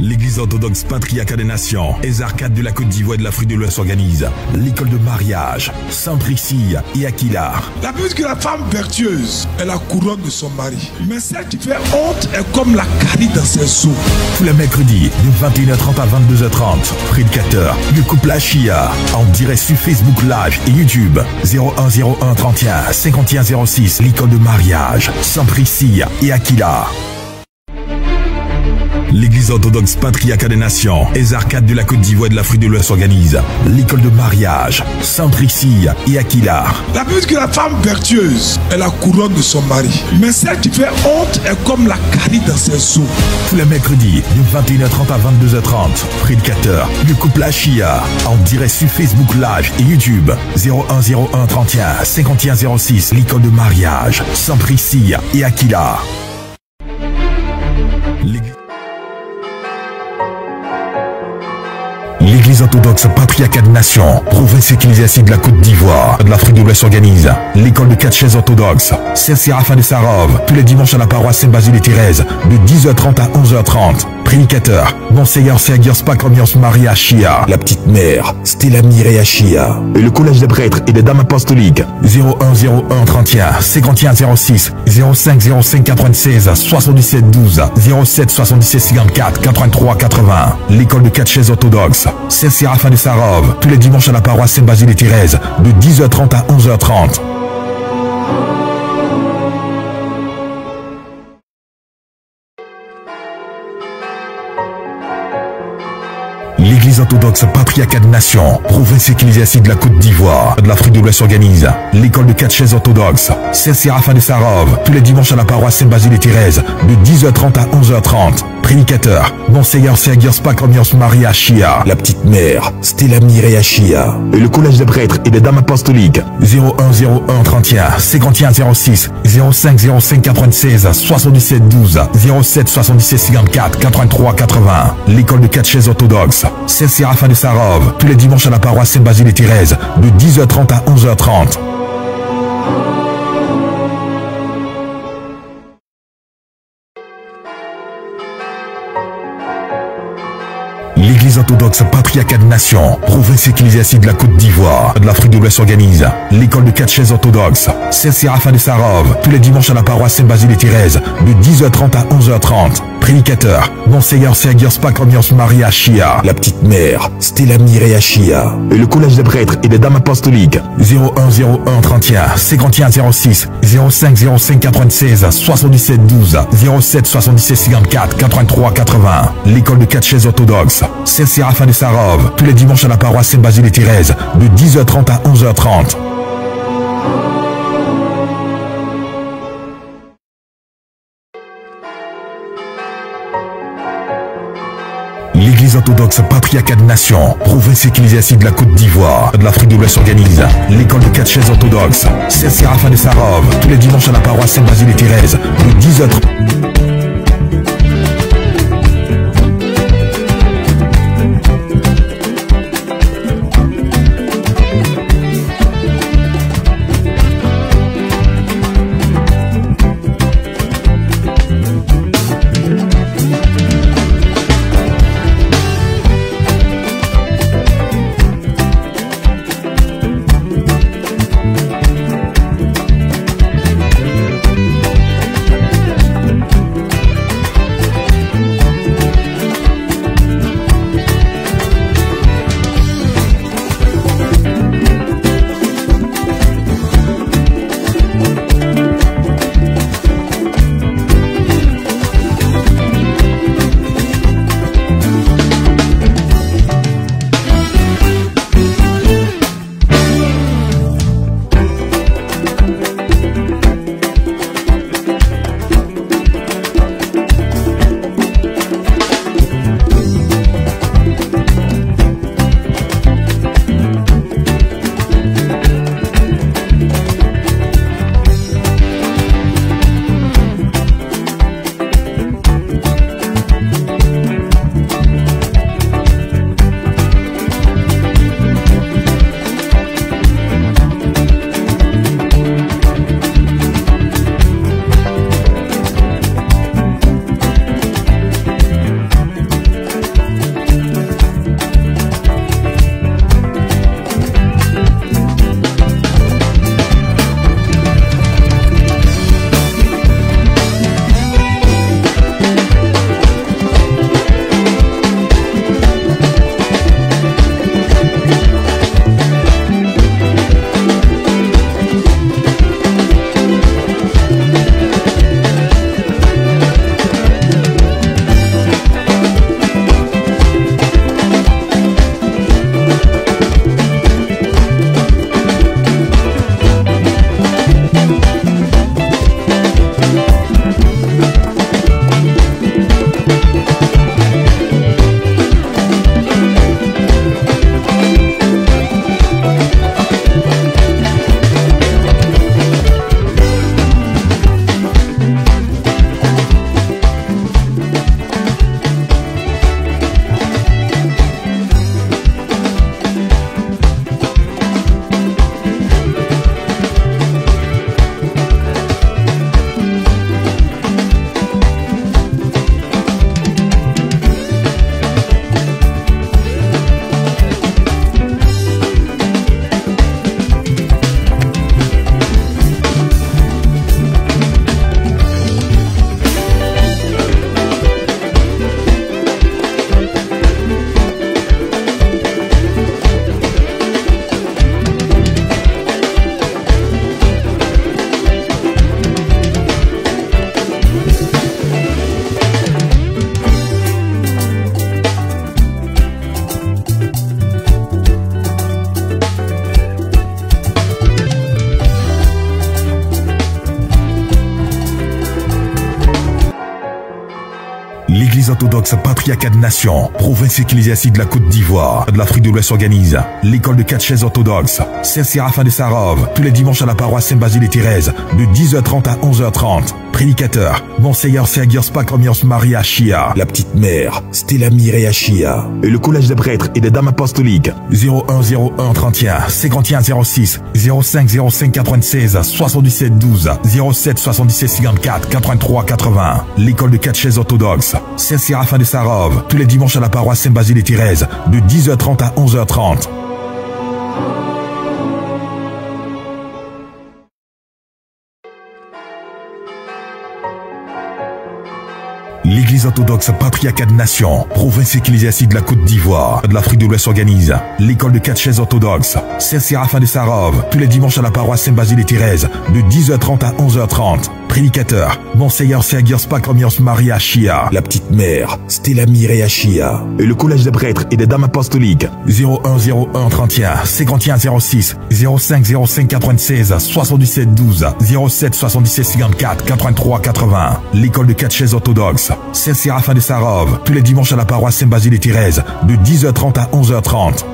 L'église orthodoxe patriarcat des nations, les arcades de la Côte d'Ivoire et de l'Afrique de l'Ouest organisent l'école de mariage, Saint-Priscille et Aquila. La Bible dit que la femme vertueuse est la couronne de son mari. Mais celle qui fait honte est comme la carie dans ses os. Tous les mercredis, de 21h30 à 22h30, prédicateur, le couple Achia, en direct sur Facebook Live et YouTube, 0101 31 51 06, l'école de mariage, Saint-Priscille et Aquila. L'église orthodoxe patriarcat des nations, les arcades de la Côte d'Ivoire et de l'Afrique de l'Ouest organisent l'école de mariage, Saint-Priscille et Aquila. La Bible dit que la femme vertueuse est la couronne de son mari. Mais celle qui fait honte est comme la carie dans ses os. Tous les mercredis, de 21h30 à 22h30, prédicateur, le couple Achia, en direct sur Facebook Live et YouTube, 0101 31 51 06, l'école de mariage, Saint-Priscille et Aquila. L'église orthodoxe patriarcat des nations, province ecclésiastique de la Côte d'Ivoire, de l'Afrique de l'Ouest organise l'école de catéchèse orthodoxe, Saint-Séraphin de Sarov, tous les dimanches à la paroisse Saint-Basile et Thérèse, de 10h30 à 11h30. Prédicateur, Monseigneur Sergios Pachomios Maria Achia, la petite mère, Stella Mireille Achia, et le collège des prêtres et des dames apostoliques, 0101 31 51 06, 05 05 96 77 12, 07 77 54 83 80. L'école de catéchèse orthodoxe, Saint-Séraphin de Sarov, tous les dimanches à la paroisse Saint-Basile et Thérèse, de 10h30 à 11h30. L'église orthodoxe patriarcat des nations, province ecclésiastique de la Côte d'Ivoire, de l'Afrique de l'Ouest organise l'école de catéchèse orthodoxe, Saint-Séraphin de Sarov, tous les dimanches à la paroisse Saint-Basile et Thérèse, de 10h30 à 11h30. Prédicateur, Monseigneur Sergios Pachomios Maria Achia, la petite mère, Stella Mireille Achia, et le collège des prêtres et des dames apostoliques, 0101 31 51 06, 05 05 96 77 12, 07 77 54 83 80. L'école de catéchèse orthodoxe, Saint-Séraphin de Sarov, tous les dimanches à la paroisse Saint-Basile et Thérèse, de 10h30 à 11h30. L'église orthodoxe patriarcat des nations, province ecclésiastique de la Côte d'Ivoire, de l'Afrique de l'Ouest organise l'école de catéchèse orthodoxe, Saint-Séraphin de Sarov, tous les dimanches à la paroisse Saint-Basile et Thérèse, de 10h30 à 11h30. Prédicateur, Monseigneur Sergios Pachomios Maria Achia, la petite mère, Stella Mireille Achia, et le collège des prêtres et des dames apostoliques, 0101 31 51 06, 05 05 96 77 12, 07 77 54 83 80. L'école de catéchèse orthodoxe, Saint-Séraphin de Sarov, tous les dimanches à la paroisse Saint-Basile et Thérèse, de 10h30 à 11h30. L'église orthodoxe patriarcat des nations, province ecclésiastique de la Côte d'Ivoire, de l'Afrique de l'Ouest organise l'école de catéchèse orthodoxe, Saint-Séraphin de Sarov, tous les dimanches à la paroisse Saint-Basile et Thérèse, de 10h30. L'Église orthodoxe patriarcat de nation, province ecclésiastique de la Côte d'Ivoire, de l'Afrique de l'Ouest organise l'école de catechèse orthodoxe Saint-Séraphin de Sarov, tous les dimanches à la paroisse Saint-Basile et Thérèse, de 10h30 à 11h30. Prédicateur, Monseigneur Sergios Pachomios Maria Chia, la petite mère, Stella Mireia Chia, et le collège des prêtres et des dames apostoliques, 0101 31 51 06 05 05 96 77 12 07 77 54 83 80. L'école de catechèse orthodoxe Saint-Séraphin de Sarov, tous les dimanches à la paroisse Saint-Basile et Thérèse, de 10h30 à 11h30. L'Église orthodoxe patriarcat de nation, province ecclésiastique de la Côte d'Ivoire, de l'Afrique de l'Ouest organise l'école de catechèse orthodoxe Saint-Séraphin de Sarov, tous les dimanches à la paroisse Saint-Basile et Thérèse, de 10h30 à 11h30. Prédicateur, Monseigneur Sergios Pachomios Maria Chia, la petite mère, Stella Mireia Chia, et le collège des prêtres et des dames apostoliques, 0101 31 51 06 05 05 96 77 12 07 77 54 83 80. L'école de catechèse orthodoxe Saint-Séraphin de Sarov, tous les dimanches à la paroisse Saint-Basile et Thérèse, de 10h30 à 11h30.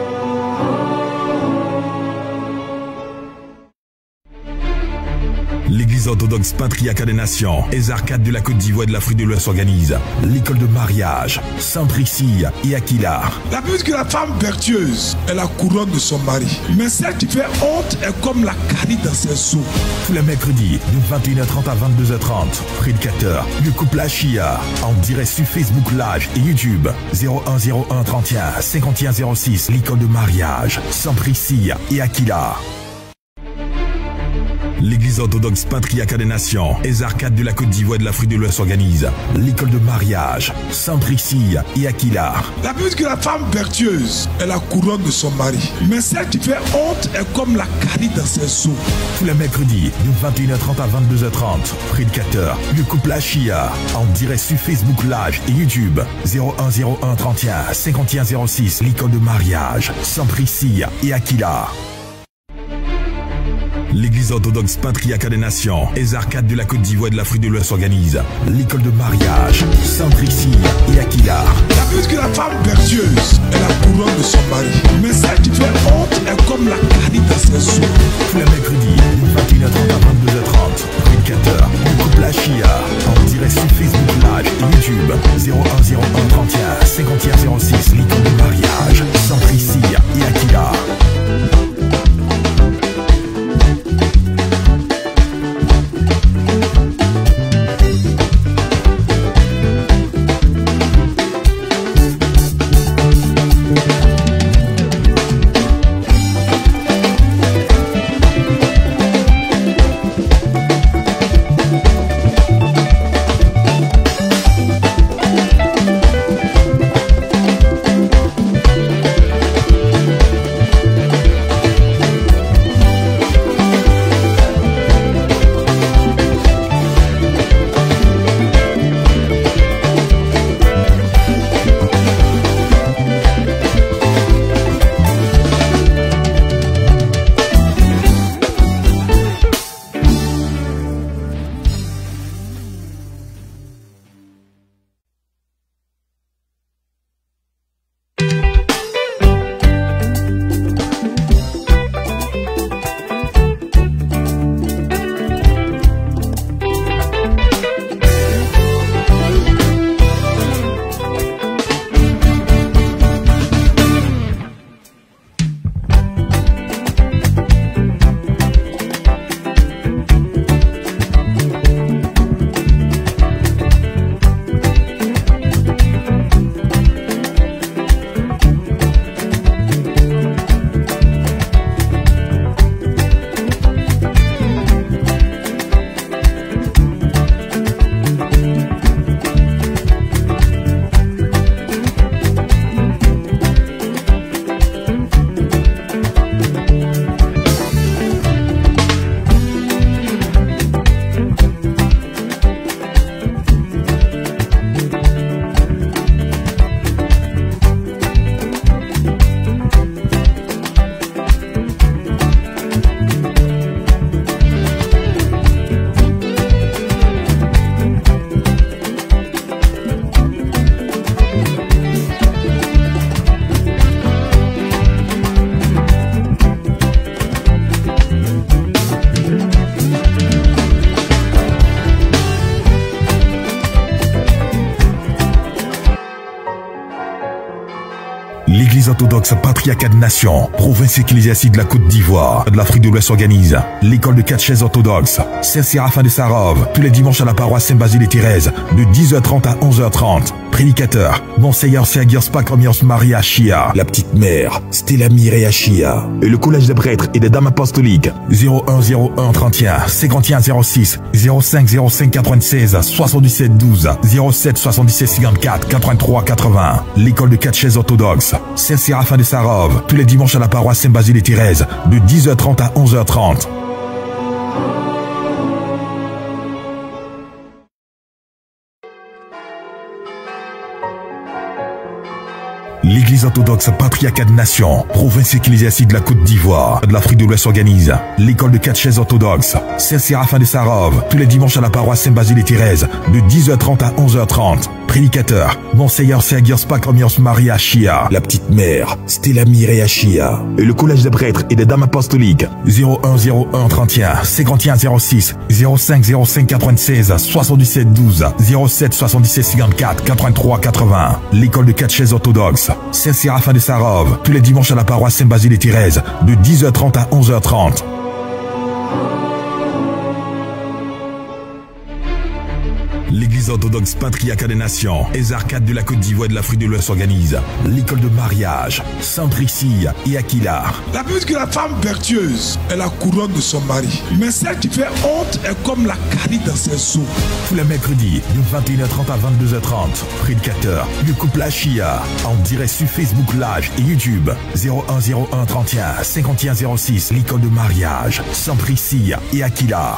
L'Église orthodoxe patriarcat des nations, Ezarcade de la Côte d'Ivoire et de l'Afrique de l'Ouest organise l'école de mariage Saint-Priscille et Aquila. La Bible dit que la femme vertueuse est la couronne de son mari. Mais celle qui fait honte est comme la carie dans ses os. Tous les mercredis, de 21h30 à 22h30. Prédicateur, le couple Achia, en direct sur Facebook Live et YouTube. 0101 31 51 06, l'école de mariage Saint-Priscille et Aquila. L'Église orthodoxe patriarcat des nations, Ezarcade de la Côte d'Ivoire et de l'Afrique de l'Ouest organise l'école de mariage Saint-Priscille et Aquila. La Bible dit que la femme vertueuse est la couronne de son mari. Mais celle qui fait honte est comme la carie dans ses os. Tous les mercredis, de 21h30 à 22h30. Prédicateur, le couple Achia, en direct sur Facebook Live et YouTube. 0101 31 51 06, l'école de mariage Saint-Priscille et Aquila. L'Église orthodoxe patriarcat des nations, Ezarcade de la Côte d'Ivoire et de l'Afrique de l'Ouest organise l'école de mariage Saint-Priscille et Aquila. La Bible dit que la femme vertueuse est la couronne de son mari. Mais celle qui fait honte est comme la carie dans ses os. Tous les mercredis, de 21h30 à 22h30. Prédicateur, le couple Achia, en direct sur Facebook Live et YouTube. 0101 31 51 06, l'école de mariage Saint-Priscille et Aquila. L'Église orthodoxe patriarcat de nation, province ecclésiastique de la Côte d'Ivoire, de l'Afrique de l'Ouest organise l'école de catechèse orthodoxe Saint-Séraphin de Sarov, tous les dimanches à la paroisse Saint-Basile et Thérèse, de 10h30 à 11h30. Prédicateur, Monseigneur Sergios Pachomios Maria Chia, la petite mère, Stella Mireia Chia, et le collège des prêtres et des dames apostoliques, 0101 31 51 06 05 05 96 77 12 07 77 54 83 80. L'école de catechèse orthodoxe Saint-Séraphin de Sarov, tous les dimanches à la paroisse Saint-Basile et Thérèse, de 10h30 à 11h30. L'Église orthodoxe patriarcat de nation, province ecclésiastique de la Côte d'Ivoire, de l'Afrique de l'Ouest organise l'école de catechèse orthodoxe Saint-Séraphin de Sarov, tous les dimanches à la paroisse Saint-Basile et Thérèse, de 10h30 à 11h30. Prédicateur, Monseigneur Sergios Pachomios Maria Chia, la petite mère, Stella Mireia Chia, et le collège des prêtres et des dames apostoliques, 0101 31 51 06 05 05 96 77 12 07 77 54 83 80. L'école de catechèse orthodoxe Saint-Séraphin de Sarov, tous les dimanches à la paroisse Saint-Basile et Thérèse, de 10h30 à 11h30. L'Église orthodoxe patriarcat des nations, Ezarcade de la Côte d'Ivoire et de l'Afrique de l'Ouest organise l'école de mariage Saint-Priscille et Aquila. La Bible dit que la femme vertueuse est la couronne de son mari. Mais celle qui fait honte est comme la carie dans ses os. Tous les mercredis, de 21h30 à 22h30. Prédicateur, le couple Achia, en direct sur Facebook Live et YouTube. 0101 31 51 06, l'école de mariage Saint-Priscille et Aquila.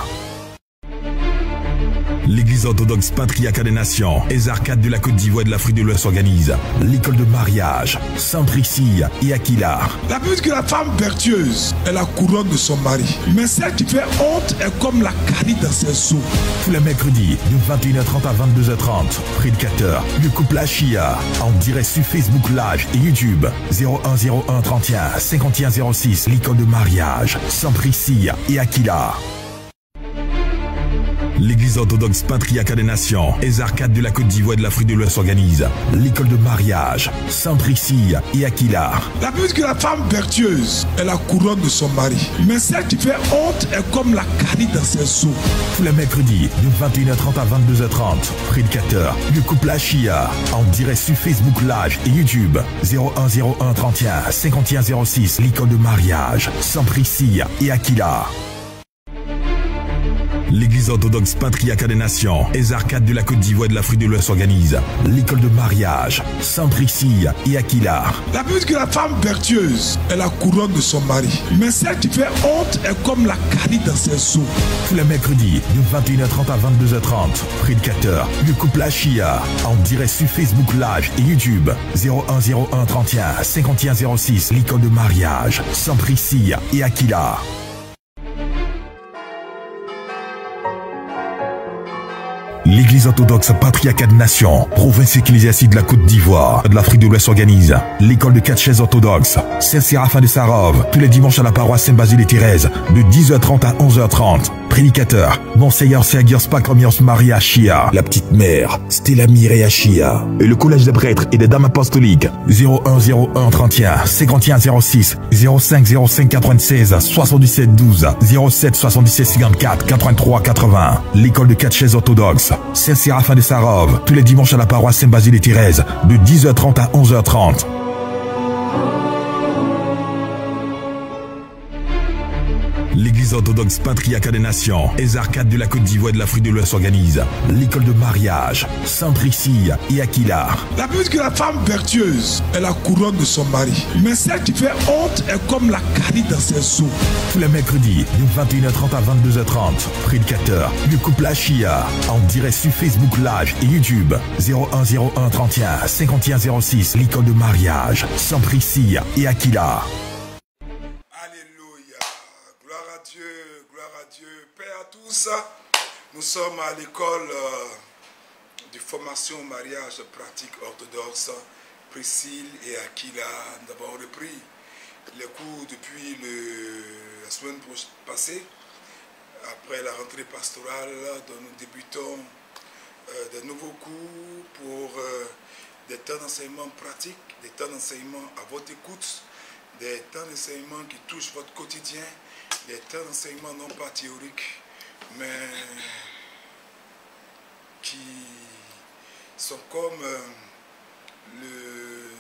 L'Église orthodoxe patriarcat des nations, Ezarcade de la Côte d'Ivoire et de l'Afrique de l'Ouest organise l'école de mariage Saint-Priscille et Aquila. La Bible dit que la femme vertueuse est la couronne de son mari. Mais celle qui fait honte est comme la carie dans ses os. Tous les mercredis, de 21h30 à 22h30. Prédicateur, le couple Achia, en direct sur Facebook Live et YouTube. 0101 31 51 06, l'école de mariage Saint-Priscille et Aquila. L'Église orthodoxe patriarcat des nations, Ezarcade de la Côte d'Ivoire et de l'Afrique de l'Ouest organise l'école de mariage Saint-Priscille et Aquila. La Bible dit que la femme vertueuse est la couronne de son mari. Mais celle qui fait honte est comme la carie dans ses os. Tous les mercredis, de 21h30 à 22h30. Prédicateur, le couple Achia, en direct sur Facebook Live et YouTube. 0101 31 51 06, l'école de mariage Saint-Priscille et Aquila. L'Église orthodoxe patriarcat des nations, Ezarcade de la Côte d'Ivoire et de l'Afrique de l'Ouest organise l'école de mariage Saint-Priscille et Aquila. La Bible dit que la femme vertueuse est la couronne de son mari. Mais celle qui fait honte est comme la carie dans ses os. Tous les mercredis, de 21h30 à 22h30. Prédicateur, le couple Achia, en direct sur Facebook Live et YouTube. 0101 31 51 06, l'école de mariage Saint-Priscille et Aquila. L'Église orthodoxe patriarcat de nation, province ecclésiastique de la Côte d'Ivoire, de l'Afrique de l'Ouest organise l'école de catechèse orthodoxe Saint-Séraphin de Sarov, tous les dimanches à la paroisse Saint-Basile et Thérèse, de 10h30 à 11h30. Prédicateur, Monseigneur Sergios Pachomios Maria Chia, la petite mère, Stella Mireia Chia, et le collège des prêtres et des dames apostoliques, 0101 31 51 06 05 05 96 77 12 07 77 54 83 80. L'école de catechèse orthodoxe Saint-Séraphin de Sarov, tous les dimanches à la paroisse Saint-Basile et Thérèse, de 10h30 à 11h30. L'Église orthodoxe patriarcat des nations, Ezarcade de la Côte d'Ivoire et de l'Afrique de l'Ouest organise l'école de mariage Saint-Priscille et Aquila. La Bible dit que la femme vertueuse est la couronne de son mari. Mais celle qui fait honte est comme la carie dans ses os. Tous les mercredis, de 21h30 à 22h30. Prédicateur, le couple Achia, en direct sur Facebook Live et YouTube. 0101 31 51 06, l'école de mariage Saint-Priscille et Aquila. Gloire à Dieu, paix à tous. Nous sommes à l'école de formation au mariage pratique orthodoxe Priscille et Aquila. Nous avons repris les cours depuis la semaine passée, après la rentrée pastorale, dont nous débutons de nouveaux cours pour des temps d'enseignement pratique, des temps d'enseignement à votre écoute, des temps d'enseignement qui touchent votre quotidien, des temps d'enseignement non pas théoriques, mais qui sont comme le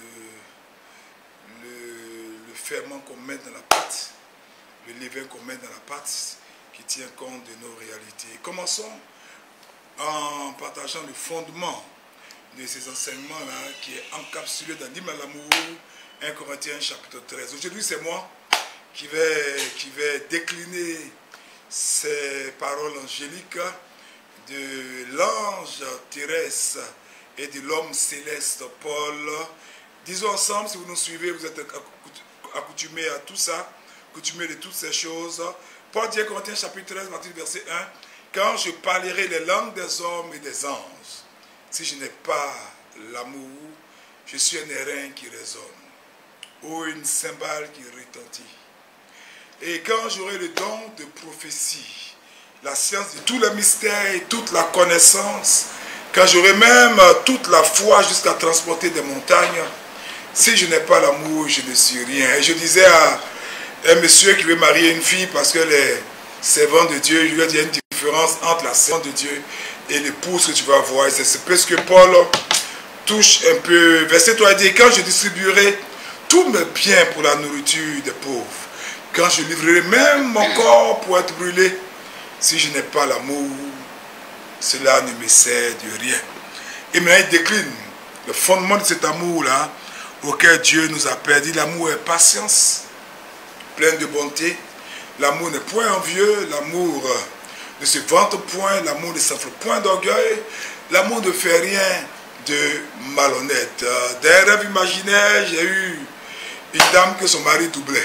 ferment qu'on met dans la pâte, le levain qu'on met dans la pâte, qui tient compte de nos réalités. Commençons en partageant le fondement de ces enseignements-là, qui est encapsulé dans l'hymne à l'amour, 1 Corinthiens chapitre 13. Aujourd'hui, c'est moi qui vais décliner ces paroles angéliques de l'ange terrestre et de l'homme céleste Paul. Disons ensemble, si vous nous suivez, vous êtes accoutumés à tout ça, accoutumés de toutes ces choses. Paul dit 1 Corinthiens chapitre 13, verset 1, « Quand je parlerai les langues des hommes et des anges, si je n'ai pas l'amour, je suis un airain qui résonne, ou une cymbale qui retentit. Et quand j'aurai le don de prophétie, la science de tous les mystères et toute la connaissance, quand j'aurai même toute la foi jusqu'à transporter des montagnes, si je n'ai pas l'amour, je ne suis rien. » Et je disais à un monsieur qui veut marier une fille parce que les servants de Dieu, je lui ai dit, il y a une différence entre la servante de Dieu et l'épouse que tu vas voir. Et c'est parce que Paul touche un peu. Verset 3 dit, « Quand je distribuerai tous mes biens pour la nourriture des pauvres, quand je livrerai même mon corps pour être brûlé, si je n'ai pas l'amour, cela ne me sert de rien. » Et maintenant, il décline le fondement de cet amour-là auquel Dieu nous appelle. Il dit, l'amour est patience, plein de bonté. L'amour n'est point envieux, l'amour ne se vante point, l'amour ne s'enfle point d'orgueil, l'amour ne fait rien de malhonnête. Dans un rêve imaginaire, j'ai eu une dame que son mari doublait.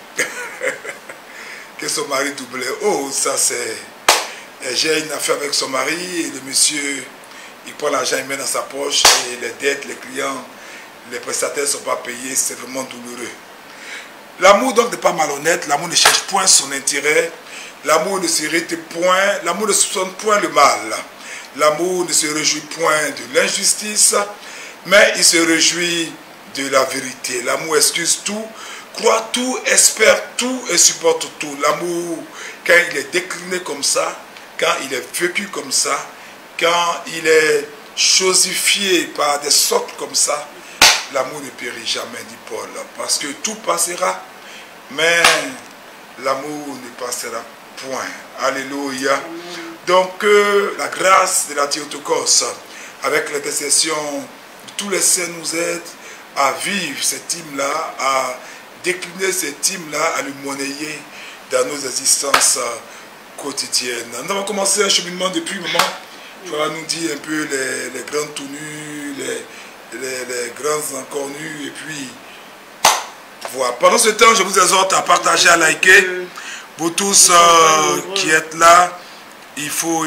Que son mari doublait. Oh, ça c'est... J'ai une affaire avec son mari et le monsieur, il prend l'argent, il met dans sa poche et les dettes, les clients, les prestataires ne sont pas payés, c'est vraiment douloureux. L'amour donc n'est pas malhonnête, l'amour ne cherche point son intérêt, l'amour ne s'irrite point, l'amour ne soupçonne point le mal, l'amour ne se réjouit point de l'injustice, mais il se réjouit de la vérité. L'amour excuse tout, croit tout, espère tout et supporte tout. L'amour, quand il est décliné comme ça, quand il est vécu comme ça, quand il est chosifié par des sortes comme ça, l'amour ne périt jamais, dit Paul, parce que tout passera, mais l'amour ne passera point. Alléluia. Donc, la grâce de la Théotokos, avec l'intercession de tous les saints, nous aide à vivre cet hymne-là, à décliner cet hymne-là, à le monnayer dans nos existences quotidiennes. Nous avons commencé un cheminement depuis un moment. Tu vas nous dire un peu les grandes tenues, les grands inconnus, et puis voilà. Pendant ce temps, je vous exhorte à partager, à liker. Vous tous qui êtes là, il faut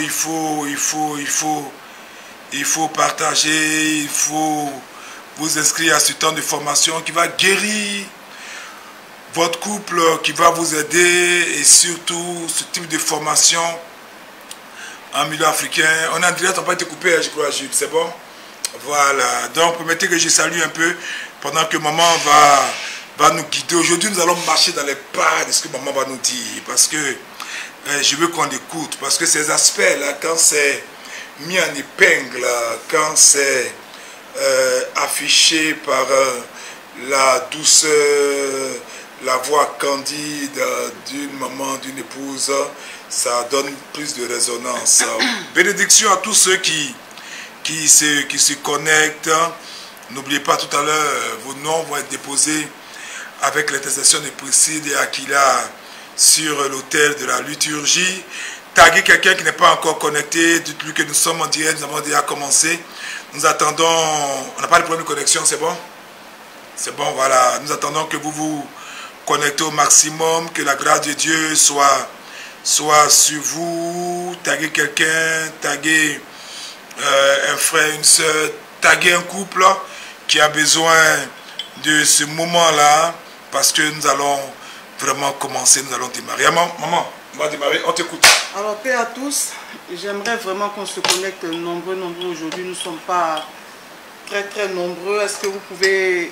partager, il faut vous inscrire à ce temps de formation qui va guérir votre couple, qui va vous aider, et surtout ce type de formation en milieu africain. On est en direct, on n'a pas été coupé, je crois, Jules, c'est bon? Voilà, donc permettez que je salue un peu pendant que maman va nous guider. Aujourd'hui, nous allons marcher dans les pas de ce que maman va nous dire, parce que je veux qu'on écoute, parce que ces aspects-là, quand c'est mis en épingle, quand c'est affiché par la douceur, la voix candide d'une maman, d'une épouse, ça donne plus de résonance. Bénédiction à tous ceux qui se connectent. N'oubliez pas, tout à l'heure, vos noms vont être déposés avec l'intercession de Priscille et Aquila sur l'autel de la liturgie. Taguez quelqu'un qui n'est pas encore connecté, dites-lui que nous sommes en direct, nous avons déjà commencé. Nous attendons, on n'a pas de problème de connexion, c'est bon? C'est bon, voilà. Nous attendons que vous vous connectez au maximum, que la grâce de Dieu soit sur vous. Taguez quelqu'un, taguez un frère, une soeur, taguer un couple qui a besoin de ce moment-là, parce que nous allons vraiment commencer, nous allons démarrer. Maman, on va démarrer, on t'écoute. Alors, paix à tous. J'aimerais vraiment qu'on se connecte nombreux aujourd'hui. Nous ne sommes pas très nombreux. Est-ce que vous pouvez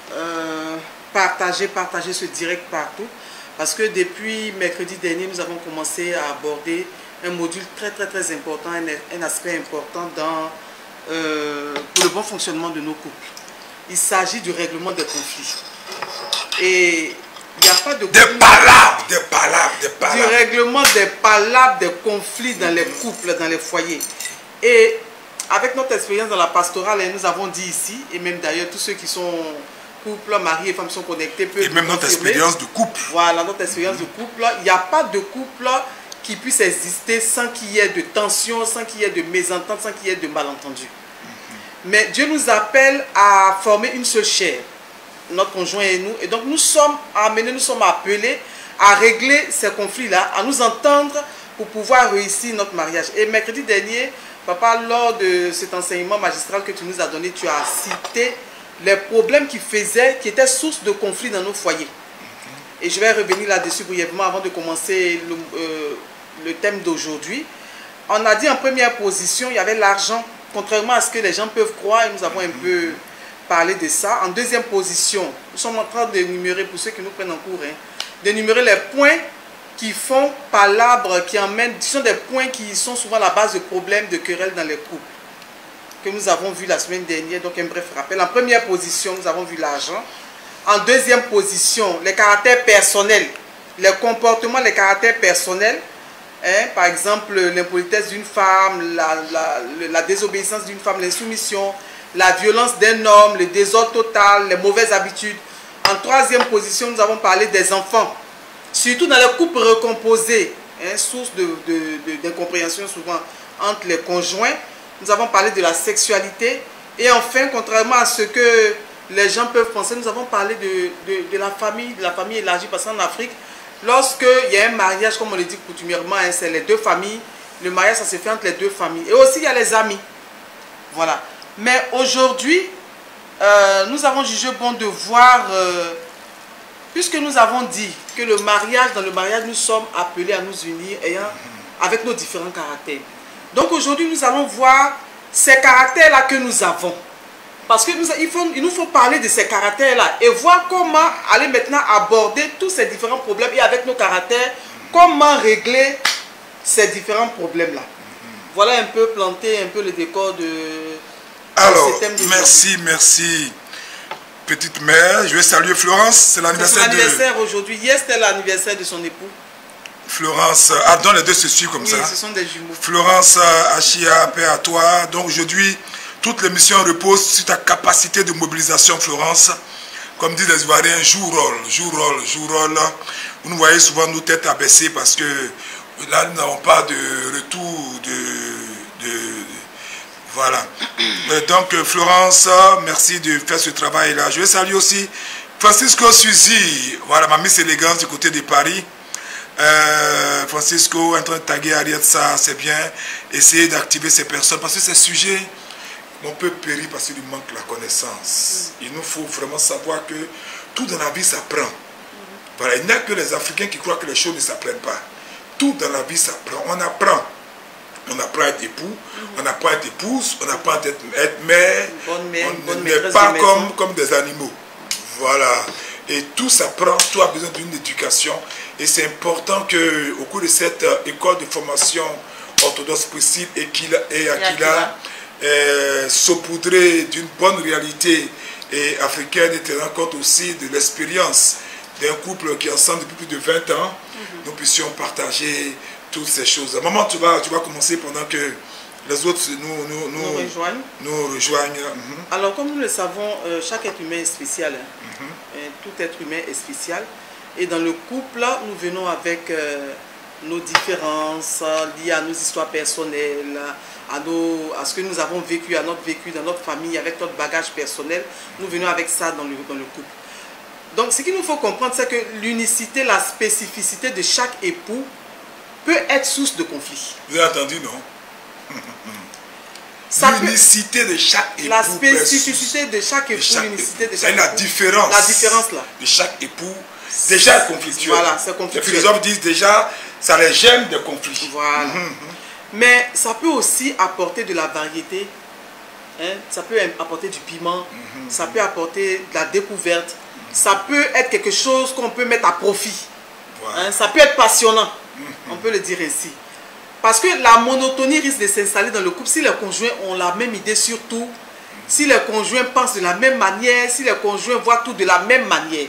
partager ce direct partout? Parce que depuis mercredi dernier, nous avons commencé à aborder un module très important, un aspect important pour le bon fonctionnement de nos couples. Il s'agit du règlement des conflits. Et il n'y a pas de... Des palabres. Du règlement des palabres, des conflits dans les couples, dans les foyers. Et avec notre expérience dans la pastorale, nous avons dit ici, et même d'ailleurs tous ceux qui sont couples, mari et femme sont connectés, peuvent... Et même notre expérience de couple. Voilà, notre expérience de couple. Il n'y a pas de couple qui puisse exister sans qu'il y ait de tension, sans qu'il y ait de mésentente, sans qu'il y ait de malentendus. Mais Dieu nous appelle à former une seule chair, notre conjoint et nous. Et donc nous sommes appelés à régler ces conflits-là, à nous entendre pour pouvoir réussir notre mariage. Et mercredi dernier, papa, lors de cet enseignement magistral que tu nous as donné, tu as cité les problèmes qui étaient source de conflits dans nos foyers. Et je vais revenir là-dessus brièvement avant de commencer le thème d'aujourd'hui. On a dit en première position, il y avait l'argent. Contrairement à ce que les gens peuvent croire, et nous avons un peu parlé de ça. En deuxième position, nous sommes en train d'énumérer, pour ceux qui nous prennent en cours, d'énumérer les points qui font palabre, qui emmènent, ce sont des points qui sont souvent la base de problèmes, de querelles dans les couples, que nous avons vu la semaine dernière. Donc un bref rappel. En première position, nous avons vu l'argent. En deuxième position, les caractères personnels, les comportements, les caractères personnels. Par exemple, l'impolitesse d'une femme, la désobéissance d'une femme, l'insoumission, la violence d'un homme, le désordre total, les mauvaises habitudes. En troisième position, nous avons parlé des enfants. Surtout dans les couples recomposés, source d'incompréhension souvent entre les conjoints. Nous avons parlé de la sexualité. Et enfin, contrairement à ce que les gens peuvent penser, nous avons parlé de la famille élargie, parce qu'en Afrique, lorsqu'il y a un mariage, comme on le dit coutumièrement, c'est les deux familles, le mariage, ça se fait entre les deux familles. Et aussi, il y a les amis. Voilà. Mais aujourd'hui, nous avons jugé bon de voir, puisque nous avons dit que dans le mariage, nous sommes appelés à nous unir avec nos différents caractères. Donc aujourd'hui, nous allons voir ces caractères-là que nous avons. Parce qu'il nous faut parler de ces caractères-là et voir comment aller maintenant aborder tous ces différents problèmes et avec nos caractères, comment régler ces différents problèmes-là. Voilà un peu planter un peu le décor de ce thème. Merci, petite mère. Je vais saluer Florence. C'est l'anniversaire aujourd'hui. Hier, c'était l'anniversaire de son époux. Florence, donc les deux se suivent comme ça. Oui, ce sont des jumeaux. Florence, Achia, paix à toi. Donc aujourd'hui, toute l'émission repose sur ta capacité de mobilisation, Florence. Comme disent les Ivoiriens, joue rôle. Vous nous voyez souvent nos têtes abaissées parce que là, nous n'avons pas de retour voilà. Donc, Florence, merci de faire ce travail-là. Je vais saluer aussi Francisco Suzy. Voilà, ma Miss Élégance du côté de Paris. Francisco en train de taguer Ariette, ça c'est bien. Essayer d'activer ces personnes parce que ces sujets, on peut périr parce qu'il manque la connaissance. Il nous faut vraiment savoir que tout dans la vie s'apprend. Voilà, il n'y a que les Africains qui croient que les choses ne s'apprennent pas. Tout dans la vie s'apprend. On apprend. On apprend à être époux, on apprend à être épouse, on apprend à être mère. On n'est pas comme des animaux. Voilà. Et tout s'apprend, tout a besoin d'une éducation. Et c'est important qu'au cours de cette école de formation orthodoxe Priscille et Aquila, saupoudrée d'une bonne réalité et africaine et tenant compte aussi de l'expérience d'un couple qui est ensemble depuis plus de 20 ans, nous puissions partager toutes ces choses. Maman, tu vas commencer pendant que les autres nous rejoignent. Alors, comme nous le savons, chaque être humain est spécial. Tout être humain est spécial. Et dans le couple, nous venons avec nos différences liées à nos histoires personnelles, à ce que nous avons vécu, à notre vécu dans notre famille, avec notre bagage personnel. Nous venons avec ça dans le couple. Donc, ce qu'il nous faut comprendre, c'est que l'unicité, la spécificité de chaque époux peut être source de conflit. Vous avez entendu, non? L'unicité de chaque époux. La spécificité de chaque époux. L'unicité de chaque époux. La différence. La différence là. De chaque époux. Déjà conflictuel. Voilà, c'est conflictuel. Les philosophes disent déjà, ça les gêne des conflits. Voilà. Mais ça peut aussi apporter de la variété hein, ça peut apporter du piment, ça peut apporter de la découverte, ça peut être quelque chose qu'on peut mettre à profit. Hein, ça peut être passionnant, on peut le dire ainsi. Parce que la monotonie risque de s'installer dans le couple si les conjoints ont la même idée sur tout, si les conjoints pensent de la même manière, si les conjoints voient tout de la même manière.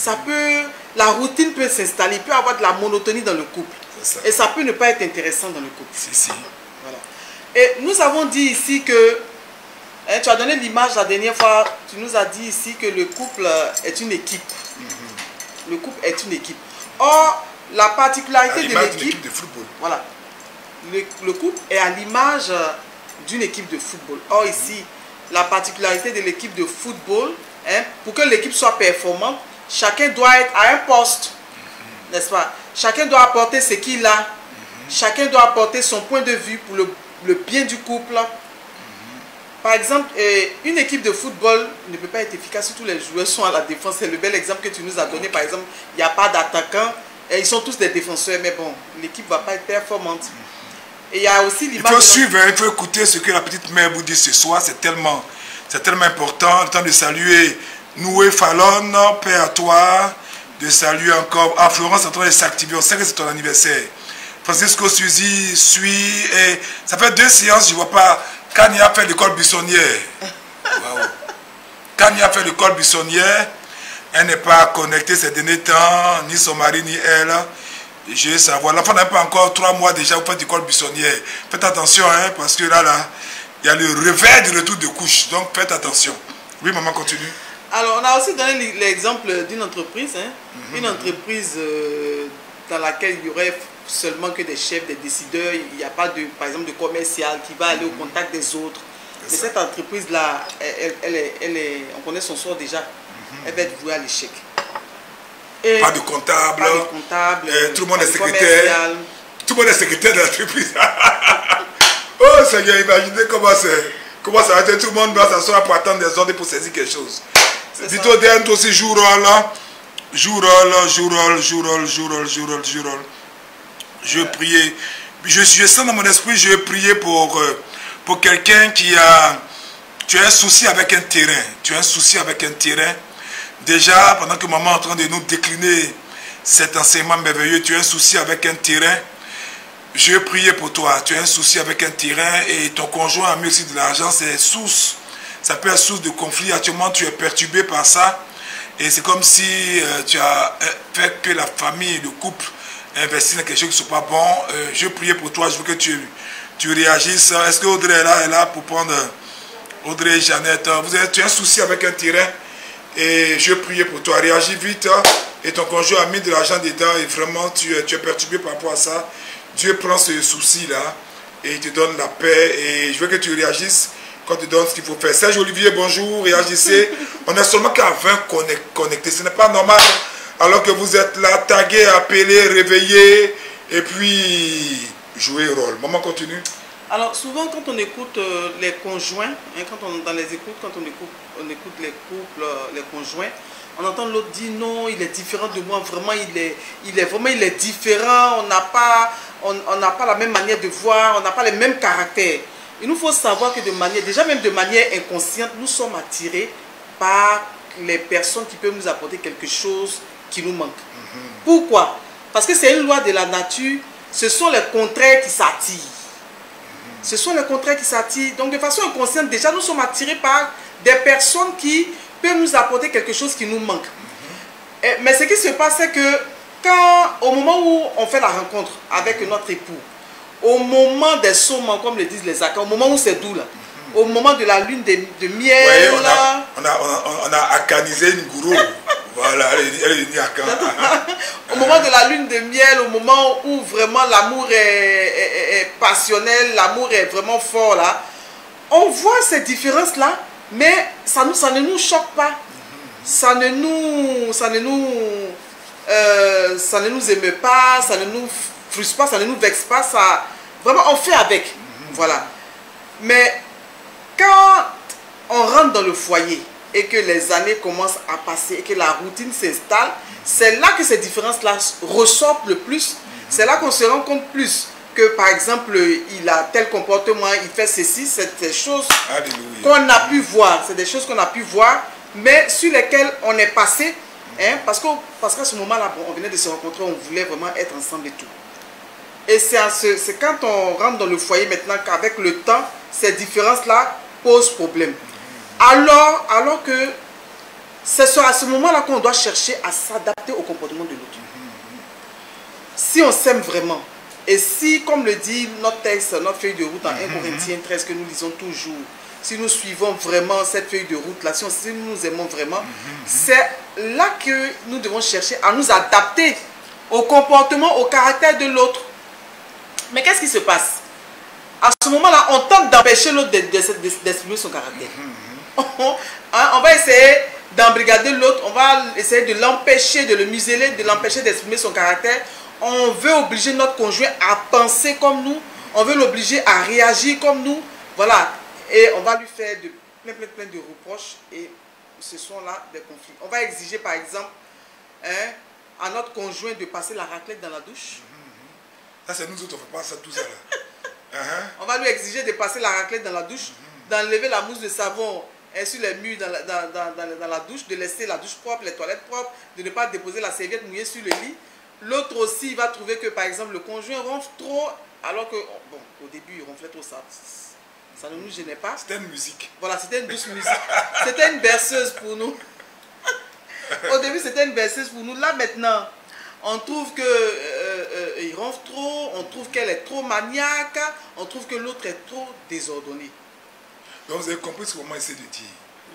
La routine peut s'installer, il peut y avoir de la monotonie dans le couple. Et ça peut ne pas être intéressant dans le couple. Voilà. Et nous avons dit ici que, hein, tu as donné l'image la dernière fois, tu nous as dit ici que le couple est une équipe. Le couple est une équipe. Or, la particularité de l'équipe de football. Voilà. Le couple est à l'image d'une équipe de football. Or, ici, la particularité de l'équipe de football, hein, pour que l'équipe soit performante, chacun doit être à un poste, n'est-ce pas? Chacun doit apporter ce qu'il a, chacun doit apporter son point de vue pour le bien du couple. Par exemple, une équipe de football ne peut pas être efficace si tous les joueurs sont à la défense. C'est le bel exemple que tu nous as donné. Par exemple, il n'y a pas d'attaquant, ils sont tous des défenseurs, mais bon, l'équipe ne va pas être performante. Et il y a aussi l'image. Il faut suivre, il faut écouter ce que la petite mère vous dit ce soir. C'est tellement important. Le temps de saluer Noué Fallon, paix à toi. De saluer encore. Ah, Florence est en train de s'activer. On sait que c'est ton anniversaire. Francisco Suzy suit. Et ça fait 2 séances, je ne vois pas. Kanye a fait l'école buissonnière. Wow. Kanye a fait l'école buissonnière. Elle n'est pas connectée ces derniers temps, ni son mari, ni elle. Je veux savoir. L'enfant n'a pas encore 3 mois déjà, vous faites l'école buissonnière. Faites attention, hein, parce que là, il y a le revers du retour de couche. Donc, faites attention. Oui, maman, continue. Alors, on a aussi donné l'exemple d'une entreprise. Hein, une entreprise dans laquelle il y aurait seulement que des chefs, des décideurs. Il n'y a pas, par exemple, de commercial qui va aller au contact des autres. Mais cette entreprise-là, on connaît son sort déjà. Elle va être vouée à l'échec. Pas de comptable. Pas de comptable. Tout le monde est secrétaire. Tout le monde est secrétaire de l'entreprise. Oh Seigneur, imaginez comment ça va être. Tout le monde doit s'asseoir pour attendre des ordres pour saisir quelque chose. Dis-toi, toi aussi, joue rôle. Je priais. Je sens dans mon esprit, je vais prier pour quelqu'un qui a... Tu as un souci avec un terrain. Tu as un souci avec un terrain. Déjà, pendant que maman est en train de nous décliner cet enseignement merveilleux, tu as un souci avec un terrain. Je vais prier pour toi. Tu as un souci avec un terrain et ton conjoint a mis aussi de l'argent. C'est source. Ça peut être source de conflit. Actuellement, tu es perturbé par ça. Et c'est comme si tu as fait que la famille, le couple, investit dans quelque chose qui ne soit pas bon. Je vais prier pour toi. Je veux que tu réagisses. Est-ce que Audrey est là pour prendre... Audrey, Jeannette, tu as un souci avec un terrain. Et je prie pour toi, réagis vite. Et ton conjoint a mis de l'argent dedans et vraiment tu es perturbé par rapport à ça. Dieu prend ce souci-là et il te donne la paix. Et je veux que tu réagisses quand tu donnes ce qu'il faut faire. Serge Olivier, bonjour, réagissez. On est seulement qu'à 20 connectés. Ce n'est pas normal. Alors que vous êtes là, tagués, appelés, réveillés. Et puis, jouez rôle. Maman, continue. Alors souvent quand on écoute les conjoints, hein, quand on dans les écoutes, quand on écoute les couples, les conjoints, on entend l'autre dire non, il est différent de moi, vraiment il est différent, on n'a pas la même manière de voir, on n'a pas les mêmes caractères. Il nous faut savoir que déjà même de manière inconsciente, nous sommes attirés par les personnes qui peuvent nous apporter quelque chose qui nous manque. Pourquoi? Parce que c'est une loi de la nature, ce sont les contraires qui s'attirent. Ce sont les contraires qui s'attirent. Donc de façon inconsciente, déjà nous sommes attirés par des personnes qui peuvent nous apporter quelque chose qui nous manque. Mais ce qui se passe, c'est que au moment où on fait la rencontre avec notre époux, au moment des saumons, comme le disent les Akans, au moment où c'est doux, là, au moment de la lune de miel, oui, on a akanisé une gourou. Voilà, elle est Akan. Au moment de la lune de miel, au moment où vraiment l'amour est passionnel, l'amour est vraiment fort là, on voit ces différences-là, mais ça ne nous choque pas. Ça ne nous émeut pas, ça ne nous frustre pas, ça ne nous vexe pas. Vraiment, on fait avec. Voilà. Mais quand on rentre dans le foyer et que les années commencent à passer et que la routine s'installe, c'est là que ces différences-là ressortent le plus. C'est là qu'on se rend compte plus que par exemple il a tel comportement, il fait ceci, c'est des choses Alléluia. qu'on a pu voir, c'est des choses qu'on a pu voir, mais sur lesquelles on est passé, hein, parce qu'à ce moment-là, bon, on venait de se rencontrer, on voulait vraiment être ensemble et tout. Et c'est quand on rentre dans le foyer maintenant qu'avec le temps, ces différences-là posent problème. Alors que c'est à ce moment-là qu'on doit chercher à s'adapter au comportement de l'autre. Si on s'aime vraiment, et si, comme le dit notre texte, notre feuille de route en 1 Corinthiens 13 que nous lisons toujours, si nous suivons vraiment cette feuille de route-là, si nous nous aimons vraiment, c'est là que nous devons chercher à nous adapter au comportement, au caractère de l'autre. Mais qu'est-ce qui se passe? À ce moment-là, on tente d'empêcher l'autre d'exprimer son caractère. On va essayer d'embrigader l'autre, on va essayer de l'empêcher, de le museler, de l'empêcher d'exprimer son caractère. On veut obliger notre conjoint à penser comme nous, on veut l'obliger à réagir comme nous, voilà. Et on va lui faire plein de reproches et ce sont là des conflits. On va exiger par exemple à notre conjoint de passer la raclette dans la douche. Ça c'est nous autres, on ne fait pas ça tout ça là. On va lui exiger de passer la raclette dans la douche, d'enlever la mousse de savon sur les murs dans la douche, de laisser la douche propre, les toilettes propres, de ne pas déposer la serviette mouillée sur le lit. L'autre aussi va trouver que par exemple le conjoint ronfle trop, alors que, bon, au début il ronflait trop, ça ne nous gênait pas. C'était une musique. Voilà, c'était une douce musique. C'était une berceuse pour nous. Au début c'était une berceuse pour nous. Là maintenant, on trouve qu'il ronfle trop, on trouve qu'elle est trop maniaque, on trouve que l'autre est trop désordonné. Donc vous avez compris ce que moi j'essaie de dire.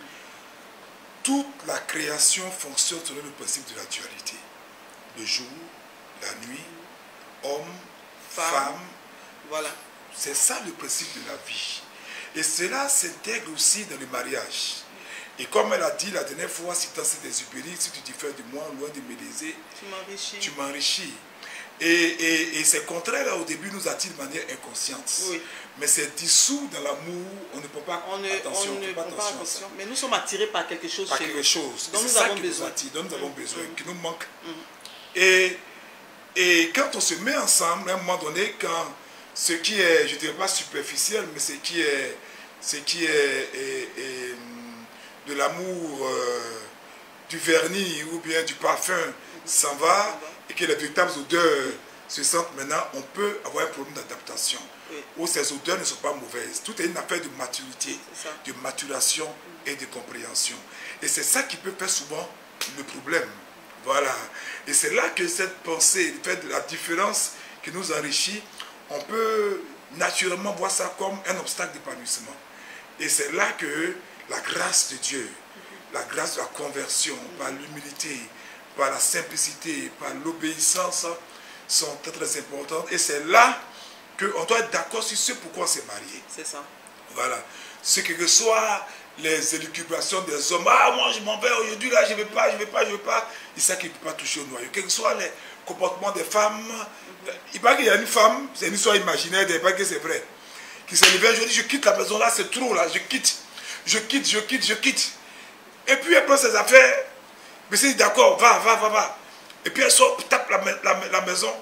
Toute la création fonctionne selon le principe de la dualité. Le jour, la nuit, homme, femme. Voilà. C'est ça le principe de la vie. Et cela s'intègre aussi dans le mariage. Et comme elle a dit la dernière fois, si tu as des supérieurs, si tu diffères de moi, loin de me léser, tu m'enrichis. Et c'est contraire, là, au début, nous attire de manière inconsciente. Oui. Mais c'est dissous dans l'amour, on ne peut pas attention. Mais nous sommes attirés par quelque chose par chez quelque nous. chose. Dont nous avons besoin. Dont nous avons besoin, qui nous manque. Et quand on se met ensemble, à un moment donné, quand ce qui est, je ne dirais pas superficiel, mais ce qui est de l'amour, du vernis ou bien du parfum s'en va et que les véritables odeurs se sentent maintenant, on peut avoir un problème d'adaptation. Où ces odeurs ne sont pas mauvaises. Tout est une affaire de maturité, de maturation et de compréhension. Et c'est ça qui peut faire souvent le problème. Voilà. Et c'est là que cette pensée, le fait de la différence qui nous enrichit, on peut naturellement voir ça comme un obstacle d'épanouissement. Et c'est là que la grâce de Dieu, la grâce de la conversion, par l'humilité, par la simplicité, par l'obéissance, sont très très importantes. Et c'est là qu'on doit être d'accord sur ce pourquoi on s'est marié. C'est ça. Voilà. Ce que soit les élucubrations des hommes, ah moi je m'en vais aujourd'hui, là je ne vais pas, c'est ça qui ne peut pas toucher au noyau. Quels que soient les comportements des femmes, il paraît qu'il y a une femme, c'est une histoire imaginaire, il paraît que c'est vrai, qui s'est levée aujourd'hui, je quitte la maison là, c'est trop là, je quitte. Et puis elle prend ses affaires, mais c'est dit d'accord, va. Et puis elle sort, tape la maison.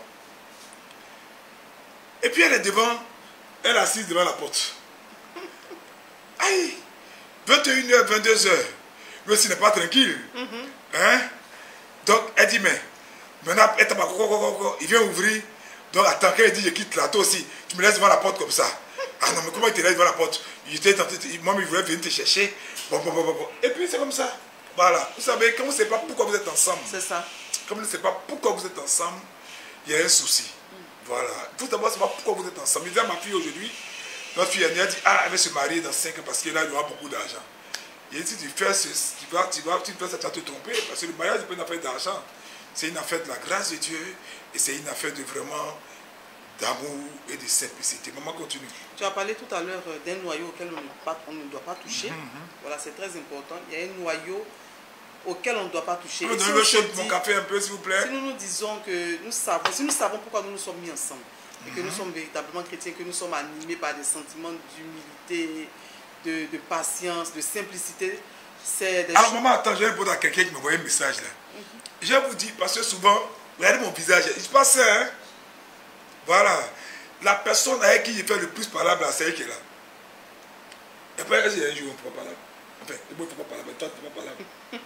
Et puis elle est devant, elle est assise devant la porte. Aïe, 21h, 22h, lui aussi n'est pas tranquille. Hein? Donc elle dit, mais maintenant, il vient ouvrir. Donc attends, qu'elle dit, je quitte là, toi aussi, tu me laisses devant la porte comme ça. Ah non, mais comment il te laisse devant la porte? Moi, je voulais venir te chercher. Bon. Et puis c'est comme ça. Voilà. Vous savez, quand vous ne savez pas pourquoi vous êtes ensemble, c'est ça. Comme vous ne savez pas pourquoi vous êtes ensemble, il y a un souci. Voilà. Tout d'abord, savoir pourquoi vous êtes ensemble. Je dis à ma fille aujourd'hui, notre fille elle a dit, ah, elle va se marier dans 5 ans parce qu'elle aura beaucoup d'argent. Et si tu fais ça, tu vas te tromper parce que le mariage n'est pas une affaire d'argent. C'est une affaire de la grâce de Dieu et c'est une affaire de vraiment d'amour et de simplicité. Maman, continue. Tu as parlé tout à l'heure d'un noyau auquel on ne doit pas toucher. Voilà, c'est très important. Il y a un noyau auquel on ne doit pas toucher. Vous pouvez donner mon café un peu, s'il vous plaît. Si nous nous disons que si nous savons pourquoi nous nous sommes mis ensemble, et que nous sommes véritablement chrétiens, que nous sommes animés par des sentiments d'humilité, de patience, de simplicité, c'est des Alors maman, attends, je vais répondre à quelqu'un qui m'a envoyé un message là. Je vous dis, parce que souvent, regardez mon visage, il se passe ça, hein. Voilà. la personne avec qui il fait le plus parler, c'est elle qui est là. Et après, il y a un jour, on ne peut pas parler. Enfin, moi, il ne faut pas parler, toi, tu ne peux pas parler.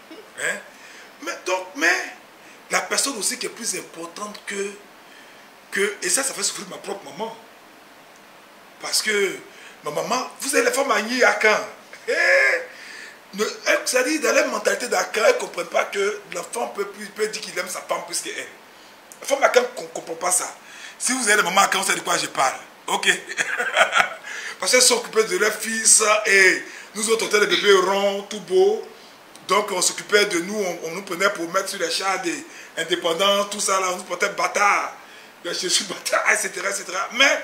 Hein? Mais la personne aussi qui est plus importante et ça fait souffrir ma propre maman. Parce que ma maman, vous avez les femmes à Nier à quand? C'est-à-dire, dans la mentalité d'Akan, elles ne comprennent pas que l'enfant peut dire qu'il aime sa femme plus qu'elle. La femme à Akan ne comprend pas ça. Si vous avez des mamans à Akan, vous savez de quoi je parle. Ok. Parce qu'elles s'occupaient de leur fils et nous autres, on était des bébés ronds, tout beaux. Donc on s'occupait de nous, on nous prenait pour mettre sur les chars des indépendants, tout ça là, on nous portait bâtard. Je suis bâtard, etc., etc. Mais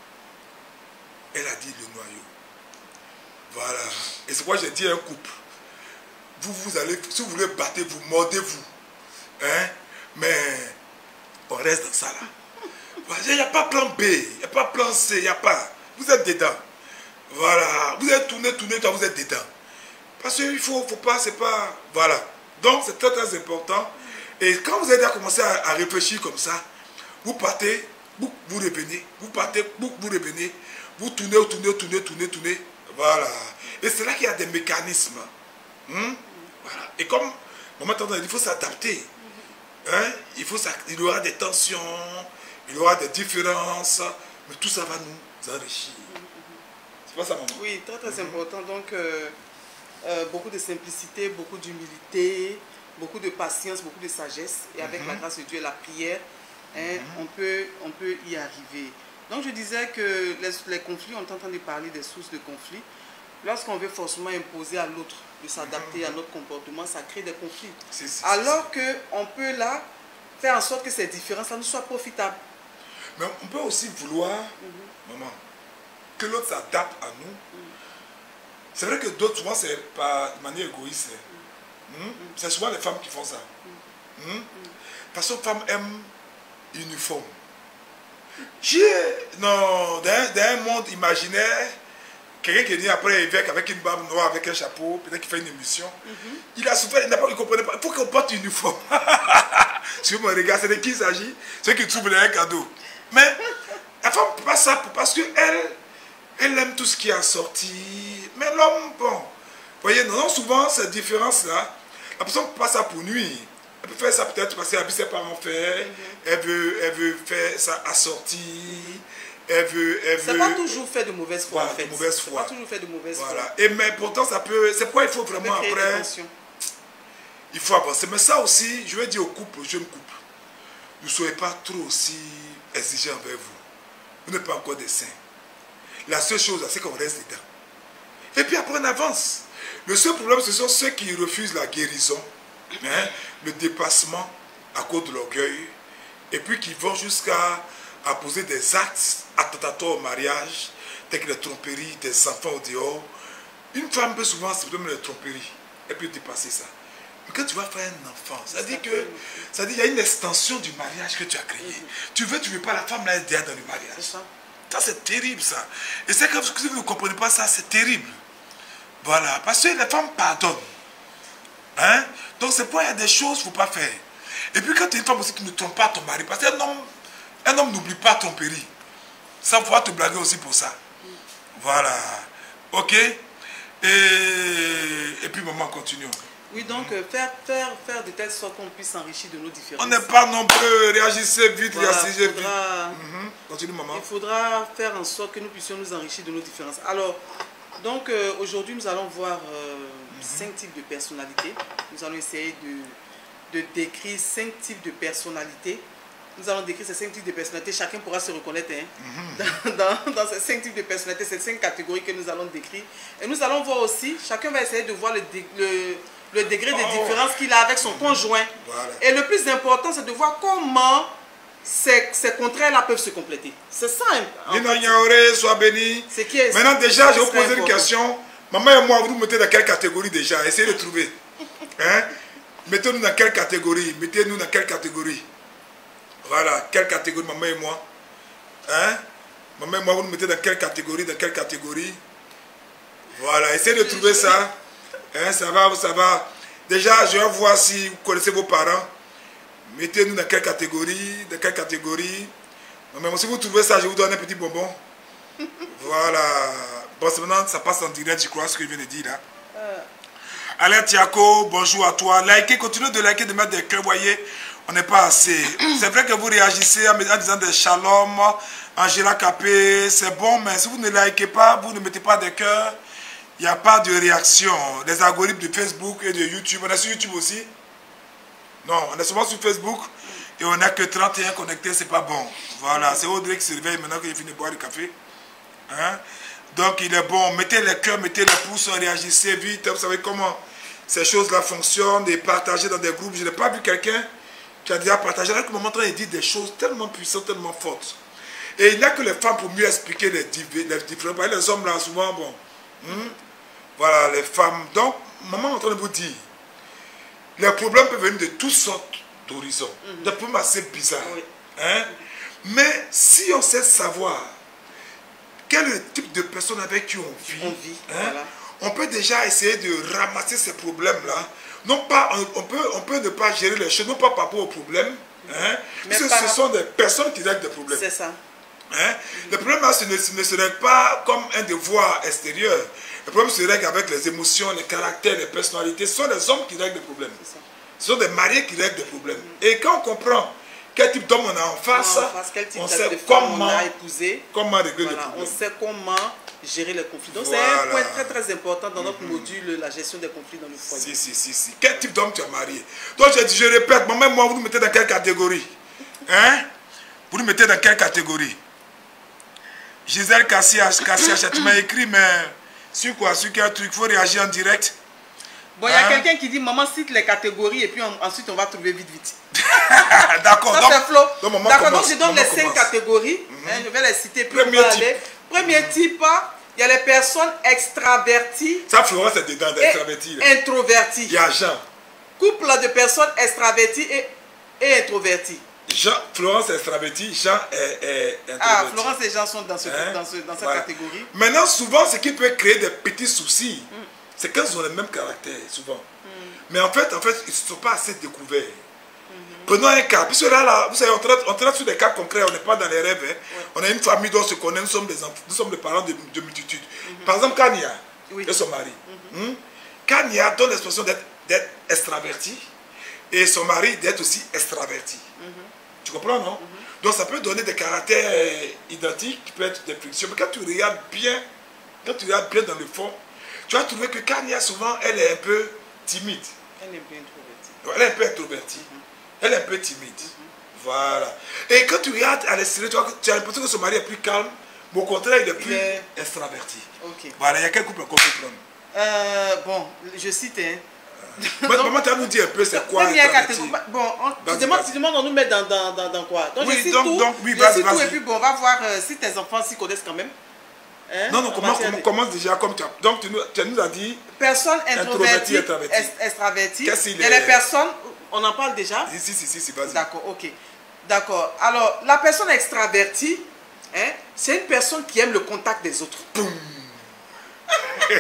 elle a dit le noyau. Voilà. Et c'est pourquoi j'ai dit à un couple. Vous allez, si vous voulez battre, vous mordez-vous. Hein? Mais on reste dans ça là. Il n'y a pas plan B, il n'y a pas plan C, il n'y a pas. Vous êtes dedans. Voilà. Vous êtes tourné, quand vous êtes dedans. Parce qu'il faut pas, c'est pas. Voilà. Donc c'est très très important. Et quand vous avez commencé à réfléchir comme ça, vous partez, vous revenez, vous partez, vous revenez, vous tournez. Voilà. Et c'est là qu'il y a des mécanismes. Voilà. Et comme maman tante, il faut s'adapter. Hein? Il y aura des tensions, il y aura des différences, mais tout ça va nous enrichir. C'est pas ça, maman? Oui, très très important. Donc, beaucoup de simplicité, beaucoup d'humilité, beaucoup de patience, beaucoup de sagesse. Et avec la grâce de Dieu et la prière, hein, on peut y arriver. Donc, je disais que les conflits, on est en train de parler des sources de conflits. Lorsqu'on veut forcément imposer à l'autre de s'adapter à notre comportement, ça crée des conflits. Alors qu'on peut là faire en sorte que ces différences-là nous soient profitables. Mais on peut aussi vouloir, maman, que l'autre s'adapte à nous. C'est vrai que d'autres, souvent, c'est pas de manière égoïste. C'est souvent les femmes qui font ça. Parce que les femmes aiment l'uniforme. Dans un monde imaginaire, quelqu'un qui est né après évêque avec une barbe noire, avec un chapeau, peut-être qu'il fait une émission. Il a souffert, il ne comprenait pas. Il faut qu'on porte une uniforme. Sur mon regard, c'est de qui il s'agit? Ceux qui trouvent un cadeau. Mais la femme ne peut pas ça parce qu'elle aime tout ce qui est assorti. Mais l'homme, bon. Vous voyez, non, souvent, cette différence-là, la personne ne peut pas ça pour nuire. Elle peut faire ça peut-être parce qu'elle a vu ses parents faire. Elle veut faire ça assorti. C'est pas toujours fait de mauvaise foi, voilà, en fait. De mauvaise foi. Pas toujours fait de mauvaise foi. Et mais pourtant, ça peut. C'est pourquoi il faut vraiment après. Il faut avancer. Mais ça aussi, je vais dire aux couples, aux jeunes couples, ne soyez pas trop aussi exigeants envers vous. Vous n'êtes pas encore des saints. La seule chose, c'est qu'on reste dedans. Et puis après, on avance. Le seul problème, ce sont ceux qui refusent la guérison, le dépassement à cause de l'orgueil, et puis qui vont jusqu'à poser des actes attentatoires au mariage, tels que les tromperies des enfants au dehors. Une femme peut souvent se donner les tromperies, et puis dépasser ça. Mais quand tu vas faire un enfant, c'est-à-dire qu'il y a une extension du mariage que tu as créé. Tu veux pas, la femme là est derrière dans le mariage. Ça, c'est terrible, ça. Et c'est que si vous ne comprenez pas ça, c'est terrible. Voilà, parce que les femmes pardonnent. Hein? Donc c'est pourquoi il y a des choses qu'il ne faut pas faire. Et puis quand tu es une femme aussi qui ne trompe pas ton mari, parce qu'un homme n'oublie pas tromperie. Ça, il faut te blaguer aussi pour ça. Voilà. Ok? Et puis maman, continuons. Oui, donc faire de telle sorte qu'on puisse s'enrichir de nos différences. On n'est pas non plus, réagissez vite, voilà, réagissez vite. Continue maman. Il faudra faire en sorte que nous puissions nous enrichir de nos différences. Alors, donc aujourd'hui nous allons voir 5 types de personnalités. Nous allons essayer de décrire 5 types de personnalités. Nous allons décrire ces 5 types de personnalités. Chacun pourra se reconnaître dans ces 5 types de personnalités, ces 5 catégories que nous allons décrire. Et nous allons voir aussi, chacun va essayer de voir le degré de différence qu'il a avec son conjoint. Voilà. Et le plus important, c'est de voir comment ces contraires-là peuvent se compléter. C'est ça. Sois béni. Maintenant, déjà, je vais vous poser une question. Maman et moi, vous nous mettez dans quelle catégorie déjà? Essayez de trouver. Hein? Mettez-nous dans quelle catégorie? Mettez-nous dans quelle catégorie? Voilà, quelle catégorie, maman et moi? Hein? Maman et moi, vous nous mettez dans quelle catégorie? Dans quelle catégorie? Voilà, essayez de trouver ça. Hein, ça va. Déjà, je vais voir si vous connaissez vos parents. Mettez-nous dans quelle catégorie? Mais si vous trouvez ça, je vous donne un petit bonbon. Voilà. Bon, c'est maintenant, ça passe en direct, je crois, ce que je viens de dire là. Alain Tiako, bonjour à toi. Likez, continuez de liker, de mettre des cœurs, voyez. On n'est pas assez. C'est vrai que vous réagissez en disant des shalom, Angela Capé, c'est bon, mais si vous ne likez pas, vous ne mettez pas des cœurs, il n'y a pas de réaction. Les algorithmes de Facebook et de YouTube, on est sur YouTube aussi? Non, on est souvent sur Facebook et on n'a que 31 connectés, c'est pas bon. Voilà, c'est Audrey qui se réveille maintenant qu'il finit de boire du café. Hein? Donc il est bon, mettez les cœurs, mettez les pouces, réagissez vite, vous savez comment ces choses-là fonctionnent, et partagez dans des groupes. Je n'ai pas vu quelqu'un qui a déjà partagé, avec le moment où il dit des choses tellement puissantes, tellement fortes. Et il n'y a que les femmes pour mieux expliquer les différents. Les hommes là, souvent, bon. Voilà, les femmes. Donc, maman est en train de vous dire, les problèmes peuvent venir de toutes sortes d'horizons. Des problèmes assez bizarres. Oui. Hein? Mais si on sait savoir quel est le type de personne avec qui on vit, hein, voilà, on peut déjà essayer de ramasser ces problèmes-là. Non pas, on peut ne pas gérer les choses, non pas par rapport aux problèmes, hein, parce que ce sont des personnes qui règlent des problèmes. C'est ça. Hein? Le problème là, ne se règle pas comme un devoir extérieur. Le problème se règle avec les émotions, les caractères, les personnalités. Ce sont les hommes qui règlent des problèmes. Ce sont des mariés qui règlent des problèmes. Et quand on comprend quel type d'homme on a en face, on sait comment régler les problèmes. On sait comment gérer les conflits. Donc c'est un point très très important dans notre module, la gestion des conflits dans le foyer. Si. Quel type d'homme tu as marié? Donc je répète, même moi, vous nous mettez dans quelle catégorie? Hein? Vous nous mettez dans quelle catégorie? Gisèle Cassia, tu m'as écrit, mais sur quoi? Sur quel truc? Il faut réagir en direct. Bon, il y a quelqu'un qui dit, maman cite les catégories et puis ensuite on va trouver vite. D'accord. Ça c'est Flo. D'accord, donc je donne les 5 commence. catégories. Je vais les citer. Puis Premier type, il y a les personnes extraverties. Ça, Florence, c'est dedans, extraverties. Introverties. Il y a Jean. Couple de personnes extraverties et introverties. Florence est extravertie, Jean est introverti. Ah, Florence et Jean sont dans cette catégorie. Maintenant, souvent, ce qui peut créer des petits soucis, c'est qu'ils ont le même caractère, souvent. Mais en fait, ils ne sont pas assez découverts. Prenons un cas, puisque là, vous savez, on traite sur des cas concrets, on n'est pas dans les rêves. Hein. Ouais. On a une famille dont on se connaît, nous sommes des parents de multitudes. Par exemple, Kania et son mari. Kania donne l'expression d'être extraverti et son mari d'être aussi extraverti. Tu comprends, non? Donc ça peut donner des caractères identiques qui peuvent être des frictions. Mais quand tu regardes bien dans le fond, tu vas trouver que Kania, souvent, elle est un peu timide. Elle est un peu introvertie. Elle est un peu introvertie. Elle est un peu timide. Voilà. Et quand tu regardes à l'extérieur, tu as l'impression que son mari est plus calme, mais au contraire, il est plus extraverti. Voilà, il y a quel couple encore qui prend? Bon, je cite. Maman, tu vas nous dire un peu c'est quoi extraverti. Bon, tu demandes, on nous met dans quoi? Donc, oui, je cite donc, tout, et puis bon, on va voir si tes enfants s'y connaissent quand même. Hein? Non, commence déjà comme tu as. Donc, tu nous as dit. Personnes introverties, extraverties. Il y a les personnes. On en parle déjà? Si, vas-y. D'accord, ok. D'accord. Alors, la personne extravertie, hein, c'est une personne qui aime le contact des autres. Elle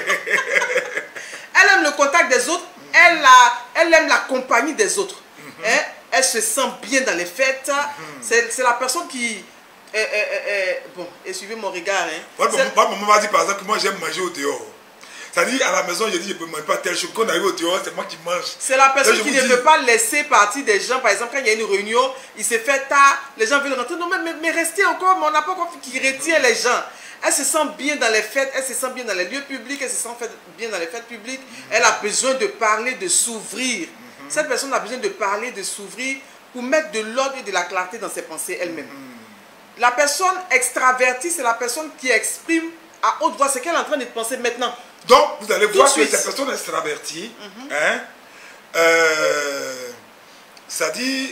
aime le contact des autres, elle aime la compagnie des autres. Hein, elle se sent bien dans les fêtes. C'est la personne qui... bon, et suivez mon regard. Hein. Moi, maman m'a dit par exemple que moi j'aime manger au dehors. C'est-à-dire, à la maison, je dis, je ne peux manger pas telle chose. Quand on arrive au dehors, c'est moi qui mange. C'est la personne qui ne veut pas laisser partir des gens. Par exemple, quand il y a une réunion, il se fait tard, les gens veulent rentrer. Non, mais restez encore, mais on n'a pas encore qui retient les gens. Elle se sent bien dans les fêtes, elle se sent bien dans les lieux publics, elle se sent bien dans les fêtes publiques. Elle a besoin de parler, de s'ouvrir. Cette personne a besoin de parler, de s'ouvrir pour mettre de l'ordre et de la clarté dans ses pensées elle-même. La personne extravertie, c'est la personne qui exprime à haute voix ce qu'elle est en train de penser maintenant. Donc, vous allez voir que cette personne extravertie, ça dit,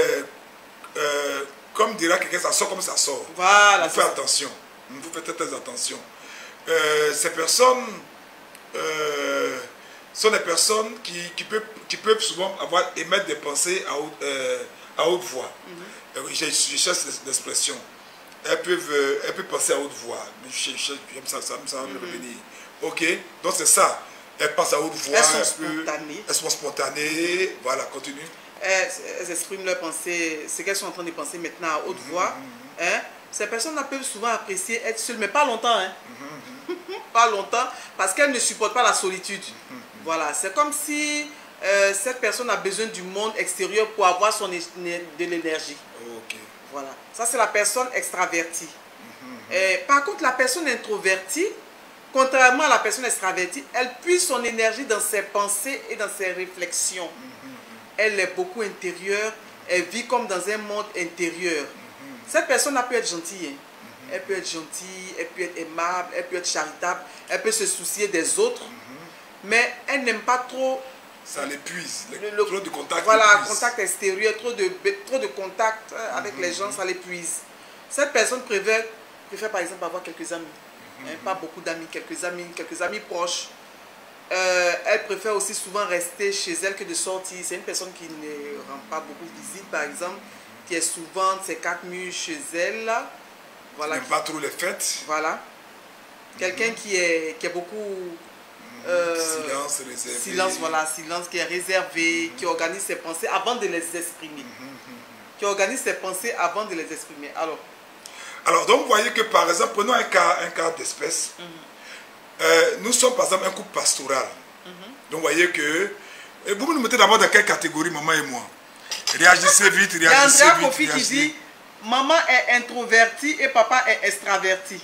comme dira quelqu'un, ça sort comme ça sort. Voilà. Vous faites attention. Vous faites très attention. Ces personnes sont des personnes qui peuvent souvent émettre des pensées à haute voix. Je cherche l'expression. Elles peuvent penser à haute voix. J'aime ça va me revenir. Ok, donc c'est ça. Elles pensent à haute voix. Elles sont spontanées. Elles sont spontanées. Voilà, continue. elles expriment leurs pensées, ce qu'elles sont en train de penser maintenant à haute voix. Hein? Ces personnes peuvent souvent apprécier être seules, mais pas longtemps. Hein? Pas longtemps, parce qu'elles ne supportent pas la solitude. Voilà, c'est comme si cette personne a besoin du monde extérieur pour avoir de l'énergie. Ok. Voilà, ça c'est la personne extravertie. Par contre, la personne introvertie, contrairement à la personne extravertie, elle puise son énergie dans ses pensées et dans ses réflexions. Elle est beaucoup intérieure, elle vit comme dans un monde intérieur. Cette personne peut être gentille. Hein. Elle peut être gentille, elle peut être aimable, elle peut être charitable, elle peut se soucier des autres. Mais elle n'aime pas trop... Ça l'épuise. Trop de contact. Voilà, contact extérieur, trop de contact avec les gens, ça l'épuise. Cette personne préfère par exemple avoir quelques amis. Hein, pas beaucoup d'amis, quelques amis proches. Elle préfère aussi souvent rester chez elle que de sortir. C'est une personne qui ne rend pas beaucoup de visites, par exemple, qui est souvent de ses 4 murs chez elle. Voilà, n'aime pas trop les fêtes. Voilà. Quelqu'un qui est beaucoup... silence réservé. Silence, voilà, silence, qui est réservé, qui organise ses pensées avant de les exprimer. Qui organise ses pensées avant de les exprimer. Alors, donc, vous voyez que, par exemple, prenons un cas d'espèce. Nous sommes, par exemple, un couple pastoral. Donc, vous voyez que... Et vous nous mettez d'abord dans quelle catégorie, maman et moi? Réagissez vite, réagissez vite. Il y a Andrea Kofi qui dit, maman est introvertie et papa est extraverti.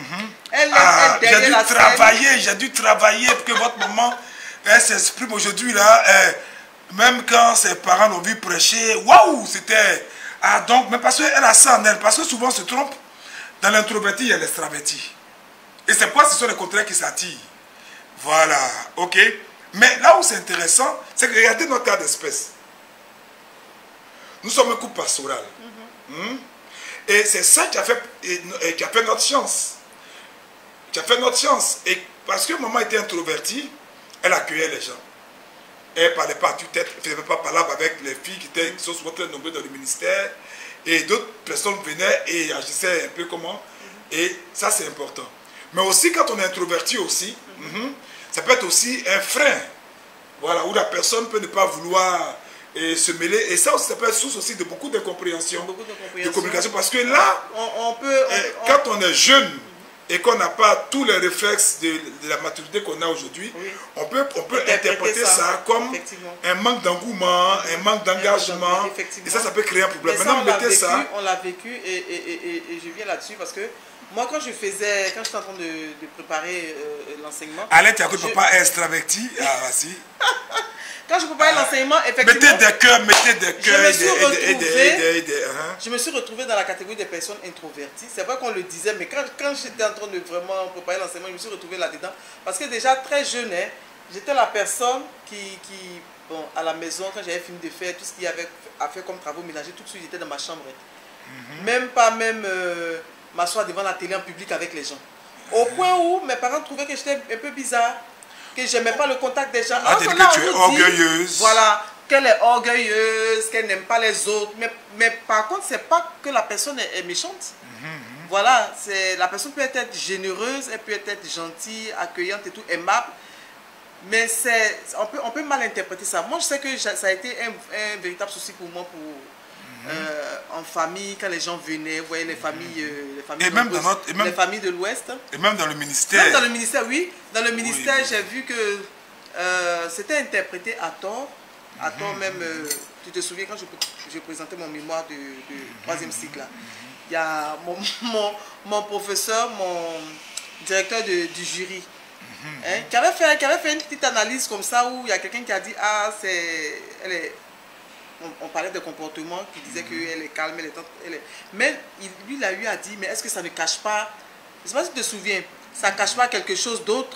J'ai dû travailler pour que votre maman s'exprime aujourd'hui là. Même quand ses parents l'ont vu prêcher, waouh, c'était... Ah donc, mais parce qu'elle a ça en elle, parce que souvent on se trompe. Dans l'introverti, il y a l'extraverti. Et c'est pourquoi ce sont les contraires qui s'attirent. Voilà, ok. Mais là où c'est intéressant, c'est que regardez notre cas d'espèce. Nous sommes un couple pastoral. Et c'est ça qui a fait notre chance. Qui a fait notre chance. Et parce que maman était introvertie, elle accueillait les gens. Elle ne parlait pas à tue-tête, elle ne faisait pas parler avec les filles qui sont souvent très nombreuses dans le ministère. Et d'autres personnes venaient et agissaient un peu comment. Et ça, c'est important. Mais aussi, quand on est introverti aussi, ça peut être aussi un frein. Voilà, où la personne peut ne pas vouloir se mêler. Et ça aussi, ça peut être source aussi de beaucoup d'incompréhension, de communication. Parce que là, quand on est jeune et qu'on n'a pas tous les réflexes de la maturité qu'on a aujourd'hui, on peut interpréter ça comme un manque d'engouement, un manque d'engagement. Et ça peut créer un problème. Maintenant, on l'a vécu et je viens là-dessus parce que moi, quand j'étais en train de préparer l'enseignement... Alain, tu as cru que papa est extraverti? Ah, si. Quand je préparais l'enseignement, effectivement... Mettez des cœurs. Je me suis retrouvé dans la catégorie des personnes introverties. C'est vrai qu'on le disait, mais quand j'étais en train de vraiment préparer l'enseignement, je me suis retrouvé là-dedans. Parce que déjà, très jeune, j'étais la personne qui bon, à la maison, quand j'avais fini de faire tout ce qu'il y avait à faire comme travaux ménagers, tout de suite, j'étais dans ma chambre. Même pas m'asseoir devant la télé en public avec les gens. Au point où mes parents trouvaient que j'étais un peu bizarre, que je n'aimais pas le contact des gens. Ah, tu es orgueilleuse. Voilà, qu'elle est orgueilleuse, qu'elle n'aime pas les autres. Mais par contre, ce n'est pas que la personne est méchante. Voilà, la personne peut être généreuse, elle peut être gentille, accueillante et tout, aimable. Mais on peut mal interpréter ça. Moi, je sais que ça a été un véritable souci pour moi en famille, quand les gens venaient, vous voyez les familles les familles de l'Ouest. Et même dans le ministère. Même dans le ministère, oui. Dans le ministère, j'ai vu que c'était interprété à tort. À tort même, tu te souviens quand je présentais mon mémoire de 3e cycle là. Il y a mon professeur, mon directeur du jury, qui avait fait une petite analyse comme ça où il y a quelqu'un qui a dit, ah, on parlait de comportement, qui disait qu'elle est calme, mais lui, il a eu à dire, mais est-ce que ça ne cache pas, je ne sais pas si tu te souviens, ça ne cache pas quelque chose d'autre,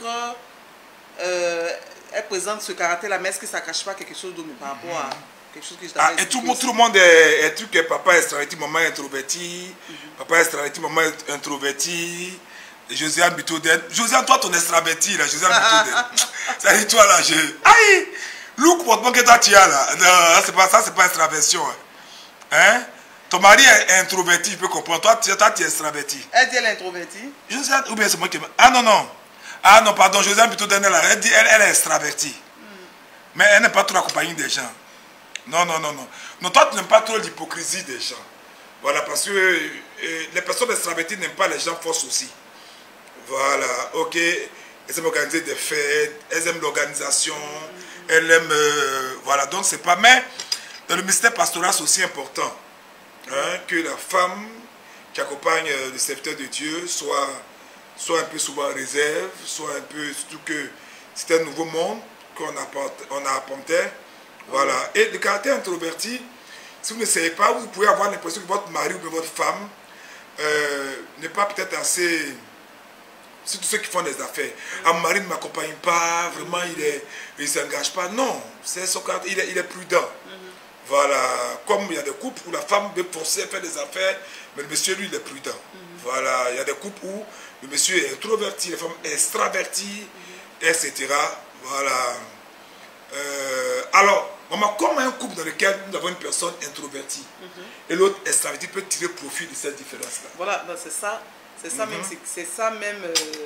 elle présente ce caractère-là, mais est-ce que ça ne cache pas quelque chose d'autre par rapport à quelque chose que je t'avais et tout le monde est truc que papa est extraverti, maman est introverti, papa est extraverti, maman est introverti. Josiane Bitoden. Josiane, toi, ton extraverti, là, Josiane Bitoden. Ça dit, toi, là, aïe! Le comportement que toi, tu as, là, non, ça, c'est pas extraversion. Hein? Ton mari est introverti, je peux comprendre. Toi, tu es extraverti. Elle dit elle est introvertie? Josiane, ou bien c'est moi qui... Ah, non. Ah, non, pardon, Josiane Bitoden, elle dit elle est extravertie. Mais elle n'est pas trop accompagnée des gens. Non, non, non, non. Non, toi, tu n'aimes pas trop l'hypocrisie des gens. Voilà, parce que les personnes extraverties n'aiment pas les gens force aussi. Voilà, ok. Elles aiment organiser des fêtes, elles aiment l'organisation, elles aiment... voilà, donc c'est pas... Mais dans le mystère pastoral, c'est aussi important hein, que la femme qui accompagne le serviteur de Dieu soit un peu souvent en réserve, soit un peu... Surtout que c'est un nouveau monde qu'on apportait. Voilà. Et le caractère introverti, si vous ne savez pas, vous pouvez avoir l'impression que votre mari ou votre femme n'est pas peut-être assez... Surtout ceux qui font des affaires. Mon mari ne m'accompagne pas, vraiment, il ne s'engage pas. Non, c'est son caractère, il est prudent. Voilà. Comme il y a des couples où la femme veut forcer à faire des affaires, mais le monsieur, lui, il est prudent. Voilà. Il y a des couples où le monsieur est introverti, la femme est extravertie, etc. Voilà. Alors, maman, comme un couple dans lequel nous avons une personne introvertie et l'autre extravertie peut tirer profit de cette différence-là. Voilà, c'est ça. C'est ça même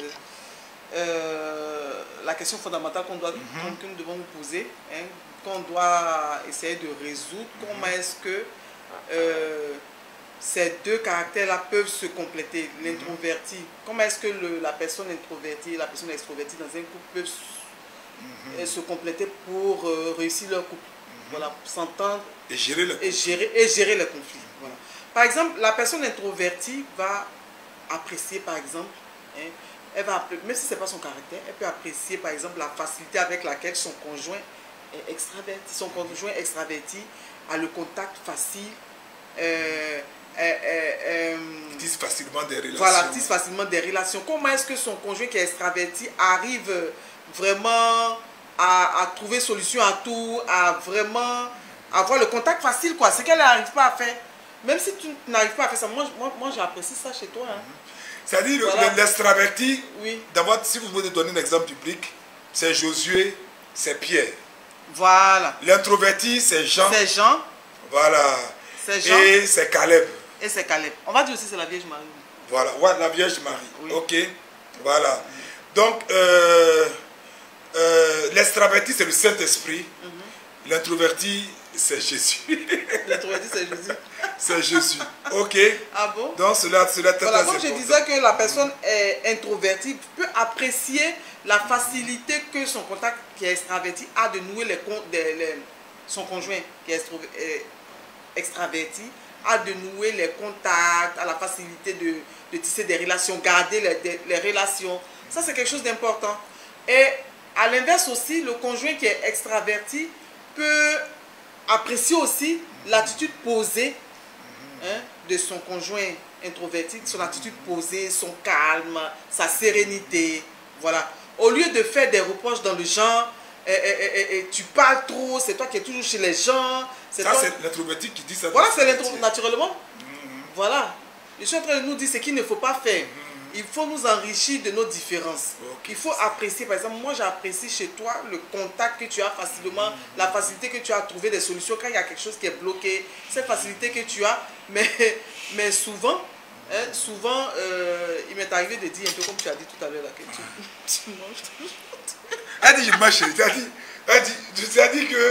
la question fondamentale que nous devons nous poser, hein, qu'on doit essayer de résoudre. Comment est-ce que ces deux caractères-là peuvent se compléter, l'introverti? Comment est-ce que la personne introvertie et la personne extrovertie dans un couple peuvent se compléter pour réussir leur couple? Voilà, s'entendre et gérer les conflits. Voilà. Par exemple, la personne introvertie va apprécier, par exemple, hein, elle va, même si ce n'est pas son caractère, elle peut apprécier, par exemple, la facilité avec laquelle son conjoint est extraverti. Son conjoint extraverti a le contact facile, tisse facilement des relations. Voilà, tisse facilement des relations. Comment est-ce que son conjoint qui est extraverti arrive vraiment à trouver solution à tout, à vraiment avoir le contact facile, quoi. C'est qu'elle n'arrive pas à faire. Même si tu n'arrives pas à faire ça, moi j'apprécie ça chez toi. Hein. C'est-à-dire, voilà. L'extraverti, oui. D'abord, si vous voulez donner un exemple public, c'est Josué, c'est Pierre. Voilà. L'introverti, c'est Jean. C'est Jean. Voilà. C'est Jean. Et c'est Caleb. Et c'est Caleb. On va dire aussi c'est la Vierge Marie. Voilà, ouais, la Vierge Marie. Oui. Ok. Voilà. Donc, l'extraverti, c'est le Saint-Esprit. L'introverti, c'est Jésus. L'introverti, c'est Jésus. C'est Jésus. Ok. Ah bon? Donc, cela voilà, donc je disais que la personne introvertie peut apprécier la facilité que son contact qui est extraverti a de nouer son conjoint qui est extraverti a de nouer les contacts, a la facilité de tisser des relations, garder les relations. Ça, c'est quelque chose d'important. Et à l'inverse aussi, le conjoint qui est extraverti peut apprécier aussi l'attitude posée hein, de son conjoint introverti, son attitude posée, son calme, sa sérénité. Voilà. Au lieu de faire des reproches dans le genre, tu parles trop, c'est toi qui es toujours chez les gens. Ça, c'est l'introverti qui dit ça. Voilà, c'est l'introverti, naturellement. Voilà. Je suis en train de nous dire ce qu'il ne faut pas faire. Il faut nous enrichir de nos différences. Il faut apprécier, par exemple, moi j'apprécie chez toi le contact que tu as facilement, la facilité que tu as à trouver des solutions quand il y a quelque chose qui est bloqué, cette facilité que tu as, mais souvent, hein, il m'est arrivé de dire un peu comme tu as dit tout à l'heure, que tu manges. Elle dit je mange, tu as dit que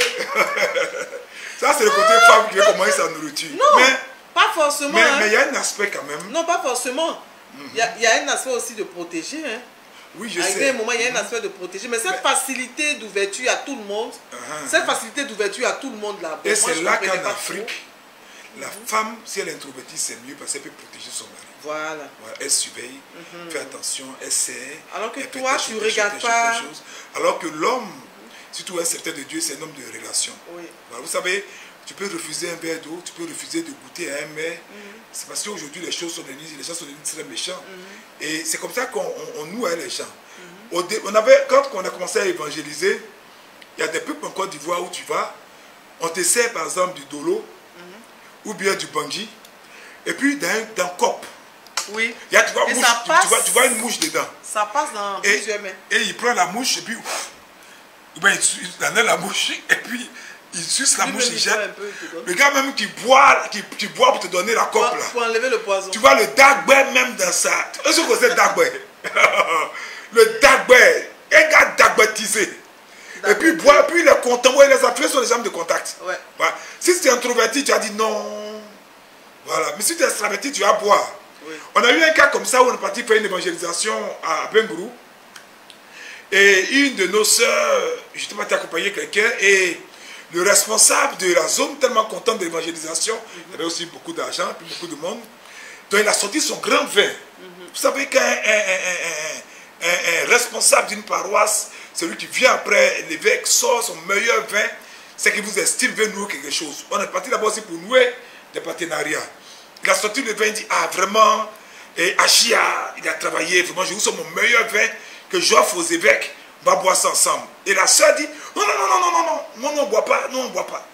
ça c'est le côté femme qui veut commencer sa nourriture. Non, mais, pas forcément. Mais il y a un aspect quand même. Non, pas forcément. Il y a un aspect aussi de protéger. Hein. Oui, je sais. À un moment, il y a un aspect de protéger. Mais cette facilité d'ouverture à tout le monde, cette facilité d'ouverture à tout le monde là. Et c'est là qu'en Afrique, la femme, si elle est introvertie, c'est mieux parce qu'elle peut protéger son mari. Voilà. Elle surveille, fait attention, elle sait. Alors que toi, tu ne regardes pas. Alors que l'homme, surtout un serviteur de Dieu, c'est un homme de relation. Oui. Voilà, vous savez, tu peux refuser un verre d'eau, tu peux refuser de goûter à un mets. C'est parce qu'aujourd'hui, les choses sont devenues très méchantes. Et c'est comme ça qu'on noue les gens. Quand on a commencé à évangéliser, il y a des peuples en Côte d'Ivoire où tu vas, on te sert par exemple du dolo, ou bien du bungee, et puis d'un cop. Oui. Tu vois une mouche dedans. Ça passe dans plusieurs mains. Et il prend la mouche, et puis il enlève la mouche, et puis il suce la mouche, il jette. Le gars même qui boit pour te donner la cope là. Pour enlever le poison. Tu vois le dagbe même dans ça. Est-ce que c'est dagbe? Le dagbe, un gars dagbetisé. Et puis boire, puis les contents, ouais, les affaires sont les gens de contact. Ouais. Voilà. Si tu es introverti, tu as dit non. Voilà. Mais si tu es extraverti, tu vas boire. Oui. On a eu un cas comme ça où on est parti faire une évangélisation à Bengourou. Et une de nos sœurs, j'étais parti accompagner quelqu'un et le responsable de la zone, tellement content de l'évangélisation, il avait aussi beaucoup d'argent, puis beaucoup de monde. Donc il a sorti son grand vin. Vous savez qu'un responsable d'une paroisse, celui qui vient après l'évêque, sort son meilleur vin, c'est qu'il vous estime, veut nouer quelque chose. On est parti là-bas aussi pour nouer des partenariats. Il a sorti le vin, il dit, ah vraiment, et Achia, il a travaillé, vraiment, je vous sors mon meilleur vin que j'offre aux évêques, on va boire ça ensemble. Et la soeur dit, non, on ne boit pas, non, on ne boit pas.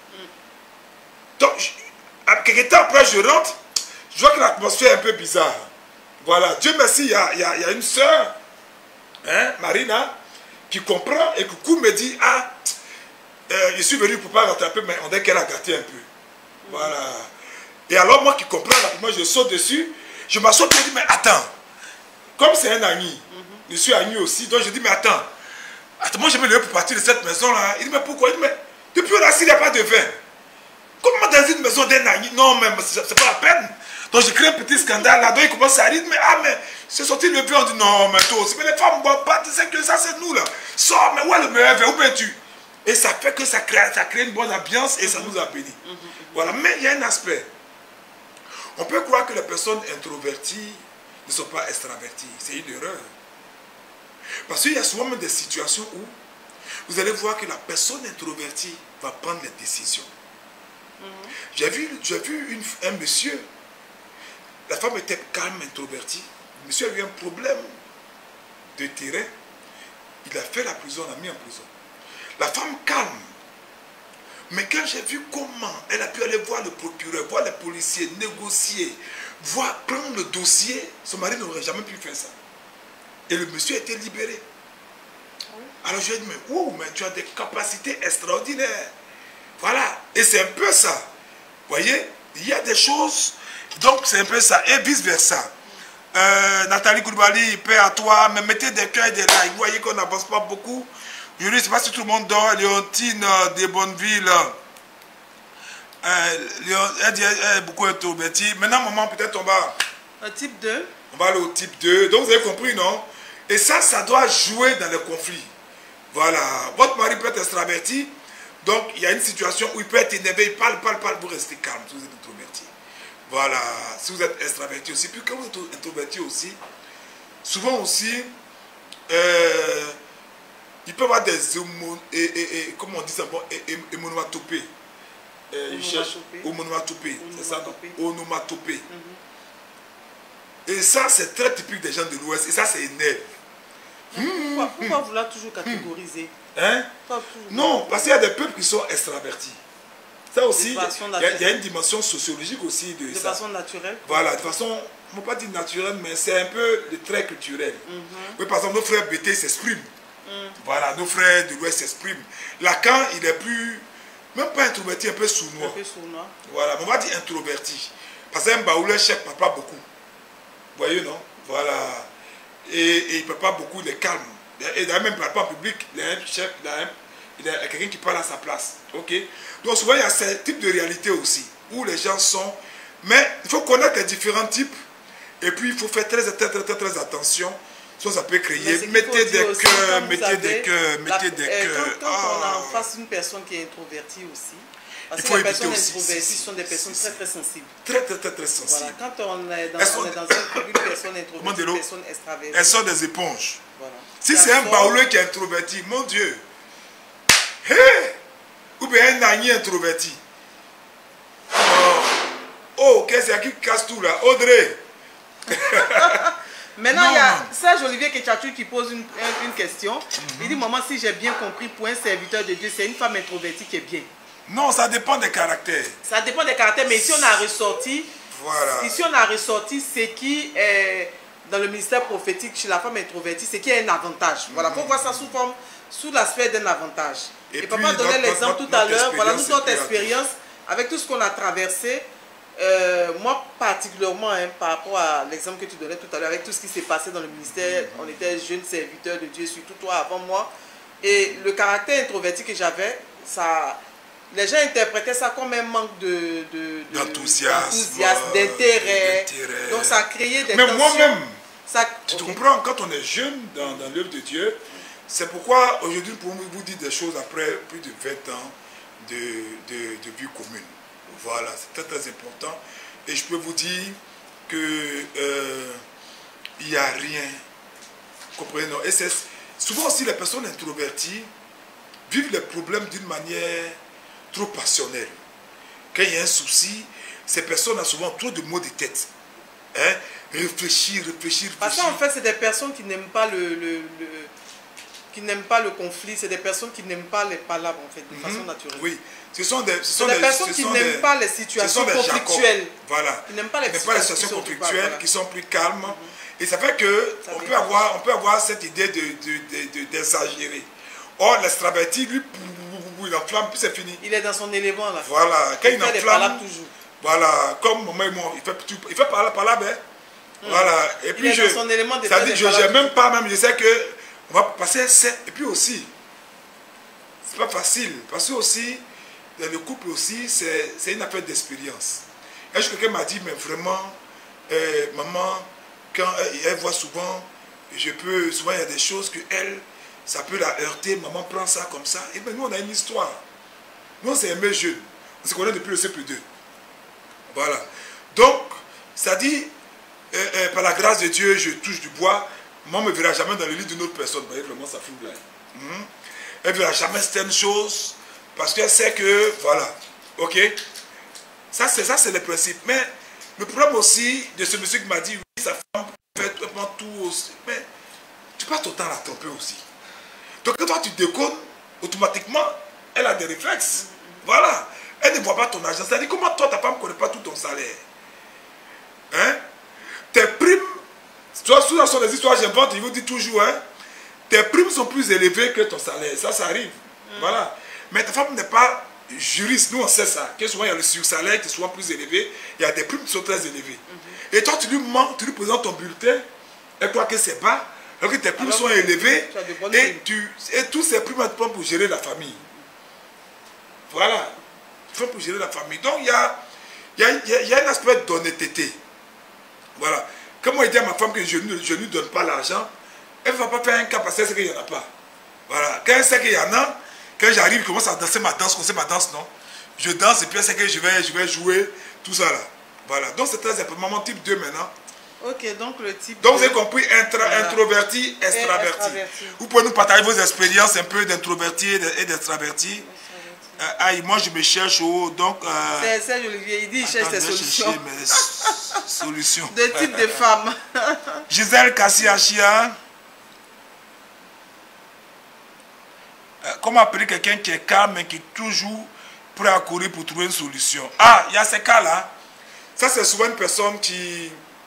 Donc, quelques temps après, je rentre, je vois que l'atmosphère est un peu bizarre. Voilà, Dieu merci, il y a une soeur, hein, Marina, qui comprend et coucou me dit, ah, je suis venu pour pas rattraper, mais on dirait qu'elle a gâté un peu. Voilà. Et alors, moi qui comprends, rapidement, je saute dessus, je m'assois et je dis, mais attends, comme c'est un ami, je suis ami aussi, donc je dis, mais attends, moi je me lever pour partir de cette maison-là. Il dit, mais pourquoi? Il dit, mais depuis là, s'il n'y a pas de vin, comment dans une maison d'un ami? Non, mais c'est pas la peine. Donc je crée un petit scandale là, donc il commence à dire, mais ah, mais c'est sorti le vin, on dit, non, mais toi aussi, mais les femmes ne boivent pas, tu sais que ça c'est nous là. Sors, mais où est le meilleur vin? Où es-tu? Et ça fait que ça crée une bonne ambiance et ça nous a bénis. Voilà, mais il y a un aspect. On peut croire que les personnes introverties ne sont pas extraverties. C'est une erreur. Parce qu'il y a souvent même des situations où vous allez voir que la personne introvertie va prendre les décisions. J'ai vu un monsieur, la femme était calme, introvertie. Le monsieur a eu un problème de terrain. Il a fait la prison, on l'a mis en prison. La femme calme. Mais quand j'ai vu comment elle a pu aller voir le procureur, voir les policiers, négocier, prendre le dossier, son mari n'aurait jamais pu faire ça. Et le monsieur a été libéré. Alors je lui ai dit, mais tu as des capacités extraordinaires. Voilà. Et c'est un peu ça. Vous voyez, il y a des choses, donc c'est un peu ça. Et vice-versa. Nathalie Koulibaly, paix à toi, mais mettez des cœurs et des likes. Vous voyez qu'on n'avance pas beaucoup. Je ne sais pas si tout le monde dort. Léontine de Bonneville. Elle est beaucoup introvertie. Maintenant, maman, peut-être on va... Un type 2. On va aller au type 2. Donc, vous avez compris, non? Et ça doit jouer dans les conflits. Voilà. Votre mari peut être extraverti. Donc, il y a une situation où il peut être énervé. Il parle. Vous restez calme si vous êtes introverti. Voilà. Si vous êtes extraverti aussi. Puis, quand vous êtes introverti aussi, souvent aussi, il peut y avoir des comment on dit ça, onomatopées. Onomatopées. C'est ça, onomatopées. Et ça, c'est très typique des gens de l'Ouest. Et ça, c'est énerve. Pourquoi vouloir toujours catégoriser? Hein? Non, parce qu'il y a des peuples qui sont extravertis. Ça aussi, il y a une dimension sociologique aussi de ça. De façon naturelle? Voilà, de façon, on ne peut pas dire naturelle, mais c'est un peu le trait culturel. Oui, par exemple, nos frères BT s'expriment. Voilà, nos frères de l'Ouest s'expriment. Lacan, il est plus, même pas introverti, un peu sournois. Un peu sournois. Voilà, on va dire introverti. Parce qu'un baoulé chef ne parle pas beaucoup. Vous voyez, non? Voilà. Et il ne parle pas beaucoup, il est calme. Et d'ailleurs, même il ne parle pas en public. Il a un chef, il a quelqu'un qui parle à sa place. Ok? Donc souvent, il y a ce type de réalité aussi, où les gens sont... Mais il faut connaître les différents types. Et puis, il faut faire très attention. Soit ça peut créer... Mettez des cœurs, mettez des cœurs, mettez des cœurs. Quand on a en face une personne qui est introvertie aussi, parce que les personnes introverties sont des personnes très sensibles. Très sensibles. Voilà, quand on est dans une personne introvertie, une personne extravertie. Elles sont des éponges. Voilà. Si c'est un baouleux qui est introverti, mon Dieu. Hey! Ou bien un agneau introverti. Oh, qu'est-ce qui casse tout là? Audrey. Maintenant, il y a Serge Olivier Ketchatou qui pose une question. Il dit, maman, si j'ai bien compris, pour un serviteur de Dieu, c'est une femme introvertie qui est bien. Non, ça dépend des caractères. Ça dépend des caractères, mais ici on a ressorti. Voilà. Ici on a ressorti ce qui est dans le ministère prophétique chez la femme introvertie, ce qui est un avantage. Voilà, il faut voir ça sous l'aspect d'un avantage. Et papa donnait l'exemple tout à l'heure. Voilà, nous, notre expérience, avec tout ce qu'on a traversé, moi particulièrement, par rapport à l'exemple que tu donnais tout à l'heure, avec tout ce qui s'est passé dans le ministère, on était jeunes serviteurs de Dieu, surtout toi avant moi. Et le caractère introverti que j'avais, les gens interprétaient ça comme un manque d'enthousiasme, d'intérêt. Donc ça créait des tensions. Mais moi-même, tu okay. comprends, quand on est jeune dans l'œuvre de Dieu, c'est pourquoi aujourd'hui nous pouvons vous dire des choses après plus de 20 ans de vie commune. Voilà, c'est très très important. Et je peux vous dire que il n'y a rien. Comprenez, non? Et c'est souvent aussi les personnes introverties vivent les problèmes d'une manière trop passionnelle. Quand il y a un souci, ces personnes ont souvent trop de maux de tête. Hein? Réfléchir. Parce qu'en fait, c'est des personnes qui n'aiment pas qui n'aiment pas le conflit, c'est des personnes qui n'aiment pas les palabres en fait, de façon naturelle. Oui, ce sont des personnes qui n'aiment pas les situations conflictuelles. Voilà. Ils n'aiment pas les situations conflictuelles, voilà. Qui sont plus calmes. Et ça fait que on peut avoir cette idée d'exagérer. Or, l'extraverti, lui, il enflamme, puis c'est fini. Il est dans son élément là. Voilà. Quand il enflamme, toujours. Voilà, comme maman et moi, il fait par là, ben. Voilà. Et puis ça dit, je même pas, je sais que on va passer un essai. Et puis aussi, c'est pas facile. Parce que aussi, dans le couple aussi, c'est une affaire d'expérience. Et quelqu'un m'a dit, mais vraiment, maman, quand elle voit souvent, souvent il y a des choses que elle, ça peut la heurter, maman prend ça comme ça. Et bien nous, on a une histoire. Nous, on s'est aimé jeune. On se connaît depuis le CP2. Voilà. Donc, ça dit, par la grâce de Dieu, je touche du bois. Moi, on ne me verra jamais dans le lit d'une autre personne. Vous voyez vraiment, ça fout là. Elle ne verra jamais certaines choses parce qu'elle sait que, voilà. Ok? Ça, c'est le principe. Mais le problème aussi de ce monsieur qui m'a dit, oui, sa femme fait tout aussi. Mais tu passes ton temps à la tromper aussi. Donc, quand toi, tu déconnes, automatiquement, elle a des réflexes. Voilà. Elle ne voit pas ton argent. C'est-à-dire, comment toi, ta femme ne connaît pas tout ton salaire? Hein? Tes primes, souvent sur les histoires, j'invente, il vous dit toujours, hein, tes primes sont plus élevées que ton salaire. Ça arrive. Voilà. Mais ta femme n'est pas juriste. Nous, on sait ça. Que souvent, il y a le sursalaire qui est souvent plus élevé. Il y a des primes qui sont très élevées. Et toi, tu lui mens, tu lui présentes ton bulletin. Elle croit que c'est bas. Alors que tes primes sont élevées. Et tous ces primes, tu prends pour gérer la famille. Voilà. Tu prends pour gérer la famille. Donc, il y a un aspect d'honnêteté. Voilà. Comme moi, je dis à ma femme que je ne lui donne pas l'argent, elle ne va pas faire un cas parce qu'elle sait qu'il n'y en a pas. Voilà. Quand elle sait qu'il y en a, quand j'arrive, je commence à danser ma danse, non? Je danse et puis elle sait que je vais jouer, tout ça là. Voilà. Donc c'est très important. Maman type 2 maintenant. Ok, donc le type Donc vous avez compris, introverti, extraverti. Vous pouvez nous partager vos expériences un peu d'introverti et d'extraverti. Moi je me cherche donc... c'est Serge Olivier, il dit il cherche ses solutions. Solutions. De type de femme. Gisèle Kassiachia. Comment appeler quelqu'un qui est calme mais qui est toujours prêt à courir pour trouver une solution? Ah, il y a ces cas-là. Ça c'est souvent une personne qui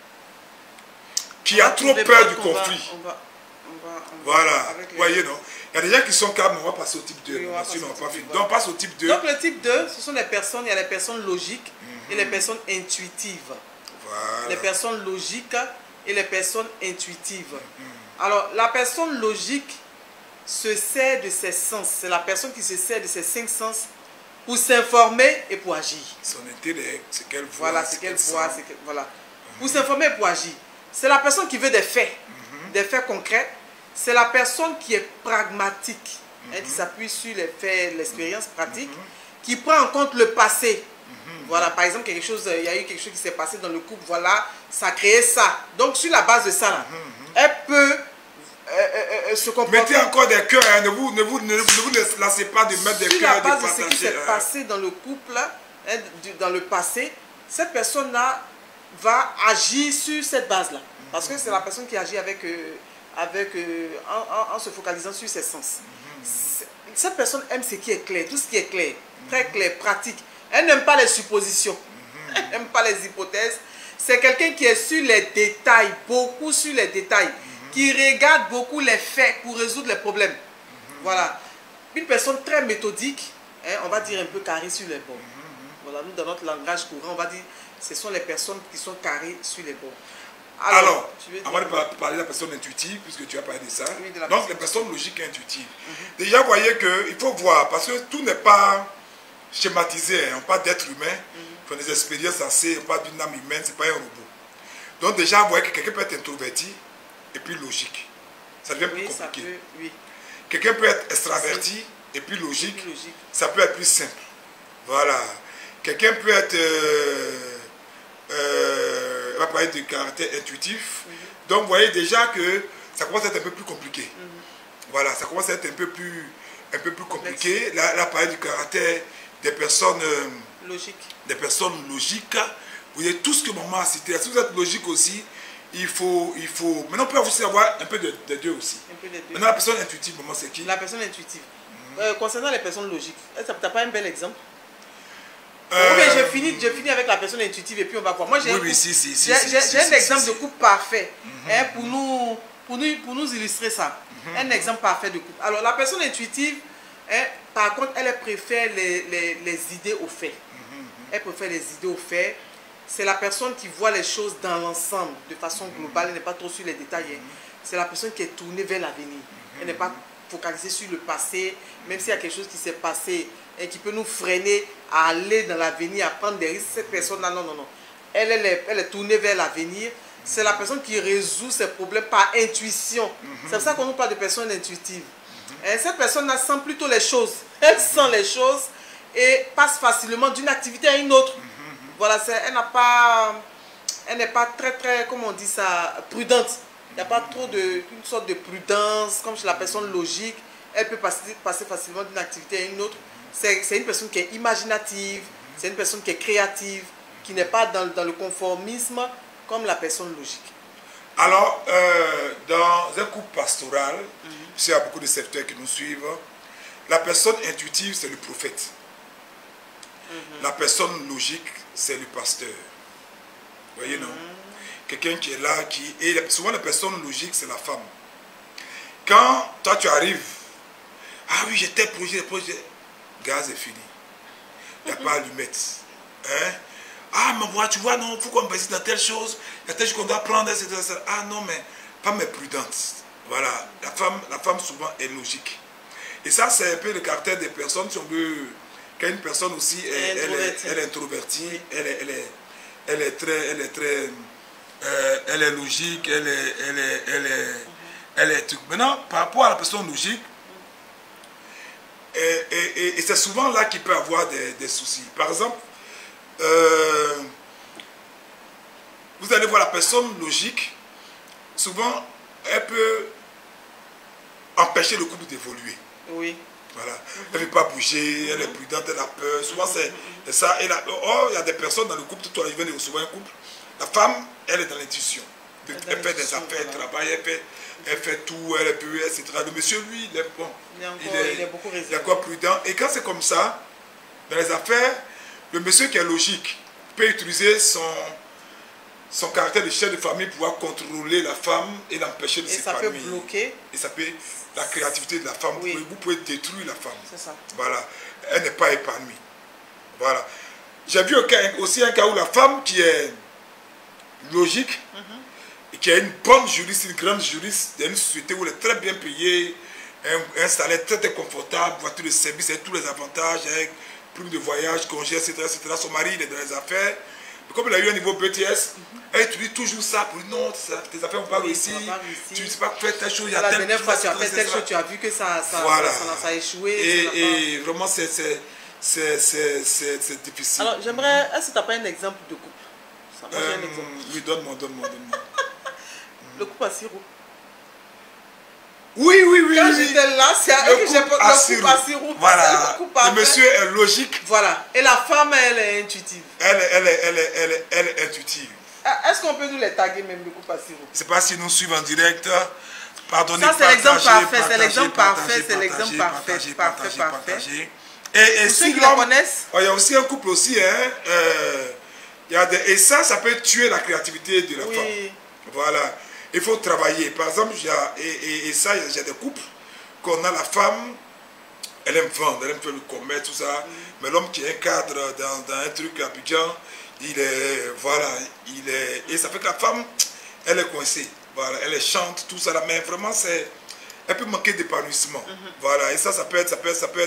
a trop peur du conflit. Voilà, vous voyez non? Il y a des gens qui sont calmes, on va passer au type 2. Oui, sinon, on va pas finir. Donc on passe au type 2. Donc le type 2, ce sont les personnes, il y a les personnes logiques et les personnes intuitives. Voilà. Les personnes logiques et les personnes intuitives. Alors la personne logique se sert de ses sens. C'est la personne qui se sert de ses 5 sens pour s'informer et pour agir. Son intellect, c'est qu'elle voit. Voilà, c'est qu'elle voit. Voilà. Pour s'informer et pour agir. C'est la personne qui veut des faits concrets. C'est la personne qui est pragmatique, qui s'appuie sur les faits, l'expérience pratique, qui prend en compte le passé. Voilà, par exemple, il y a eu quelque chose qui s'est passé dans le couple, voilà, ça a créé ça. Donc, sur la base de ça, là, elle peut se comporter... Mettez encore des cœurs, hein, ne vous laissez pas de mettre des cœurs. Sur la base de ce qui s'est passé dans le couple, dans le passé, cette personne-là va agir sur cette base-là. Parce que c'est la personne qui agit en se focalisant sur ses sens. Cette personne aime ce qui est clair, tout ce qui est clair, très clair, pratique. Elle n'aime pas les suppositions, elle n'aime pas les hypothèses. C'est quelqu'un qui est sur les détails, beaucoup sur les détails, qui regarde beaucoup les faits pour résoudre les problèmes. Voilà. Une personne très méthodique, on va dire un peu carrée sur les bords. Voilà, nous dans notre langage courant, on va dire ce sont les personnes qui sont carrées sur les bords. Alors avant de parler de la personne intuitive, puisque tu as parlé de ça, oui, donc les personnes logiques et intuitives. Déjà, vous voyez qu'il faut voir, parce que tout n'est pas schématisé, on parle d'être humain, on fait des expériences assez, on parle d'une âme humaine, c'est pas un robot. Donc déjà, vous voyez que quelqu'un peut être introverti et puis logique. Ça devient plus compliqué. Quelqu'un peut être extraverti et puis logique. Ça peut être plus simple. Voilà. Quelqu'un peut être... on va parler de caractère intuitif. Donc vous voyez déjà que ça commence à être un peu plus compliqué. Voilà, ça commence à être un peu plus compliqué. Là, on parle du caractère des personnes logiques. Des personnes logiques. Vous voyez tout ce que maman a cité. Si vous êtes logique aussi, il faut... Maintenant, on peut aussi avoir un peu de deux aussi. Un peu de deux. Maintenant, la personne intuitive, maman, c'est qui? La personne intuitive. Concernant les personnes logiques, tu n'as pas un bel exemple? Je finis avec la personne intuitive et puis on va voir. Moi, j'ai un exemple de couple parfait pour nous illustrer ça. Un exemple parfait de couple. Alors, la personne intuitive, par contre, elle préfère les idées aux faits. Elle préfère les idées aux faits. C'est la personne qui voit les choses dans l'ensemble, de façon globale. Elle n'est pas trop sur les détails. C'est la personne qui est tournée vers l'avenir. Elle n'est pas focalisée sur le passé, même s'il y a quelque chose qui s'est passé et qui peut nous freiner à aller dans l'avenir, à prendre des risques. Cette personne-là, non. Elle est tournée vers l'avenir. C'est la personne qui résout ses problèmes par intuition. C'est pour ça qu'on nous parle de personnes intuitives. Cette personne-là sent plutôt les choses. Elle sent les choses et passe facilement d'une activité à une autre. Voilà, elle n'est pas très, comment on dit ça, prudente. Il n'y a pas trop une sorte de prudence, comme chez la personne logique. Elle peut passer facilement d'une activité à une autre. C'est une personne qui est imaginative, c'est une personne qui est créative, qui n'est pas dans le conformisme comme la personne logique. Alors, dans un couple pastoral, il y a beaucoup de secteurs qui nous suivent, la personne intuitive, c'est le prophète. La personne logique, c'est le pasteur. Vous voyez, non? Quelqu'un qui est là, et souvent la personne logique, c'est la femme. Quand toi tu arrives, ah oui, j'ai tel projet, gaz est fini. Il n'y a pas allumette. Ah, mais moi, tu vois, non, il faut qu'on investit dans telle chose, il y a telle chose qu'on doit prendre, etc. Ah non, mais femme est prudente. Voilà, la femme souvent est logique. Et ça, c'est un peu le caractère des personnes, si on veut, quand une personne aussi, elle est introvertie, elle est logique, elle est truc. Maintenant, par rapport à la personne logique, et c'est souvent là qu'il peut y avoir des soucis. Par exemple, vous allez voir la personne logique, souvent, elle peut empêcher le couple d'évoluer. Oui. Voilà. Elle ne veut pas bouger, elle est prudente, elle a peur. Souvent, c'est ça. Or, il y a des personnes dans le couple, toi, je viens de recevoir un couple. La femme, elle est dans l'intuition. Elle fait des affaires, elle travaille, elle fait tout, elle est pure, etc. Le monsieur, lui, il est bon. Il est beaucoup réservé. Il est encore prudent. Et quand c'est comme ça, dans les affaires, le monsieur qui est logique peut utiliser son caractère de chef de famille pour pouvoir contrôler la femme et l'empêcher de s'épanouir. Et ça peut bloquer. Et ça peut... La créativité de la femme, oui. Vous pouvez détruire la femme. C'est ça. Voilà. Elle n'est pas épanouie. Voilà. J'ai vu aussi un cas où la femme qui est logique, et qui est une bonne juriste, une grande juriste, dans une société où elle est très bien payée, un salaire très confortable, voiture de service avec tous les avantages, avec prime de voyage, congé, etc., etc. Son mari, il est dans les affaires. Mais comme il a eu un niveau BTS, elle étudie toujours ça pour dire non, tes affaires vont pas réussir. Tu ne sais pas faire telle chose. La dernière fois, tu as fait telle chose, tu as vu que ça a échoué. Et vraiment, c'est difficile. Alors, j'aimerais, est-ce que tu n'as pas un exemple de couple? Moi, j'ai un exemple. Oui, donne-moi. Le couple à sirop. Oui. Quand j'étais là, c'est le couple à sirop. Voilà. Le monsieur est logique. Voilà. Et la femme, elle est intuitive. Elle est intuitive. Est-ce qu'on peut nous les taguer même, le couple à sirop? Je ne sais pas si nous suivons en direct. Pardonnez. Ça, c'est l'exemple parfait. C'est l'exemple parfait. C'est l'exemple parfait. Parfait. Et ceux qui la connaissent. Il y a aussi un couple aussi. Et ça peut tuer la créativité de la femme. Voilà. Il faut travailler. Par exemple, j'ai des couples qu'on a la femme, elle aime vendre, elle aime faire le commerce, tout ça. Mais l'homme qui est un cadre dans un truc à Abidjan, et ça fait que la femme, elle est coincée. Voilà, elle chante, tout ça là, mais vraiment, elle peut manquer d'épanouissement. Voilà, et ça peut être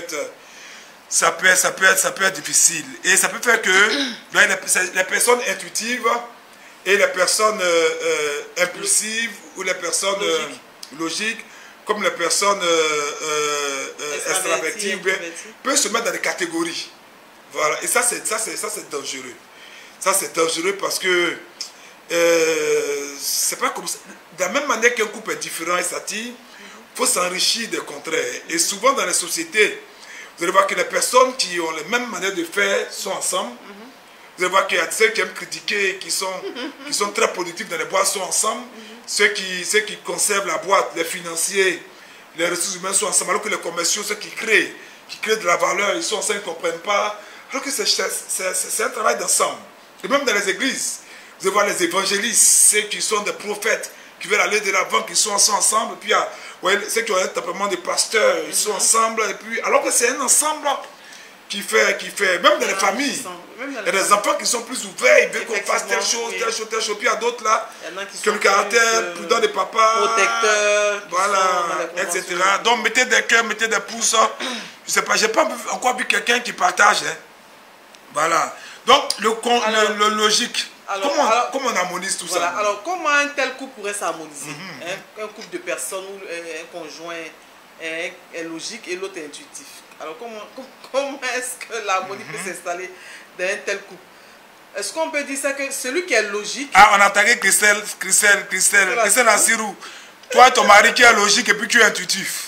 difficile. Et ça peut faire que les personnes intuitives et les personnes impulsives ou les personnes logiques, comme les personnes extraverties, peuvent se mettre dans des catégories. Voilà, et ça c'est dangereux. Ça c'est dangereux parce que c'est pas comme ça. De la même manière qu'un couple est différent et s'attire, il faut s'enrichir des contraires. Et souvent dans les sociétés, vous allez voir que les personnes qui ont les mêmes manières de faire sont ensemble. Vous allez voir qu'il y a ceux qui aiment critiquer, qui sont très productifs dans les boîtes sont ensemble. Ceux qui conservent la boîte, les financiers, les ressources humaines sont ensemble. Alors que les commerciaux, ceux qui créent de la valeur, ils sont ensemble, ils ne comprennent pas. Alors que c'est un travail d'ensemble. Et même dans les églises, vous allez voir les évangélistes, ceux qui sont des prophètes, qui veulent aller de l'avant, qui sont ensemble. Et puis, ceux qui ont un tempérament de pasteur, ils sont ensemble. Et puis, alors que c'est un ensemble qui fait, même dans les familles, il y a des enfants qui sont plus ouverts, ils veulent qu'on fasse telle chose. Puis il y a d'autres là, qui ont le caractère prudent de papa, protecteur, voilà, etc. Donc mettez des cœurs, mettez des pouces. Je sais pas, j'ai pas encore vu quelqu'un qui partage. Hein. Voilà. Donc le logique. Comment on harmonise tout ça? Alors, comment un tel couple pourrait s'harmoniser? Un couple de personnes où un conjoint est logique et l'autre est intuitif. Alors, comment est-ce que l'harmonie peut s'installer dans un tel couple? Est-ce qu'on peut dire ça que celui qui est logique... Ah, on a attaqué Christelle Assirou. Toi et ton mari qui est logique et puis tu es intuitif.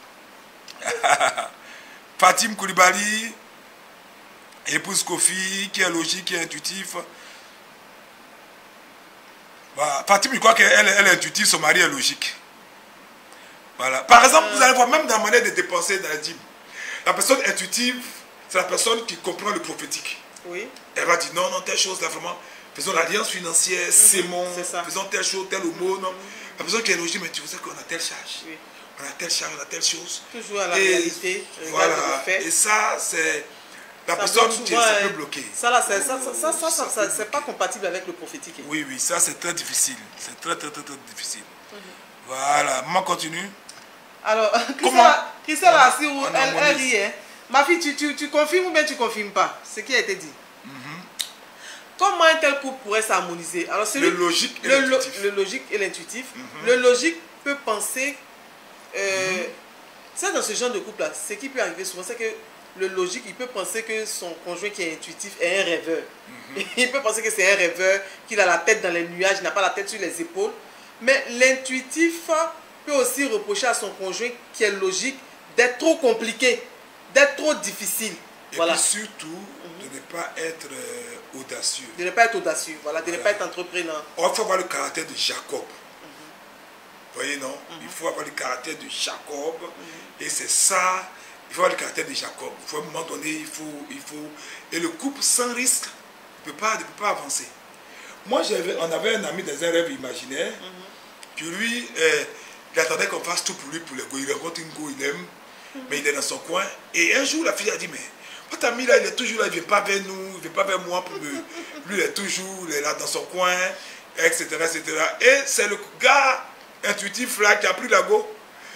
Fatim Koulibaly, épouse Kofi, qui est logique, qui est intuitif. Voilà. Fatim, je crois qu'elle est intuitive, son mari est logique. Voilà. Par exemple, vous allez voir, même dans la manière de dépenser dans la dîme, la personne intuitive, c'est la personne qui comprend le prophétique. Oui. Elle va dire non, telle chose, là vraiment, faisons l'alliance financière, sémons, faisons telle chose, telle aumône. La personne qui est logique, mais tu sais qu'on a telle charge. Oui. On a telle charge, on a telle chose. Toujours à la réalité. Voilà. Et ça, c'est la personne qui peut bloquer. Ça, c'est pas compatible avec le prophétique. Oui, ça c'est très difficile. C'est très difficile. Voilà, maman continue. Alors, Christelle Assirou, elle rit. Hein. Ma fille, tu confirmes ou bien tu ne confirmes pas ce qui a été dit? Comment un tel couple pourrait s'harmoniser? Alors, le logique et l'intuitif. Le logique peut penser... ça, dans ce genre de couple-là, ce qui peut arriver souvent, c'est que le logique, il peut penser que son conjoint qui est intuitif est un rêveur. Il peut penser que c'est un rêveur, qu'il a la tête dans les nuages, il n'a pas la tête sur les épaules. Mais l'intuitif peut aussi reprocher à son conjoint qui est logique d'être trop compliqué, d'être trop difficile. Et puis surtout, de ne pas être audacieux. De ne pas être audacieux, voilà, de ne pas être entrepreneur. Il faut avoir le caractère de Jacob. Vous voyez, non? Il faut avoir le caractère de Jacob. Et c'est ça, il faut avoir le caractère de Jacob. Il faut à un moment donné, il faut... Et le couple sans risque ne peut pas avancer. Moi, on avait un ami dans un rêve imaginaire qui lui, il attendait qu'on fasse tout pour lui, pour les go. Il rencontre une go, il aime, mais il est dans son coin. Et un jour, la fille a dit, mais votre ami là, il est toujours là, il ne vient pas vers nous, il ne vient pas vers moi. Lui, il est toujours là dans son coin, etc. etc. Et c'est le gars intuitif là qui a pris la go.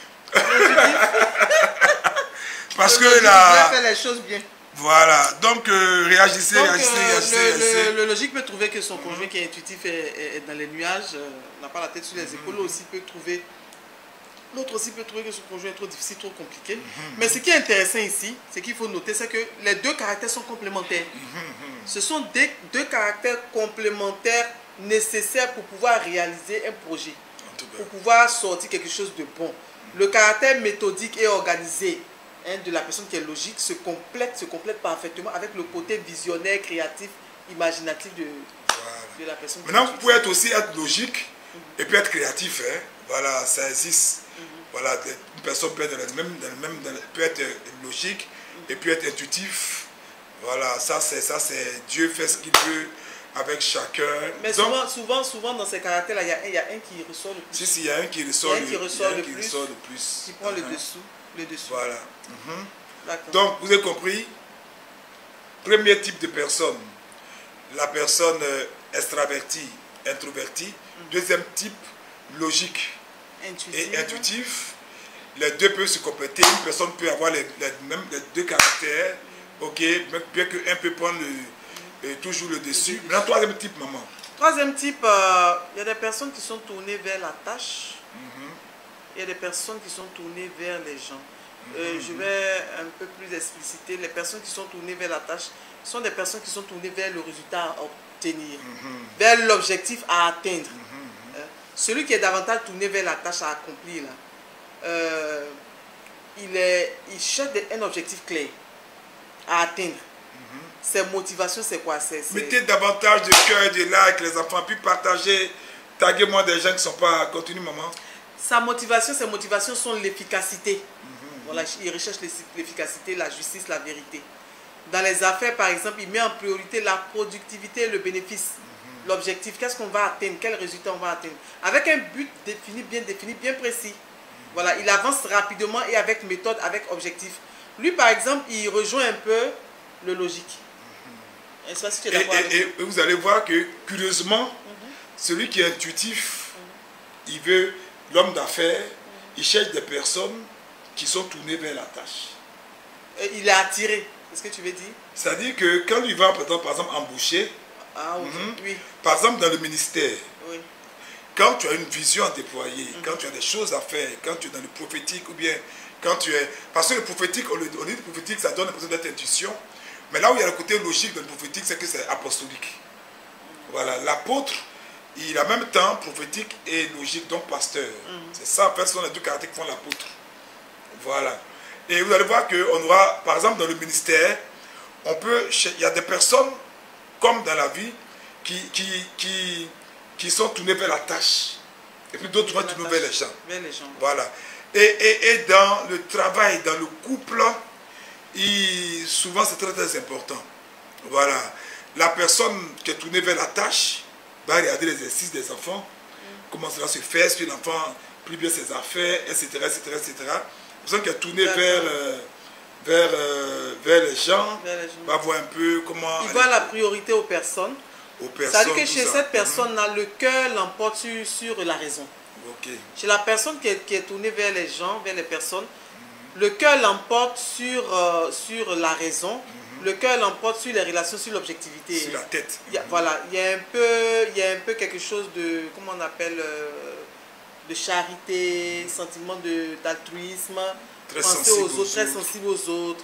Parce que là... Il a fait les choses bien. Voilà, donc réagissez. Le logique peut trouver que son conjoint qui est intuitif est dans les nuages, n'a pas la tête sur les épaules. L'autre aussi peut trouver que son conjoint est trop difficile, trop compliqué. Mais ce qui est intéressant ici, ce qu'il faut noter, c'est que les deux caractères sont complémentaires. Ce sont deux caractères complémentaires nécessaires pour pouvoir réaliser un projet, pour pouvoir sortir quelque chose de bon. Le caractère méthodique et organisé de la personne qui est logique se complète parfaitement avec le côté visionnaire, créatif, imaginatif de la personne. Maintenant, vous pouvez aussi être logique et puis être créatif. Hein. Voilà, ça existe. Voilà, une personne peut être, peut être logique et puis être intuitif. Voilà, ça c'est Dieu fait ce qu'il veut avec chacun. Mais donc, souvent dans ces caractères-là, il y a un qui ressort le plus. Si, il y a un qui ressort le plus. Qui prend le dessous. Voilà. Donc, vous avez compris, premier type de personne, la personne extravertie introverti. Deuxième type, logique et intuitif. Les deux peuvent se compléter. Une personne peut avoir les deux caractères, ok, bien qu'un peut prendre toujours le dessus. Maintenant, troisième type, maman. Troisième type, il y a des personnes qui sont tournées vers la tâche. Il y a des personnes qui sont tournées vers les gens. Je vais un peu plus expliciter. Les personnes qui sont tournées vers la tâche sont des personnes qui sont tournées vers le résultat à obtenir, vers l'objectif à atteindre. Celui qui est davantage tourné vers la tâche à accomplir, là, il cherche un objectif clair à atteindre. Ses motivations, c'est quoi? Mettez davantage de cœur et de là avec les enfants, puis partagez, taguez-moi des gens qui ne sont pas... Continue, maman. Ses motivations sont l'efficacité. Voilà, il recherche l'efficacité, la justice, la vérité. Dans les affaires, par exemple, il met en priorité la productivité et le bénéfice. L'objectif, qu'est-ce qu'on va atteindre, quel résultat on va atteindre. Avec un but défini, bien précis. Voilà, il avance rapidement et avec méthode, avec objectif. Lui, par exemple, il rejoint un peu le logique. Et vous allez voir que, curieusement, celui qui est intuitif, il veut, l'homme d'affaires, il cherche des personnes qui sont tournées vers la tâche. Et il est attiré, c'est ce que tu veux dire? C'est-à-dire que quand il va, par exemple, embaucher, oui. par exemple, dans le ministère, oui. Quand tu as une vision à déployer, quand tu as des choses à faire, quand tu es dans le prophétique, ou bien quand tu es... Parce que le prophétique, on dit le prophétique, ça donne l'impression d'être intuition. Mais là où il y a le côté logique dans le prophétique, c'est que c'est apostolique. Voilà, l'apôtre, il a en même temps prophétique et logique, donc pasteur. C'est ça, en fait, ce sont les deux caractères qui font l'apôtre. Voilà. Et vous allez voir qu'on aura, par exemple, dans le ministère, il y a des personnes, comme dans la vie, qui sont tournées vers la tâche. Et puis d'autres vont tourner vers les gens. Voilà. Et dans le travail, dans le couple, souvent c'est très très important. Voilà. La personne qui est tournée vers la tâche va regarder l'exercice des enfants, comment cela se fait, est-ce que l'enfant plie bien ses affaires, etc. La personne qui est tournée vers les gens va voir un peu comment... Il voit la priorité aux personnes. C'est-à-dire que chez cette personne-là, le cœur l'emporte sur la raison. Chez la personne qui est tournée vers les gens, vers les personnes, le cœur l'emporte sur la raison, le cœur l'emporte sur les relations, sur l'objectivité. Sur la tête. Voilà, il y a un peu quelque chose de, comment on appelle, de charité, sentiment d'altruisme, penser aux autres, très sensible aux autres,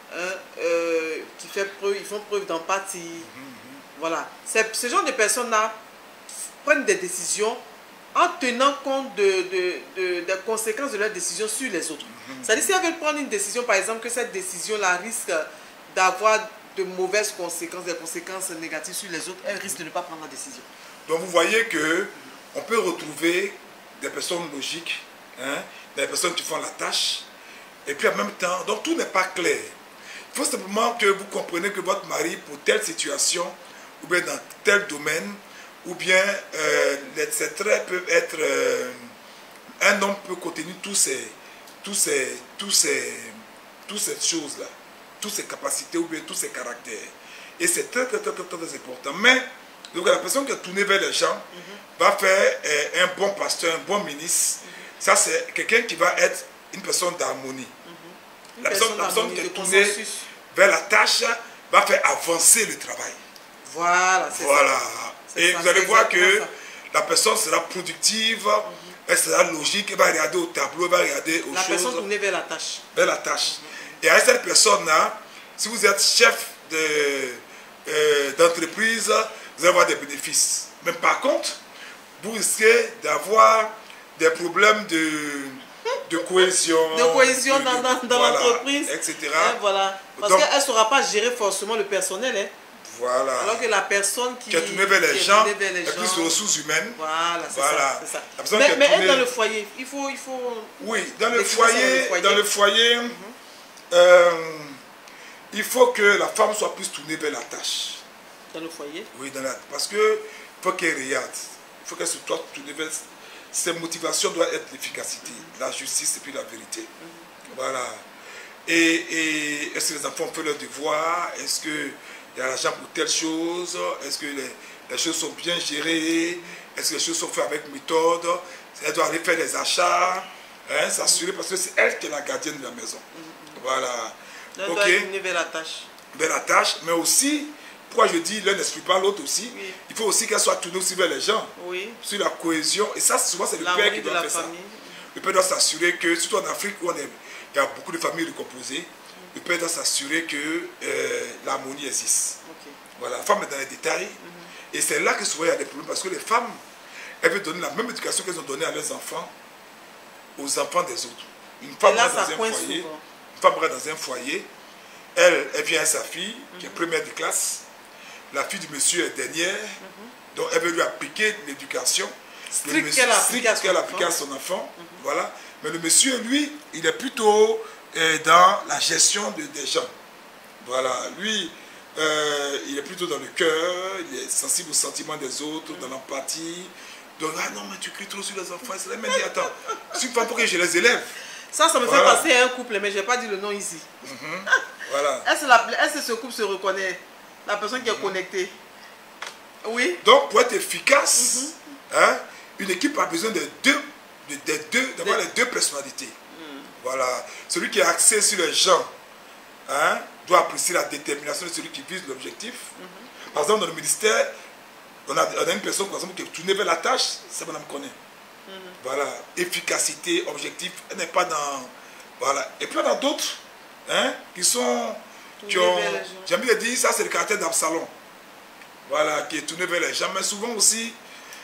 ils font preuve d'empathie. Voilà, ce genre de personnes-là prennent des décisions en tenant compte des conséquences de leurs décisions sur les autres. C'est-à-dire, si elles veulent prendre une décision, par exemple, que cette décision-là risque d'avoir de mauvaises conséquences, des conséquences négatives sur les autres, elles risquent de ne pas prendre la décision. Donc, vous voyez qu'on peut retrouver des personnes logiques, des personnes qui font la tâche, et puis en même temps, donc tout n'est pas clair. Il faut simplement que vous compreniez que votre mari, pour telle situation, ou bien dans tel domaine, ou bien ces traits peuvent être... un homme peut contenir toutes ces choses-là, toutes ces capacités ou bien tous ces caractères. Et c'est très, très, très, très, très important. Mais donc, la personne qui est tournée vers les gens va faire un bon pasteur, un bon ministre. Ça, c'est quelqu'un qui va être une personne d'harmonie. La personne qui est tournée vers la tâche va faire avancer le travail. Voilà, c'est ça. Et vous allez voir que la personne sera productive, elle sera logique, elle va regarder au tableau, elle va regarder aux choses. La personne tournée vers la tâche. Vers la tâche. Et avec cette personne-là, si vous êtes chef d'entreprise, vous allez avoir des bénéfices. Mais par contre, vous risquez d'avoir des problèmes de cohésion. De cohésion dans l'entreprise. Etc. Voilà. Parce qu'elle ne saura pas gérer forcément le personnel. Voilà. Alors que la personne qui est tournée vers les gens est plus aux ressources humaines. Voilà, c'est ça. Mais être dans le foyer, il faut... Oui, dans le foyer, il faut que la femme soit plus tournée vers la tâche. Dans le foyer? Oui, parce que faut qu'elle regarde. Il faut qu'elle se soit tournée vers... Ses motivations doivent être l'efficacité, la justice et puis la vérité. Voilà. Et est-ce que les enfants font leur devoir? Est-ce que il y a l'argent pour telle chose, est-ce que les choses sont bien gérées, est-ce que les choses sont faites avec méthode, elle doit aller faire des achats, hein, s'assurer, parce que c'est elle qui est la gardienne de la maison. Voilà. Elle doit mener vers la tâche. Vers la tâche, mais aussi, pourquoi je dis l'un n'exclut pas l'autre aussi, oui. Il faut aussi qu'elle soit tournée aussi vers les gens, oui. Sur la cohésion, et ça souvent c'est le père qui doit faire ça. Le père doit s'assurer que, surtout en Afrique où il y a beaucoup de familles recomposées, le père doit s'assurer que l'harmonie existe. Okay. Voilà, la femme est dans les détails, et c'est là que souvent il y a des problèmes, parce que les femmes, elles veulent donner la même éducation qu'elles ont donnée à leurs enfants, aux enfants des autres. Une femme reste dans un foyer, une femme reste dans un foyer, elle vient avec sa fille, qui est première de classe, la fille du monsieur est dernière, donc elle veut lui appliquer l'éducation strict qu'elle applique à son enfant. Voilà. Mais le monsieur, lui, il est plutôt dans la gestion des gens. Voilà. Lui, il est plutôt dans le cœur, il est sensible aux sentiments des autres, dans l'empathie. Donc, ah non, mais tu cries trop sur les enfants. Il m'a dit, attends, c'est une fois pour que je les élève. Ça me fait passer à un couple, mais je n'ai pas dit le nom ici. Voilà. Est-ce que ce couple se reconnaît? La personne qui est connectée. Oui. Donc, pour être efficace, hein, une équipe a besoin d'avoir les deux personnalités. Voilà. Celui qui est axé sur les gens, hein, doit apprécier la détermination de celui qui vise l'objectif. Par exemple, dans le ministère, on a une personne par exemple, qui est tournée vers la tâche, c'est Madame Koné. Voilà. Efficacité, objectif, elle n'est pas dans... Voilà. Et puis, il y en a d'autres, hein, qui sont... J'ai envie de dire, ça c'est le caractère d'Absalom. Voilà, qui est tourné vers les gens. Mais souvent aussi,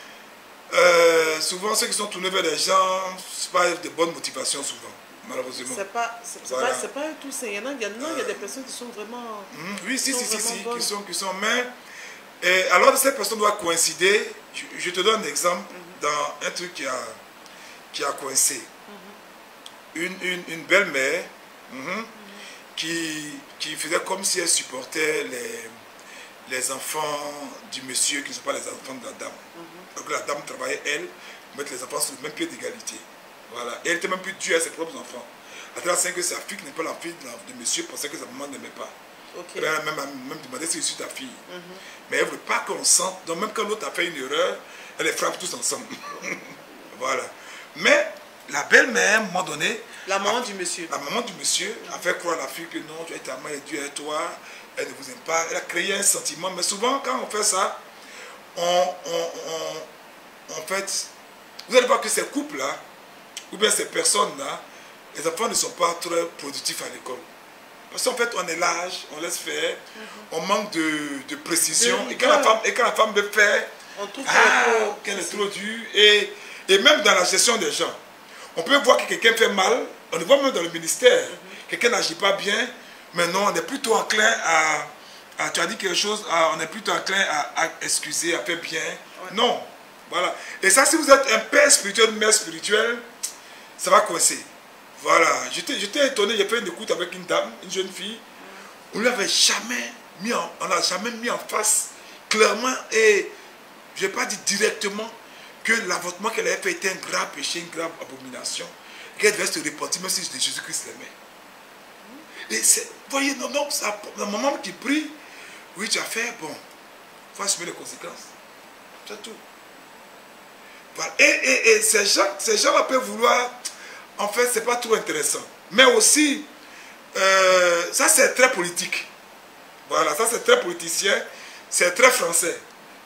souvent ceux qui sont tournés vers les gens, ce n'est pas de bonnes motivations souvent, malheureusement. C'est pas tout ça. Il y a des personnes qui sont vraiment... oui, si, qui sont mais... alors cette personne doit coïncider. Je te donne un exemple dans un truc qui a coincé. Une belle-mère qui faisait comme si elle supportait les enfants du monsieur qui ne sont pas les enfants de la dame. Donc la dame travaillait, elle, pour mettre les enfants sur le même pied d'égalité. Voilà. Et elle était même plus dure à ses propres enfants. À tel point que sa fille qui n'est pas la fille de monsieur pensait que sa maman n'aimait pas. Elle a même demandé si je suis ta fille. Mais elle ne veut pas qu'on sente. Donc même quand l'autre a fait une erreur, elle les frappe tous ensemble. Voilà. Mais la belle-mère, à un moment donné... La maman du monsieur. La maman du monsieur a fait croire à la fille que non, tu es ta mère et Dieu est toi. Elle ne vous aime pas. Elle a créé un sentiment. Mais souvent, quand on fait ça, en fait, vous allez voir que ces couples-là, ou bien ces personnes-là, les enfants ne sont pas très productifs à l'école. Parce qu'en fait, on est lâche, on laisse faire, on manque de précision. Et quand la femme veut faire, on trouve qu'elle est trop dure. Et même dans la gestion des gens, on peut voir que quelqu'un fait mal, on le voit même dans le ministère, quelqu'un n'agit pas bien, mais non, on est plutôt enclin à tu as dit quelque chose, on est plutôt enclin à excuser, à faire bien. Non, voilà. Et ça, si vous êtes un père spirituel, une mère spirituelle, ça va coincer. Voilà, j'étais étonné, j'ai fait une écoute avec une dame, une jeune fille, on n'a jamais mis en face clairement, et je n'ai pas dit directement que l'avortement qu'elle avait fait était un grave péché, une grave abomination, qu'elle devait se repentir même si Jésus-Christ l'aimait. Et voyez, non, ça, la maman qui prie, oui, tu as fait, bon, il faut assumer les conséquences. C'est tout. Voilà. Et ces gens-là peuvent vouloir, en fait, c'est pas trop intéressant. Mais aussi, ça c'est très politique. Voilà, ça c'est très politicien, c'est très français.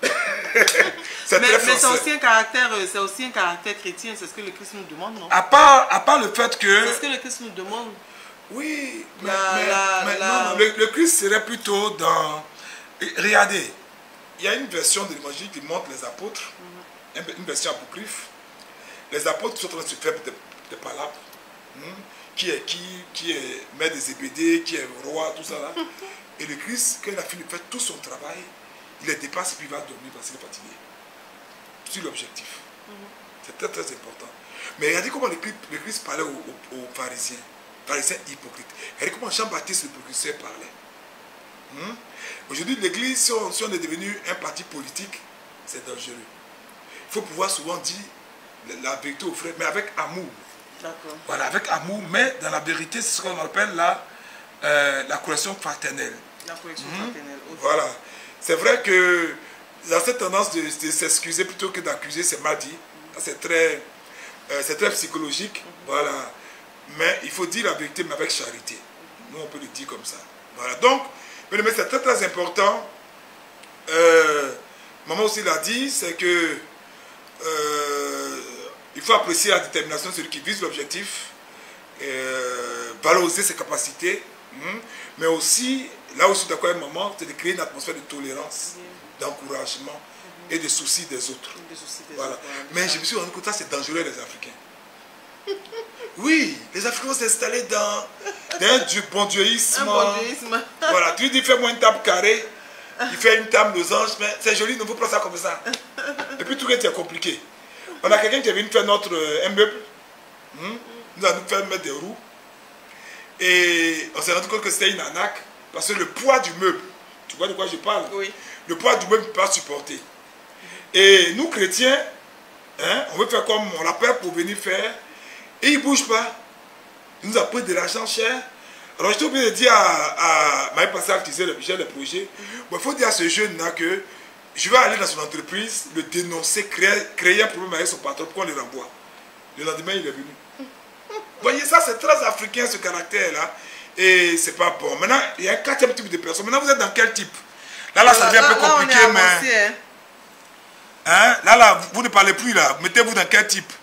Mais c'est aussi un caractère chrétien, c'est ce que le Christ nous demande, non? À part le fait que... C'est ce que le Christ nous demande. Oui, mais non, le Christ serait plutôt dans... Regardez, il y a une version de l'évangile qui montre les apôtres, une version apocryphe. Les apôtres sont en train de se faire des palabres. Qui est maître des Zébédée, qui est roi, tout ça là. Et le Christ, quand il a fini de faire tout son travail, il les dépasse et puis il va dormir parce qu'il est fatigué. Sur l'objectif. C'est très très important. Mais regardez comment le Christ parlait aux pharisiens. Pharisiens hypocrites. Regardez comment Jean-Baptiste le précurseur parlait. Aujourd'hui, l'Église, si on est devenu un parti politique, c'est dangereux. Il faut pouvoir souvent dire la vérité aux frères, mais avec amour. Voilà, avec amour, mais dans la vérité, c'est ce qu'on appelle la correction fraternelle. La correction fraternelle. Okay. Voilà. C'est vrai que dans cette tendance de s'excuser plutôt que d'accuser, c'est mal dit. C'est très psychologique. Voilà. Mais il faut dire la vérité, mais avec charité. Nous, on peut le dire comme ça. Voilà. Donc, mais c'est très très important. Maman aussi l'a dit, c'est que il faut apprécier la détermination de celui qui vise l'objectif, valoriser ses capacités, mais aussi, là où je suis d'accord avec maman, c'est de créer une atmosphère de tolérance, d'encouragement et de souci des autres. Voilà. Mais je me suis rendu compte que ça, c'est dangereux, les Africains. Oui, les Africains vont s'installer dans un bondieuisme. Voilà, tu lui dis fais-moi une table carrée, il fait une table losange, mais c'est joli, ne vous prenez ça comme ça. Et puis tout est compliqué. On a quelqu'un qui est venu faire un meuble, nous allons faire mettre des roues, et on s'est rendu compte que c'était une arnaque, parce que le poids du meuble, tu vois de quoi je parle? Oui. Le poids du meuble ne peut pas supporter. Et nous chrétiens, on veut faire comme on l'appelle pour venir faire, et il ne bouge pas. Il nous a pris de l'argent cher. Alors j'étais obligé de dire à Marie Pascal qui disait le projet, il faut dire à ce jeune-là que je vais aller dans son entreprise, le dénoncer, créer un problème avec son patron pour qu'on le renvoie. Le lendemain, il est venu. Vous voyez, ça c'est très africain ce caractère-là. Et c'est pas bon. Maintenant, il y a un quatrième type de personnes. Maintenant, vous êtes dans quel type? Là, ça devient un peu compliqué, mais... Là, vous ne parlez plus là. Mettez-vous dans quel type?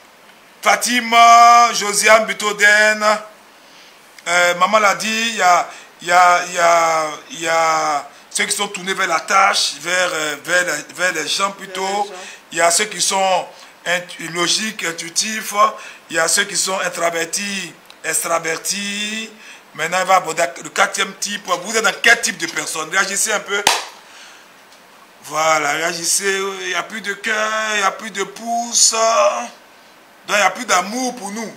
Fatima, Josiane, Bitoden, maman l'a dit, il y a ceux qui sont tournés vers la tâche, vers les gens plutôt. Il y a ceux qui sont logiques, intuitifs. Il y a ceux qui sont introvertis, extravertis. Maintenant, il va aborder le quatrième type. Vous êtes dans quel type de personne? Réagissez un peu. Voilà, réagissez. Il n'y a plus de cœur, il n'y a plus de pouce. Donc, il n'y a plus d'amour pour nous.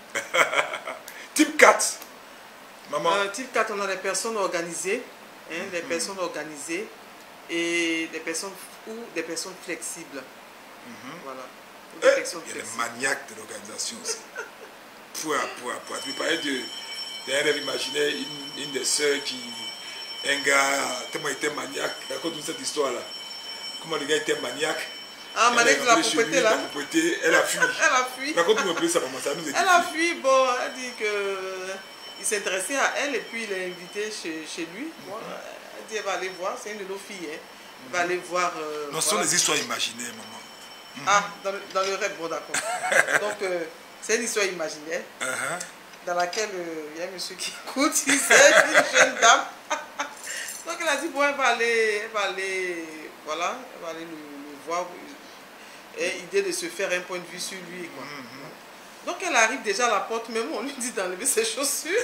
Type 4. Maman. Type 4, on a les personnes organisées. Les personnes organisées et des personnes flexibles. Voilà. Il y a les maniaques de l'organisation aussi. Tu parlais d'un rêve imaginaire, une des sœurs un gars, tellement était maniaque. Raconte-nous cette histoire-là. Comment le gars était maniaque. Ah, maniaque de la propriété là. Elle a fui. Elle a fui. Raconte-nous un peu ça, maman. Ça nous elle a fui, bon, elle dit que il s'intéressait à elle et puis il l'a invitée chez lui. Bon, elle dit elle va aller voir, c'est une de nos filles. Elle va aller voir. Non, ce sont les histoires imaginaires, maman. Ah, dans le rêve, bon d'accord. Donc, c'est une histoire imaginaire dans laquelle il y a un monsieur qui écoute, c'est une jeune dame. Donc elle a dit, bon, elle va aller voilà, elle va aller le voir. Et idée de se faire un point de vue sur lui. Quoi. Donc elle arrive déjà à la porte, même on lui dit d'enlever ses chaussures.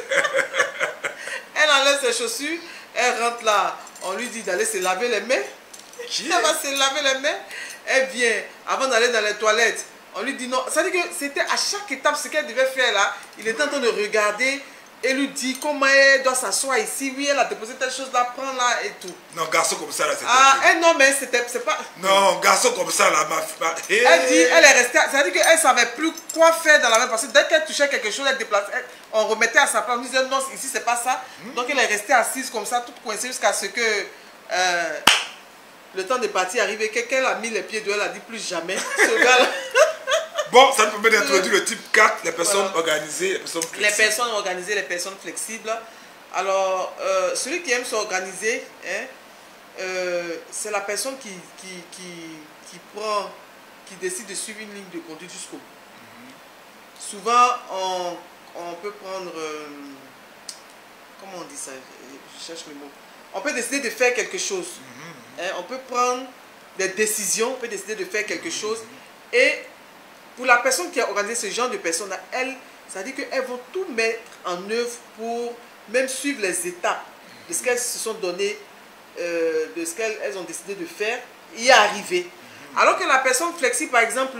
Elle enlève ses chaussures, elle rentre là, on lui dit d'aller se laver les mains. Elle va se laver les mains. Elle vient, avant d'aller dans les toilettes, on lui dit non. Ça veut dire que c'était à chaque étape ce qu'elle devait faire là. Il était en train de regarder et lui dit comment elle doit s'asseoir ici. Oui, elle a déposé telle chose là, prends là et tout. Non, garçon comme ça là, c'est non, mais c'est pas... Non, garçon comme ça là, Elle dit, elle est restée... Ça veut dire qu'elle ne savait plus quoi faire dans la main. Parce que dès qu'elle touchait quelque chose, elle déplaçait. On remettait à sa place. On disait non, ici c'est pas ça. Donc elle est restée assise comme ça, toute coincée jusqu'à ce que... le temps de partir arrivé, quelqu'un a mis les pieds dehors, elle a dit plus jamais. Ce gars-là... Bon, ça nous permet d'introduire le type 4, les personnes organisées, les personnes flexibles. Les personnes organisées, les personnes flexibles. Alors, celui qui aime s'organiser, c'est la personne qui décide de suivre une ligne de conduite jusqu'au bout. Souvent, on peut prendre... comment on dit ça? Je cherche le mot. On peut décider de faire quelque chose. On peut prendre des décisions, on peut décider de faire quelque chose. Et pour la personne qui a organisé ce genre de personnes, ça veut dire qu'elles vont tout mettre en œuvre pour même suivre les étapes de ce qu'elles se sont données, de ce qu'elles ont décidé de faire, y arriver. Alors que la personne flexible, par exemple,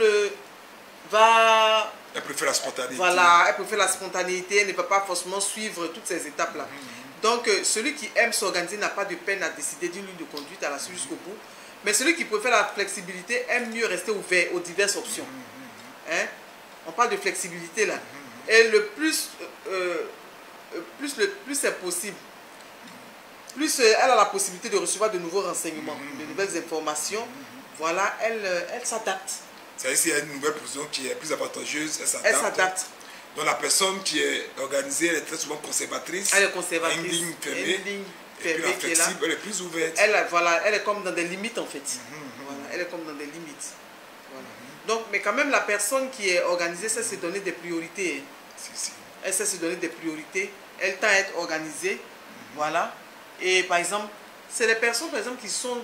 elle préfère la spontanéité. Voilà, elle préfère la spontanéité, elle ne va pas forcément suivre toutes ces étapes-là. Donc, celui qui aime s'organiser n'a pas de peine à décider d'une ligne de conduite, à la suivre jusqu'au bout. Mais celui qui préfère la flexibilité aime mieux rester ouvert aux diverses options. On parle de flexibilité là. Et le plus c'est possible, plus elle a la possibilité de recevoir de nouveaux renseignements, de nouvelles informations, voilà, elle s'adapte. C'est-à-dire s'il y a une nouvelle position qui est plus avantageuse, Elle s'adapte. Donc la personne qui est organisée, elle est très souvent conservatrice. Elle est conservatrice. Une ligne fermée. Et puis la flexible, elle est plus ouverte. Elle est comme dans des limites en fait. Voilà, elle est comme dans des limites. Voilà. Donc, mais quand même, la personne qui est organisée, ça se donner des priorités. Si. Elle sait se donner des priorités. Elle tend à être organisée. Voilà. Et par exemple, c'est les personnes par exemple qui sont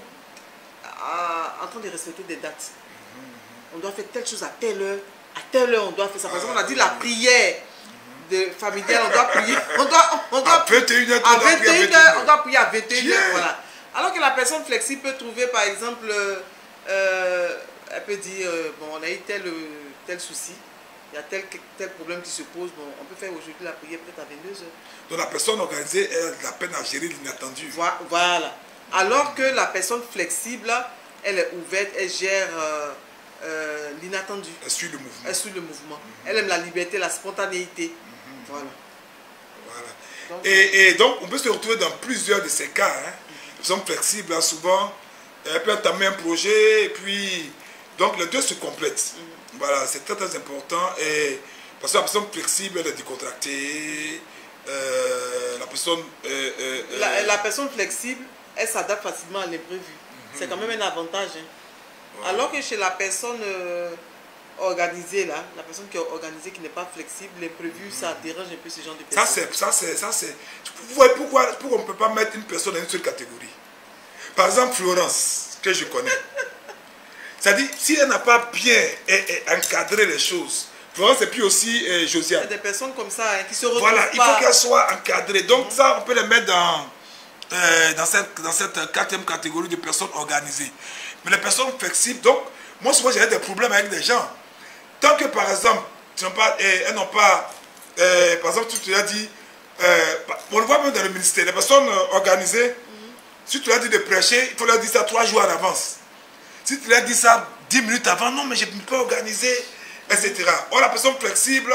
en train de respecter des dates. On doit faire telle chose à telle heure. À telle heure, on doit faire ça. Par exemple, on a dit la prière familiale, on doit prier. On doit à 21h, on doit prier à 21h. Voilà. Alors que la personne flexible peut trouver, par exemple, elle peut dire, bon, on a eu tel souci, il y a tel problème qui se pose, bon, on peut faire aujourd'hui la prière peut-être à 22h. Donc la personne organisée, elle a de la peine à gérer l'inattendu. Voilà. Alors que la personne flexible, elle est ouverte, elle gère l'inattendu. Elle suit le mouvement. Elle suit le mouvement. Elle aime la liberté, la spontanéité. Voilà. Donc, et donc, on peut se retrouver dans plusieurs de ces cas. Hein. Les personnes flexibles, là, souvent, elle peut entamer un projet, et puis, donc les deux se complètent. Voilà, c'est très très important. Et parce que la personne flexible, elle est décontractée. La personne flexible, elle s'adapte facilement à l'imprévu. C'est quand même un avantage. Hein. Voilà. Alors que chez la personne organisée, là, la personne qui est organisée, qui n'est pas flexible, l'imprévu, ça dérange un peu ce genre de personnes. Ça c'est. Vous voyez pourquoi on ne peut pas mettre une personne dans une seule catégorie. Par exemple, Florence, que je connais. C'est-à-dire, si elle n'a pas bien encadré les choses, Florence et puis aussi Josiane. Il y a des personnes comme ça hein, qui se retrouvent voilà, pas. il faut qu'elles soient encadrées. Donc ça, on peut les mettre dans cette quatrième catégorie de personnes organisées. Mais les personnes flexibles, donc, moi souvent j'ai des problèmes avec des gens. Tant que par exemple, elles n'ont pas, par exemple, tu te l'as dit, on le voit même dans le ministère, les personnes organisées, si tu leur dis de prêcher, il faut leur dire ça 3 jours à l'avance. Si tu leur dis ça 10 minutes avant, non mais je ne peux pas organiser, etc. Or la personne flexible,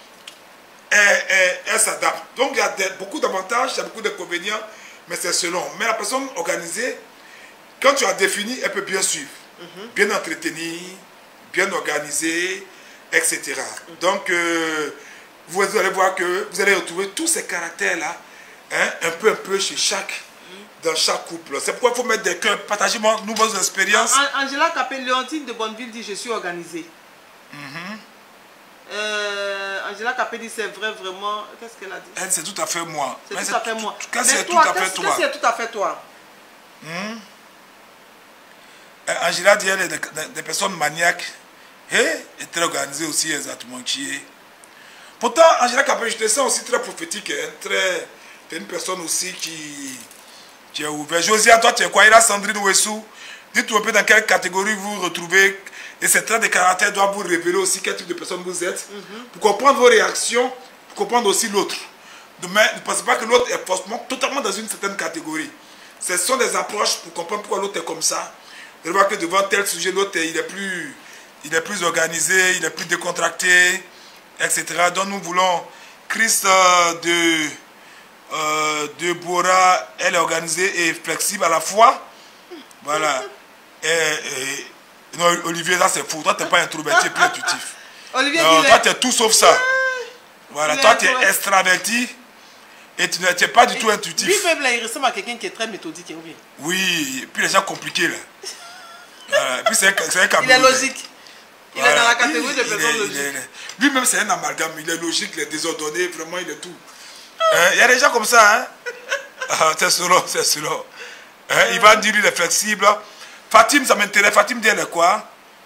elle s'adapte. Donc il y a beaucoup d'avantages, il y a beaucoup d'inconvénients, mais c'est selon. Mais la personne organisée, quand tu as défini, elle peut bien suivre, bien entretenir, bien organiser, etc. Donc, vous allez voir que vous allez retrouver tous ces caractères-là, hein, un peu dans chaque couple. C'est pourquoi il faut mettre des cœurs. Partagez-moi nous vos expériences. Angela Capé-Léontine de Bonneville dit « Je suis organisée ». Angela Capé dit c'est vrai vraiment. Qu'est-ce qu'elle a dit? Elle, c'est tout à fait moi. C'est tout à fait moi. C'est tout à fait toi. Qu'est-ce qui est tout à fait toi? Angela dit elle est des personnes maniaques et très organisées aussi, exactement. Qui est. Pourtant, Angela Capé, je te sens aussi très prophétique. Hein, tu es une personne aussi qui est ouverte. Josiane, toi, tu es quoi? Il a Sandrine Ouessou. Dites-nous un peu dans quelle catégorie vous vous retrouvez. Et ces traits de caractère doivent vous révéler aussi quel type de personne vous êtes. Pour comprendre vos réactions, pour comprendre aussi l'autre. Ne pensez pas que l'autre est forcément totalement dans une certaine catégorie. Ce sont des approches pour comprendre pourquoi l'autre est comme ça. Vous allez voir que devant tel sujet, l'autre il est plus organisé, il est plus décontracté, etc. Donc nous voulons Christ de Bora, elle est organisée et flexible à la fois. Voilà. Non, Olivier, ça c'est fou. Toi, tu n'es pas introverti et plus intuitif. Olivier, non, toi, tu es tout sauf ça. Voilà, toi, tu es extraverti et tu n'es pas du tout intuitif. Lui-même, là, il ressemble à quelqu'un qui est très méthodique. Oui, et puis les gens compliqués, là. Et puis c'est un Camerounais. Il est logique. Il est dans la catégorie de personnes logiques. Lui-même, c'est un amalgame. Il est logique, il est désordonné, vraiment, il est tout. Il y a des gens comme ça, hein. C'est selon, c'est selon. Il va dire, il est flexible. Fatim, ça m'intéresse. Fatim dit, elle est quoi?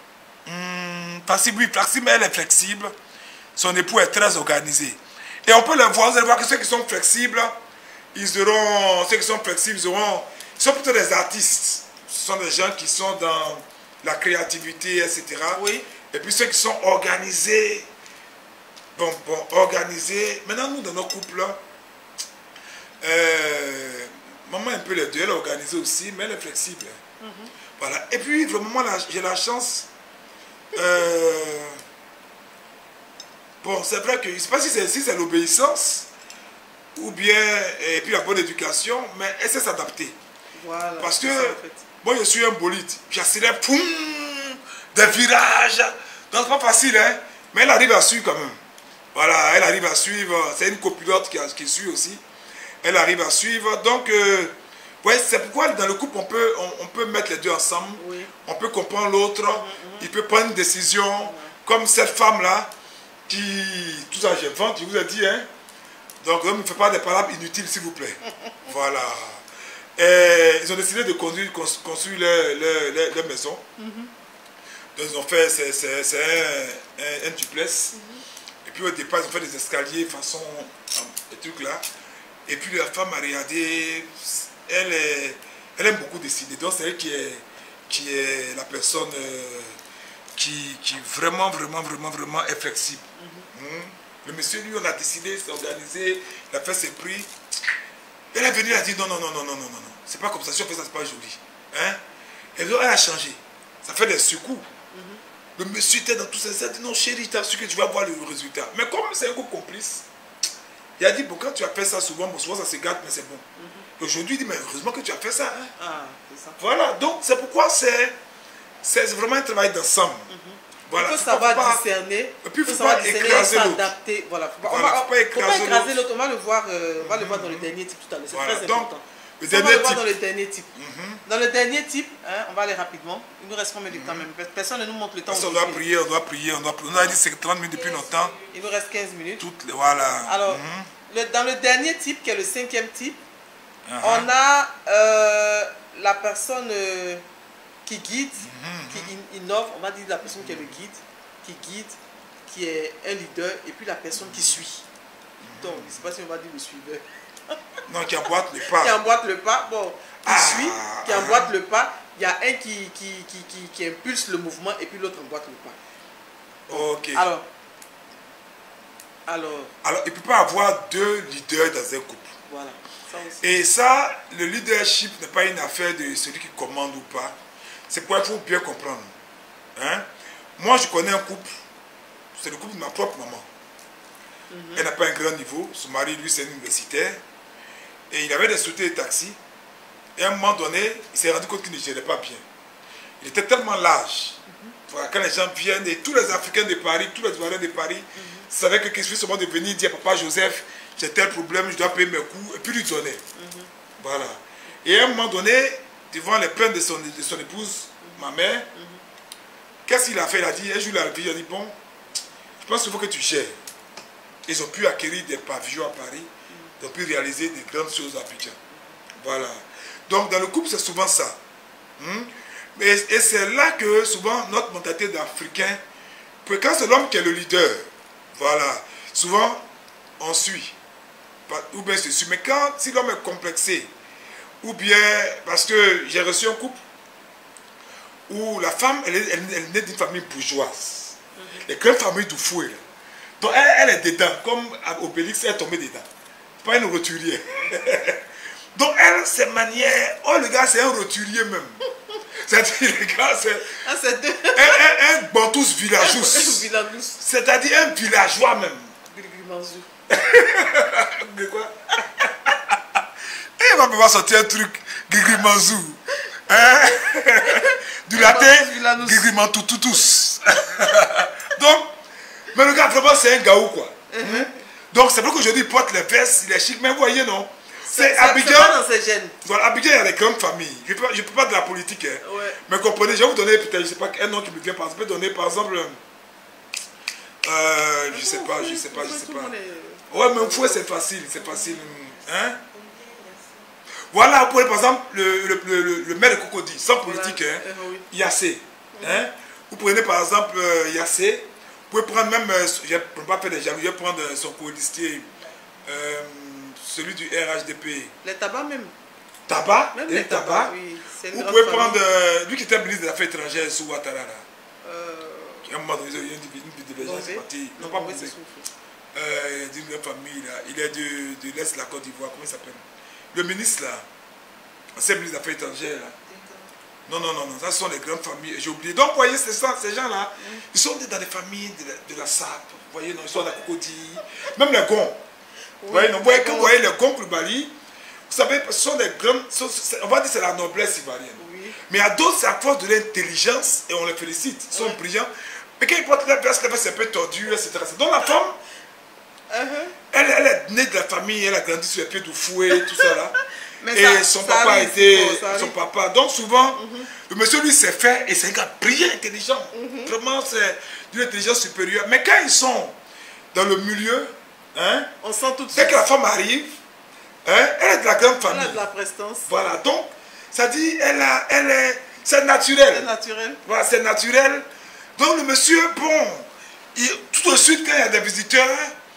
Oui, Fatim, elle est flexible. Son époux est très organisé. Et on peut le voir, vous allez voir que ceux qui sont flexibles, ils sont plutôt des artistes. Ce sont des gens qui sont dans la créativité, etc. Oui. Et puis ceux qui sont organisés, organisés. Maintenant, nous, dans nos couples, maman est un peu les deux, elle est organisée aussi, mais elle est flexible. Voilà. Et puis, vraiment, j'ai la chance. Bon, c'est vrai que, je ne sais pas si c'est l'obéissance, ou bien, et puis la bonne éducation, mais elle sait s'adapter. Voilà, parce que, ça, en fait. moi je suis un bolide, j'accélère, poum, des virages, donc c'est pas facile, hein, mais elle arrive à suivre quand même. Voilà, elle arrive à suivre, c'est une copilote qui suit aussi, elle arrive à suivre, donc, ouais, c'est pourquoi dans le couple on peut mettre les deux ensemble, oui. On peut comprendre l'autre, il peut prendre une décision, comme cette femme-là, tout ça j'ai vendu, je vous ai dit, hein, donc ne me faites pas des paroles inutiles s'il vous plaît, voilà. Et ils ont décidé de construire leur maison. Donc ils ont fait, c'est un duplex. Et puis au départ, ils ont fait des escaliers façon, des trucs là. Et puis la femme a regardé, elle aime beaucoup dessiner. Donc c'est elle qui est la personne qui vraiment est flexible. Le monsieur, lui, on a décidé, s'est organisé, il a fait ses prix. Elle est venue, elle a dit non, c'est pas comme ça, si on fait ça, c'est pas joli. Hein? Et donc, elle a changé. Ça fait des secours. Le monsieur était dans tout ça, il a dit non, chérie, tu as su que tu vas voir le résultat. Mais comme c'est un coup complice, il a dit bon, quand tu as fait ça souvent, bon, souvent ça se gâte, mais c'est bon. Aujourd'hui, il dit mais heureusement que tu as fait ça. Hein? Ah, c'est ça. Voilà, donc c'est pourquoi c'est vraiment un travail d'ensemble. Voilà, il faut savoir discerner, et puis il faut pas écraser l'autre. Voilà. On va pas écraser l'autre. On va le voir, dans le dernier type tout à l'heure. C'est très important. On va le voir dans le dernier type. Dans le dernier type, hein, on va aller rapidement. Il nous reste combien de temps même? Personne ne nous montre le temps. On doit prier. On a dit c'est 30 minutes depuis longtemps. Il nous reste 15 minutes. Voilà. Alors, dans le dernier type, qui est le 5e type, on a la personne qui guide, qui innove, on va dire la personne qui est le guide, qui est un leader, et puis la personne qui suit. Donc, je ne sais pas si on va dire le suiveur. Non, qui emboîte le pas. Qui emboîte le pas, bon, suit, qui emboîte le pas. Il y a un qui impulse le mouvement, et puis l'autre emboîte le pas. Ok. Alors, il ne peut pas avoir deux leaders dans un couple. Voilà. Ça aussi. Et ça, le leadership n'est pas une affaire de celui qui commande ou pas. C'est pour il faut bien comprendre. Hein? Moi, je connais un couple, c'est le couple de ma propre maman. Elle n'a pas un grand niveau, son mari, lui, c'est un universitaire. Et il avait des sociétés de taxi. Et à un moment donné, il s'est rendu compte qu'il ne gérait pas bien. Il était tellement large. Voilà, quand les gens viennent, et tous les Africains de Paris, tous les Ivoiriens de Paris, savaient que qu'il suffit seulement de venir dire, papa Joseph, j'ai tel problème, je dois payer mes coûts, et puis lui donner. Voilà. Et à un moment donné, devant les plaintes de son épouse, ma mère, qu'est-ce qu'il a fait? Il a dit, un jour il a dit, bon, je pense qu'il faut que tu gères. Ils ont pu acquérir des pavillons à Paris, ils ont pu réaliser des grandes choses à Abidjan. Voilà. Donc dans le couple, c'est souvent ça. Et c'est là que souvent notre mentalité d'Africain, quand c'est l'homme qui est le leader, voilà, souvent on suit. Ou bien c'est sûr. Mais si l'homme est complexé, ou bien, parce que j'ai reçu un couple où la femme, elle est née d'une famille bourgeoise. Les grandes familles du fouet. Donc elle est dedans, comme Obélix, elle est tombée dedans. Pas une roturière. Donc elle, ses manières, oh le gars c'est un roturier même. C'est-à-dire le gars c'est un bantous villageois. C'est-à-dire un villageois même. De quoi? Il va pouvoir sortir un truc, Gigrimanzou. Hein? Du latin, Gigrimantoutoutous. Donc, mais le gars vraiment c'est un gaou quoi. Donc c'est vrai qu'aujourd'hui il porte les vestes, il est chic, mais vous voyez non? C'est Abidjan. Dans ses gènes. Voilà, Abidjan il y a des grandes familles. Je ne peux pas de la politique. Hein. Mais comprenez, je vais vous donner peut-être, je ne sais pas, un nom qui me vient par exemple. Je peux donner par exemple, je sais pas. Ouais, mais Fouet c'est facile, Hein? Voilà, vous prenez par exemple le maire de Cocody, sans politique, hein, Yassé. Hein? Vous prenez par exemple Yassé, vous pouvez prendre même, je ne peux pas faire des jaloux, je vais prendre son colistier, celui du RHDP. Les tabacs même. Tabac? Même les tabacs, oui. Vous pouvez prendre, lui qui était ministre des Affaires étrangères sous Ouattara. À un moment donné, il y a une divergence, c'est parti. Non, pas Bourbé. D'une famille là, il est de l'Est de la Côte d'Ivoire, comment il s'appelle? Le ministre là, ancien ministre des Affaires étrangères là. Non, ça ce sont les grandes familles, j'ai oublié. Donc vous voyez, ces gens là, ils sont dans des familles de la SAP, vous voyez, non, ils sont à la Cocody, même les Gonds. Oui, Vous voyez, quand vous voyez les Gom Coulibaly, vous savez, ce sont des grands, on va dire que c'est la noblesse ivoirienne. Oui. Mais il y a d'autres, c'est à force de l'intelligence, et on les félicite, ils sont brillants. Mais quand ils portent la veste c'est un peu tordu, etc. Donc la femme, elle est née de la famille, elle a grandi sur les pieds du fouet, tout ça là. Et son papa a été son papa. Donc souvent, le monsieur lui s'est fait, et c'est un gars brillant, intelligent. Vraiment, c'est d'une intelligence supérieure. Mais quand ils sont dans le milieu, on sent tout de suite. Dès que la femme arrive, elle est de la grande famille. Elle a de la prestance. Voilà, donc, ça dit, c'est naturel. C'est naturel. Voilà, c'est naturel. Donc le monsieur, bon, tout de suite, quand il y a des visiteurs,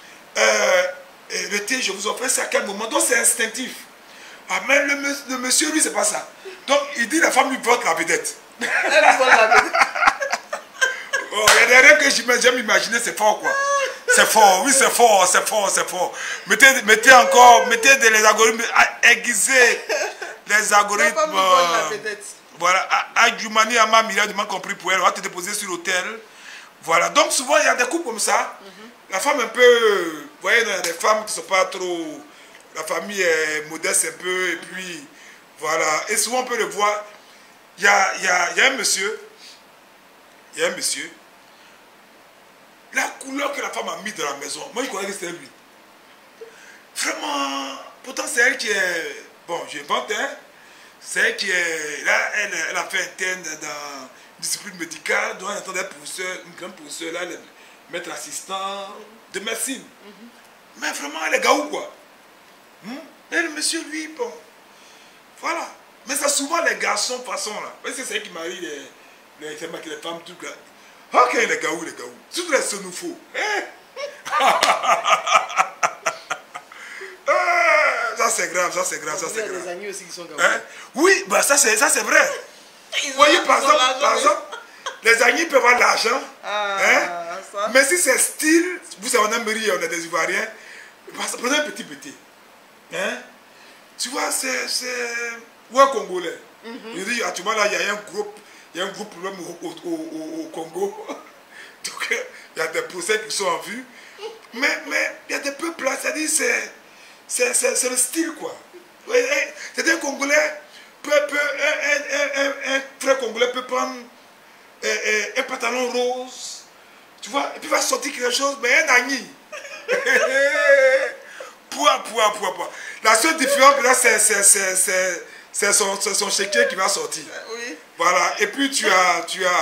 le thé, je vous offre ça à quel moment. Donc c'est instinctif. Ah, mais le monsieur, lui, c'est pas ça. Donc il dit, la femme lui vote la vedette. Elle lui vote la vedette. Oh, il y a des rêves que j'aime imaginer, c'est fort quoi. C'est fort, oui c'est fort, c'est fort, c'est fort. Mettez des algorithmes aiguisés. Les algorithmes. Voilà, Adjumani Ama Mira du compris pour elle, on va te déposer sur l'hôtel. Voilà, donc souvent il y a des couples comme ça. La femme un peu, vous voyez, il y a des femmes qui ne sont pas trop. La famille est modeste un peu, et puis voilà. Et souvent on peut le voir. Il y a un monsieur. Il y a un monsieur. La couleur que la femme a mis dans la maison, moi je croyais que c'était lui. Vraiment, pourtant c'est elle qui est. Bon, j'invente, hein. C'est elle qui est. Là, elle a fait interne dans discipline médicale, donc elle attendait une grande professeure, là, le maître assistant de médecine. Mais vraiment, elle est gaou, quoi. Et le monsieur, lui, bon. Voilà. Mais c'est souvent les garçons, façon, là. C'est celle qui marie les femmes, tout là. Ok, les gaou. Surtout les senoufos. Ça c'est grave. Il y a des agneaux aussi qui sont gaou. Oui, bah ça c'est vrai. Vous voyez, par exemple, les agneaux peuvent avoir de l'argent. Mais si c'est style, vous savez, on a mairie, on a des Ivoiriens. Prenez un petit petit. Tu vois, c'est. Ou un Congolais. Je dis, actuellement là, il y a un gros problème au Congo. Donc, il y a des procès qui sont en vue. Mais il y a des peuples là, c'est-à-dire, c'est le style, quoi. C'est un Congolais, un frère Congolais peut prendre un pantalon rose, tu vois, et puis va sortir quelque chose, mais un agni. Pouah. La seule différence, là, c'est son chéquier qui va sortir. Oui. Voilà, et puis tu as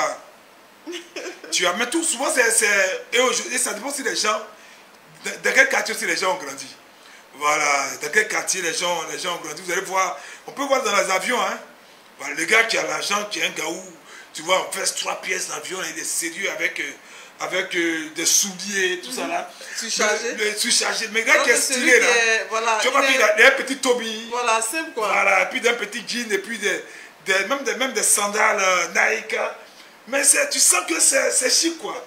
mais tout souvent et aujourd'hui ça dépend si les gens dans quel quartier aussi les gens ont grandi. Voilà, dans quel quartier les gens ont grandi. Vous allez voir, on peut voir dans les avions, hein. Voilà, le gars qui a l'argent, qui est un gaou, tu vois, on fait 3 pièces d'avion, il est sérieux avec des souliers, tout ça là. Surchargé. Mais le gars qui est stylé là. Voilà, tu vois, il a un petit Tommy. Voilà, simple quoi. Voilà, et puis d'un petit jean, et puis même des sandales Nike. Mais tu sens que c'est chic quoi.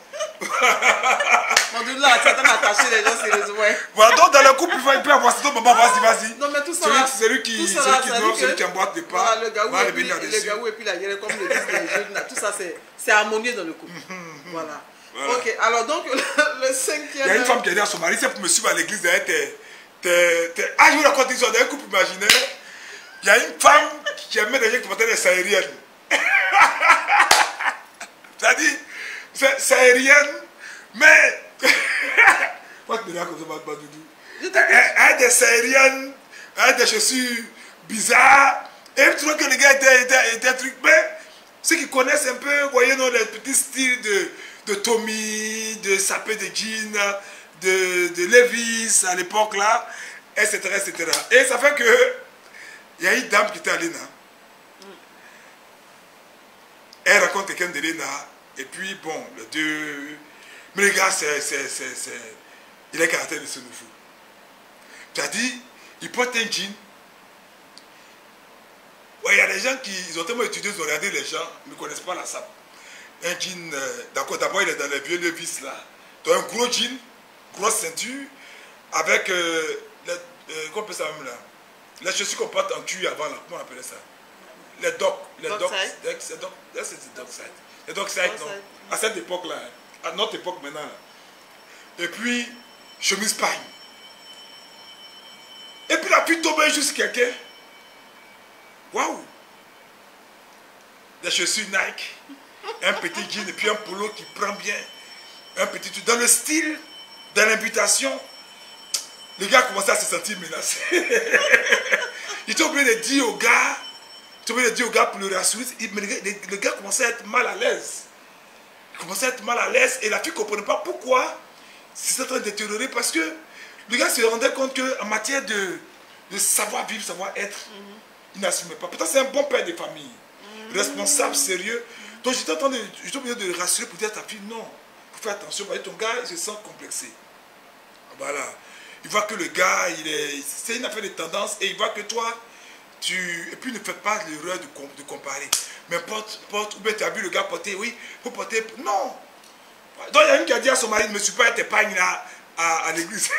Là, tu attends d'attacher les gens sérieusement. Voilà, donc dans le couple, il peut avoir ça, maman, vas-y. Non, mais tout ça. Celui qui emboîte des pas. Le gaou et puis la gueule, comme le disent les jeunes, tout ça, c'est harmonieux dans le couple. Voilà. Ok, alors donc, le 5e. Il y a une femme qui a dit à son mari, c'est pour me suivre à l'église, je vous raconte une histoire d'un couple imaginaire. Il y a une femme qui aimait des gens qui portaient des sahériennes. C'est-à-dire, sahérienne, mais. Pourquoi tu me regardes comme ça, Doudou? Elle a des sahériennes, elle a des chaussures bizarres, et je trouve que les gars étaient trucs. Mais ceux qui connaissent un peu, vous voyez, les petits styles de Tommy, de sapé de jean, de Levi's à l'époque là, etc. Et ça fait que il y a une dame qui était à l'ENA. Elle raconte quelqu'un de l'ENA. Et puis bon, les deux. Mais les gars, il a le caractère de ce nouveau. C'est-à-dire, il porte un jean. Ouais, il y a des gens qui ont tellement étudié, ils ont regardé les gens, ils ne connaissent pas la sape. Un jean, d'accord, d'abord il est dans les vieux Levi's là. Donc un gros jean, grosse ceinture, avec, comment on appelle ça même là? Les chaussures qu'on porte en cuir avant là, comment on appelait ça? Les docks. Les dockside. Les dockside, non. À cette époque là, à notre époque maintenant là. Et puis, chemise paille. fille tombe juste quelqu'un. Waouh! Des chaussures Nike, un petit jean et puis un polo qui prend bien. Un petit truc. Dans le style, dans l'imputation, le gars commençait à se sentir menacé. Il était obligé de dire au gars, pour le rassurer, mais le gars commençait à être mal à l'aise. Il commençait à être mal à l'aise et la fille ne comprenait pas pourquoi c'était en train de détériorer parce que le gars se rendait compte qu'en matière de savoir-vivre, savoir-être, il n'assumait pas. Pourtant, c'est un bon père de famille, responsable, sérieux. Donc, j'étais obligé de le rassurer pour dire à ta fille, non, il faut faire attention, parce que ton gars, il se sent complexé. Voilà. Il voit que le gars, c'est une affaire de tendance et il voit que toi, et puis ne fais pas l'erreur de comparer. Mais porte, ou bien tu as vu le gars porter, oui, pour porter, non. Donc, il y a une qui a dit à son mari, ne me suis pas tes pagnes là à l'église.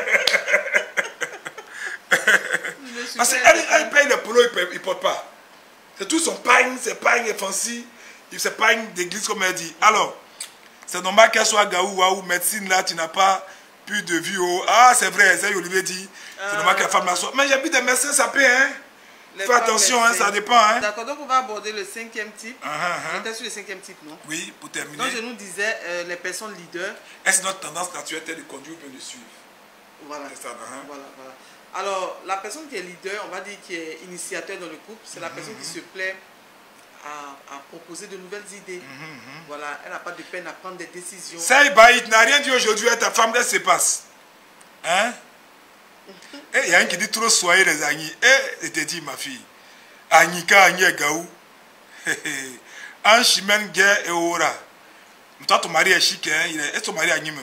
Parce qu'elle paye le polo, il ne porte pas. C'est tout son pagne, ses pagnes fancy, ses pagnes d'église comme elle dit. Alors, c'est normal qu'elle soit gaou ou médecine là, tu n'as pas plus de vie. Ah, c'est vrai, ça Olivier dit. C'est normal que la femme la soit. Mais j'habite des médecins, ça paie, hein. Fais attention, hein, ça dépend. Hein. D'accord, donc on va aborder le 5e type. On était sur le 5e type, non? Oui, pour terminer. Donc je nous disais, les personnes leaders. Est-ce notre tendance naturelle de conduire ou bien de suivre? Voilà. Ça, voilà. Alors, la personne qui est leader, on va dire qui est initiateur dans le couple, c'est la personne qui se plaît à proposer de nouvelles idées. Voilà, elle n'a pas de peine à prendre des décisions. Ça, il n'a rien dit aujourd'hui à ta femme, qu'est-ce qui se passe? Hein? Et il y a un qui dit trop soyez les amis. Et je te dis, ma fille, Anika, Agnès Gaou, un chimène guerre et aura. Toi, ton mari est chic, hein? Est-ce ton mari Agni même?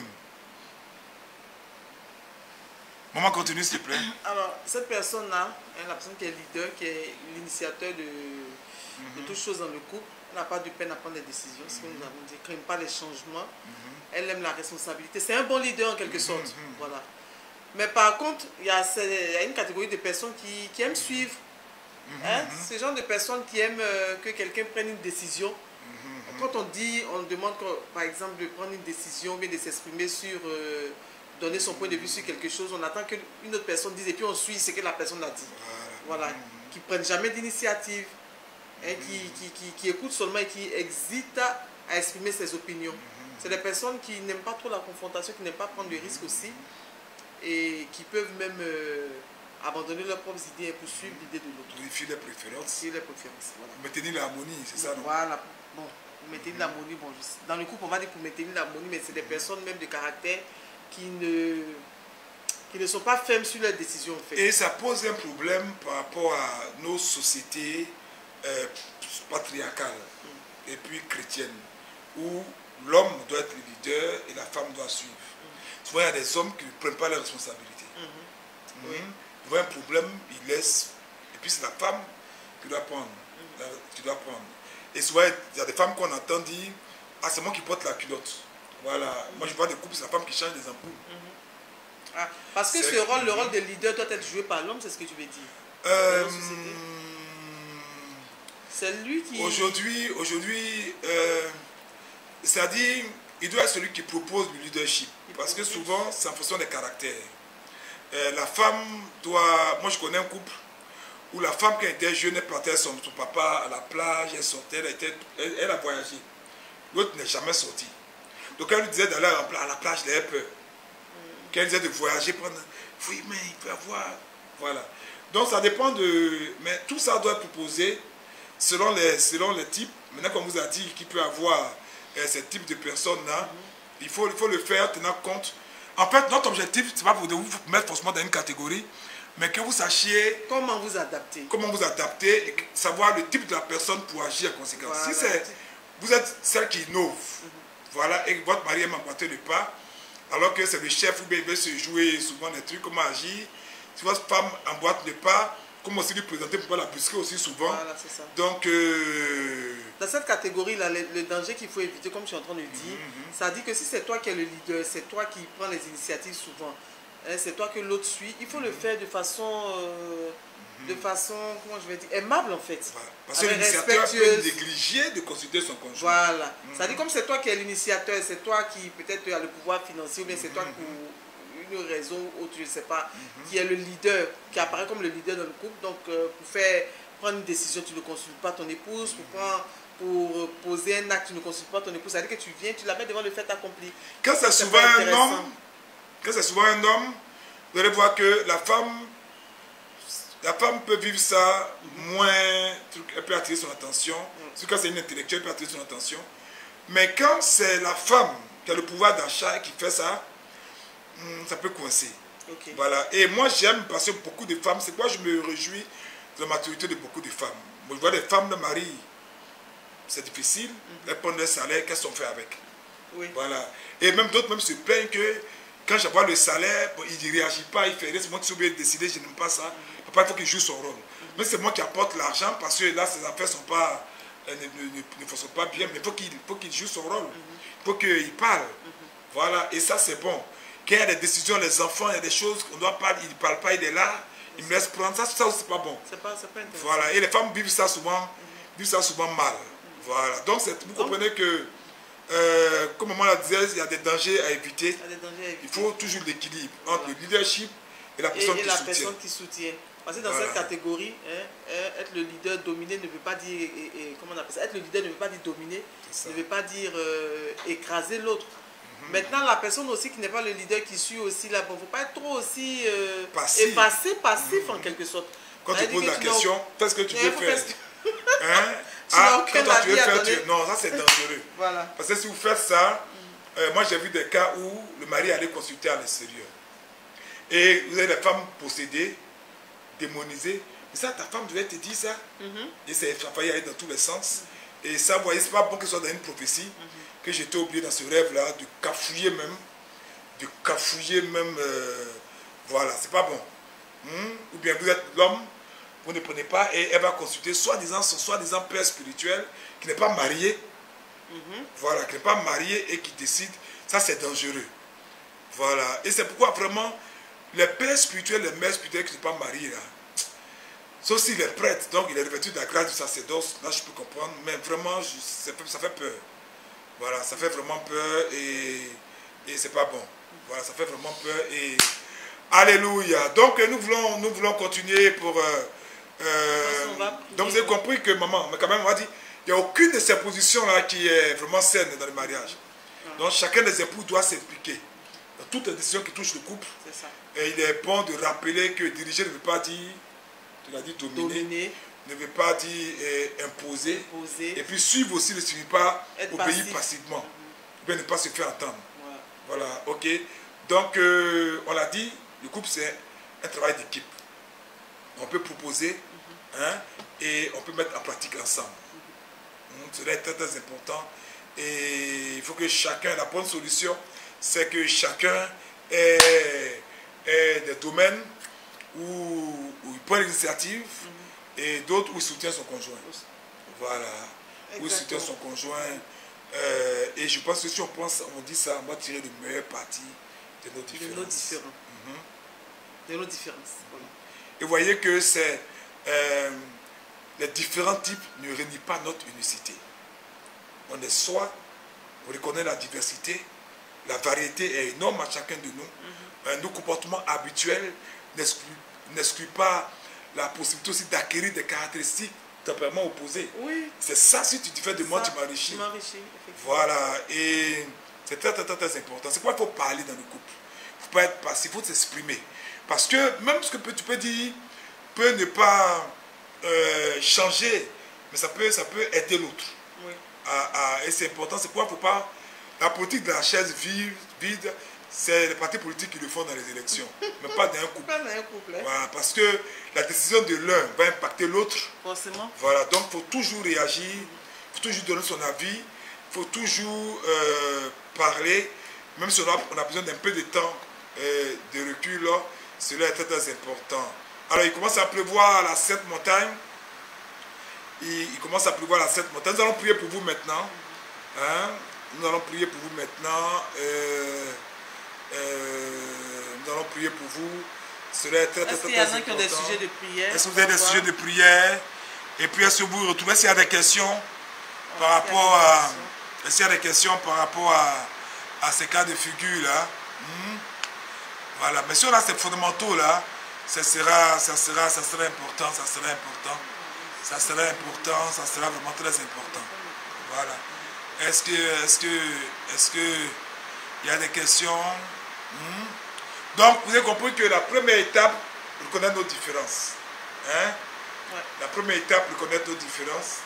Maman, continue, s'il te plaît. Alors, cette personne-là, la personne qui est leader, qui est l'initiateur de toutes choses dans le couple, elle n'a pas de peine à prendre des décisions, ce que nous avons dit, elle n'aime pas les changements, elle aime la responsabilité. C'est un bon leader en quelque sorte. Voilà. Mais par contre, il y a une catégorie de personnes qui aiment suivre. Ce genre de personnes qui aiment que quelqu'un prenne une décision. Quand on demande, par exemple, de prendre une décision, bien de s'exprimer sur, donner son point de vue sur quelque chose, on attend qu'une autre personne dise et puis on suit ce que la personne a dit. Voilà. Qui ne prennent jamais d'initiative, qui écoutent seulement et qui hésitent à exprimer ses opinions. C'est des personnes qui n'aiment pas trop la confrontation, qui n'aiment pas prendre de risques aussi. Et qui peuvent même abandonner leurs propres idées pour suivre l'idée de l'autre. Vérifier les préférences. Les préférences, voilà. Maintenir l'harmonie, c'est ça, non? Voilà. Bon, pour maintenir l'harmonie, bon, dans le couple, on va dire pour maintenir l'harmonie, mais c'est des personnes même de caractère qui ne sont pas fermes sur leurs décisions, en fait. Et ça pose un problème par rapport à nos sociétés patriarcales et puis chrétiennes, où l'homme doit être le leader et la femme doit suivre. Souvent, il y a des hommes qui ne prennent pas leurs responsabilités. Ils voient un problème, ils laissent. Et puis, c'est la femme qui doit prendre. Et souvent, il y a des femmes qu'on entend dire « Ah, c'est moi qui porte la culotte. » Voilà. Moi, je vois des couples, c'est la femme qui change les ampoules. Parce que le rôle de leader doit être joué par l'homme, c'est ce que tu veux dire. C'est lui qui... Aujourd'hui, c'est-à-dire... Il doit être celui qui propose le leadership. Parce que souvent, c'est en fonction des caractères. La femme doit... Moi, je connais un couple où la femme, quand elle était jeune, elle plantait son papa à la plage, elle sortait, elle a voyagé. L'autre n'est jamais sorti. Donc, elle lui disait d'aller à la plage, elle avait peur. Quand elle disait de voyager, prendre... Oui, mais il peut avoir... Voilà. Donc, ça dépend de... Mais tout ça doit être proposé selon les types. Maintenant, comme on vous a dit, qu'il peut avoir... ce type de personnes-là, il faut le faire tenant compte. En fait, notre objectif, ce n'est pas pour vous mettre forcément dans une catégorie, mais que vous sachiez comment vous adapter. Comment vous adapter et savoir le type de la personne pour agir en conséquence. Voilà. Si vous êtes celle qui innove, voilà, et votre mari aime emboîter le pas, alors que c'est le chef ou bien il veut se jouer souvent des trucs, comment agir. Si votre femme emboîte le pas, comment aussi lui présenter pour ne pas la brusquer aussi souvent. Voilà, c'est ça. Donc, dans cette catégorie-là, le danger qu'il faut éviter, comme je suis en train de le dire, ça dit que si c'est toi qui es le leader, c'est toi qui prends les initiatives souvent, hein, c'est toi que l'autre suit, il faut le faire de façon, comment je vais dire, aimable en fait. Voilà. Parce que l'initiateur peut négliger de consulter son conjoint. Voilà. Ça dit comme c'est toi qui es l'initiateur, c'est toi qui peut-être a le pouvoir financier, ou bien c'est toi pour pour une raison ou autre, je ne sais pas, qui est le leader, qui apparaît comme le leader dans le couple. Donc, pour prendre une décision, tu ne consultes pas ton épouse. Pour poser un acte, tu ne consultes pas ton épouse. Ça veut dire que tu viens, tu la mets devant le fait accompli. Quand c'est souvent un homme, vous allez voir que la femme peut vivre ça moins, elle peut attirer son attention. Surtout quand c'est une intellectuelle, elle peut attirer son attention. Mais quand c'est la femme qui a le pouvoir d'achat et qui fait ça, ça peut coincer. Okay. Voilà. Et moi j'aime parce que beaucoup de femmes, c'est pourquoi je me réjouis de la maturité de beaucoup de femmes. Moi, je vois des femmes de mari, c'est difficile, elles prennent leur salaire, qu'elles sont faites avec. Oui. Voilà. Et même d'autres même se plaignent que quand j'envoie le salaire, bon, il ne réagit pas, il fait rien, c'est moi qui suis obligé de décider, je n'aime pas ça. Papa, il faut qu'il joue son rôle. Mais c'est moi qui apporte l'argent parce que là, ses affaires sont pas, ne fonctionnent pas bien, mais il faut qu'il joue son rôle. Il faut qu'il parle. Voilà, et ça c'est bon. Quand il y a des décisions, les enfants, il y a des choses qu'on ne doit pas, il ne parle pas, il est là, il me laisse prendre, ça aussi c'est pas bon. C'est pas intéressant. Voilà, et les femmes vivent ça souvent mal. Voilà, donc vous comprenez que, comme maman la disait, il y a des dangers à éviter. Il faut toujours l'équilibre entre le leadership et la personne qui soutient. Parce que dans cette catégorie, être le leader dominé ne veut pas dire, comment on appelle ça, être le leader ne veut pas dire dominer, ne veut pas dire écraser l'autre. Maintenant, la personne aussi qui n'est pas le leader, qui suit aussi là, bon, il ne faut pas être trop aussi passif en quelque sorte. Quand tu poses la question, fais ce que tu veux faire. Non, ça c'est dangereux. Voilà. Parce que si vous faites ça, moi j'ai vu des cas où le mari allait consulter à l'extérieur. Et vous avez des femmes possédées, démonisées. Mais ça, ta femme devait te dire ça. Et ça a failli aller dans tous les sens. Et ça, vous voyez, c'est pas bon que ce soit dans une prophétie. Que j'étais oublié dans ce rêve-là, de cafouiller même. Voilà, c'est pas bon. Ou bien vous êtes l'homme, vous ne prenez pas et elle va consulter soi-disant père spirituel qui n'est pas marié. Voilà, qui n'est pas marié et qui décide. Ça, c'est dangereux. Voilà. Et c'est pourquoi vraiment, les pères spirituels, les mères spirituelles qui ne sont pas mariés, là, sauf s'il est prêtre, donc il est revêtu de la grâce du sacerdoce, là je peux comprendre, mais vraiment, ça fait peur. Voilà, ça fait vraiment peur et c'est pas bon. Voilà, ça fait vraiment peur et... Alléluia. Donc nous voulons continuer pour... donc vous avez compris que maman, mais quand même on va dire, il n'y a aucune de ces positions-là qui est vraiment saine dans le mariage. Donc chacun des époux doit s'impliquer dans toutes les décisions qui touchent le couple. Et il est bon de rappeler que diriger ne veut pas dire, tu l'as dit, dominer, ne veut pas dire imposer. Et puis suivre aussi ne signifie pas obéir passivement. Ou bien ne pas se faire entendre. Voilà, ok. Donc on l'a dit, le couple c'est un travail d'équipe. On peut proposer et on peut mettre en pratique ensemble. Cela est très très important. Et il faut que chacun, la bonne solution, c'est que chacun ait des domaines où il prend l'initiative et d'autres où il soutient son conjoint. Voilà. Exactement. Où il soutient son conjoint. Et je pense que si on dit ça, on va tirer le meilleur parti de nos différences. De nos différences. Voilà. Et vous voyez que c'est les différents types ne réunissent pas notre unicité. On est soi, on reconnaît la diversité, la variété est énorme à chacun de nous. Nos comportements habituels n'excluent pas la possibilité aussi d'acquérir des caractéristiques tempéralement opposés. Oui. C'est ça, si tu diffères de moi, tu m'enrichis. Tu m'enrichis, voilà, et c'est très, très, très, très important. C'est pourquoi il faut parler dans le couple. Il ne faut pas être passif, il faut s'exprimer. Parce que même ce que tu peux dire peut ne pas changer, mais ça peut aider l'autre. Oui. Et c'est important, c'est pourquoi il ne faut pas... La politique de la chaise vide, c'est les partis politiques qui le font dans les élections, mais pas dans un couple. Pas dans un couple. Voilà, parce que la décision de l'un va impacter l'autre. Forcément. Voilà, donc il faut toujours réagir, il faut toujours donner son avis, il faut toujours parler, même si on a besoin d'un peu de temps de recul, là, cela est très très important. Alors il commence à pleuvoir à la Sainte Montagne. Il commence à pleuvoir à la Sainte Montagne. Nous allons prier pour vous maintenant. Nous allons prier pour vous maintenant. Nous allons prier pour vous. Cela est très très très important. Est-ce qu'il y en a qui ont des sujets de prière? Est-ce que vous avez des sujets de prière? Et puis est-ce que vous retrouvez s'il y a des questions par rapport à... S'il y a des questions par rapport à ces cas de figure là? Voilà, mais si on a ces fondamentaux là, ça sera important, ça sera important. Ça sera important, ça sera vraiment très important. Voilà. Est-ce que il y a des questions? Donc, vous avez compris que la première étape, reconnaître nos différences. Hein? Ouais. La première étape, reconnaître nos différences.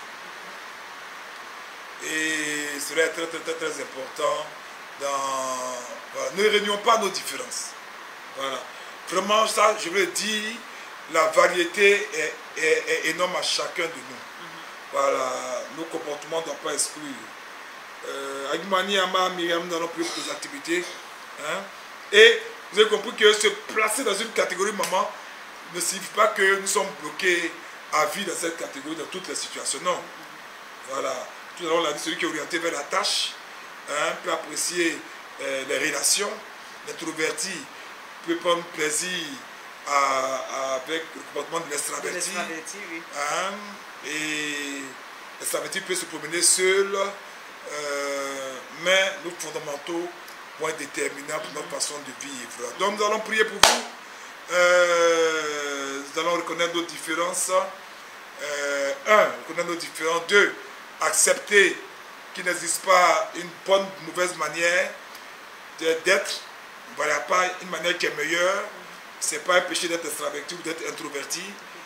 Et cela est très, très, très, très important. Voilà. Ne réunions pas nos différences. Voilà. Vraiment, ça, je veux dire, la variété est énorme à chacun de nous. Voilà. Nos comportements ne doivent pas exclure. Agumani, Ama, Myriam, nous allons plus pour les activités. Hein? Et vous avez compris que se placer dans une catégorie maman ne signifie pas que nous sommes bloqués à vie dans cette catégorie, dans toutes les situations. Non. Voilà. Tout à l'heure, on l'a dit, celui qui est orienté vers la tâche hein, peut apprécier les relations. L'introverti peut prendre plaisir avec le comportement de l'extraverti. Oui. Hein, et l'extraverti peut se promener seul, mais nos fondamentaux vont être déterminants pour notre façon de vivre. Donc nous allons prier pour vous. Nous allons reconnaître nos différences. Reconnaître nos différences. 2, accepter qu'il n'existe pas une bonne ou mauvaise manière d'être. Il n'y a pas une manière qui est meilleure. Ce n'est pas un péché d'être extraverti ou d'être introverti.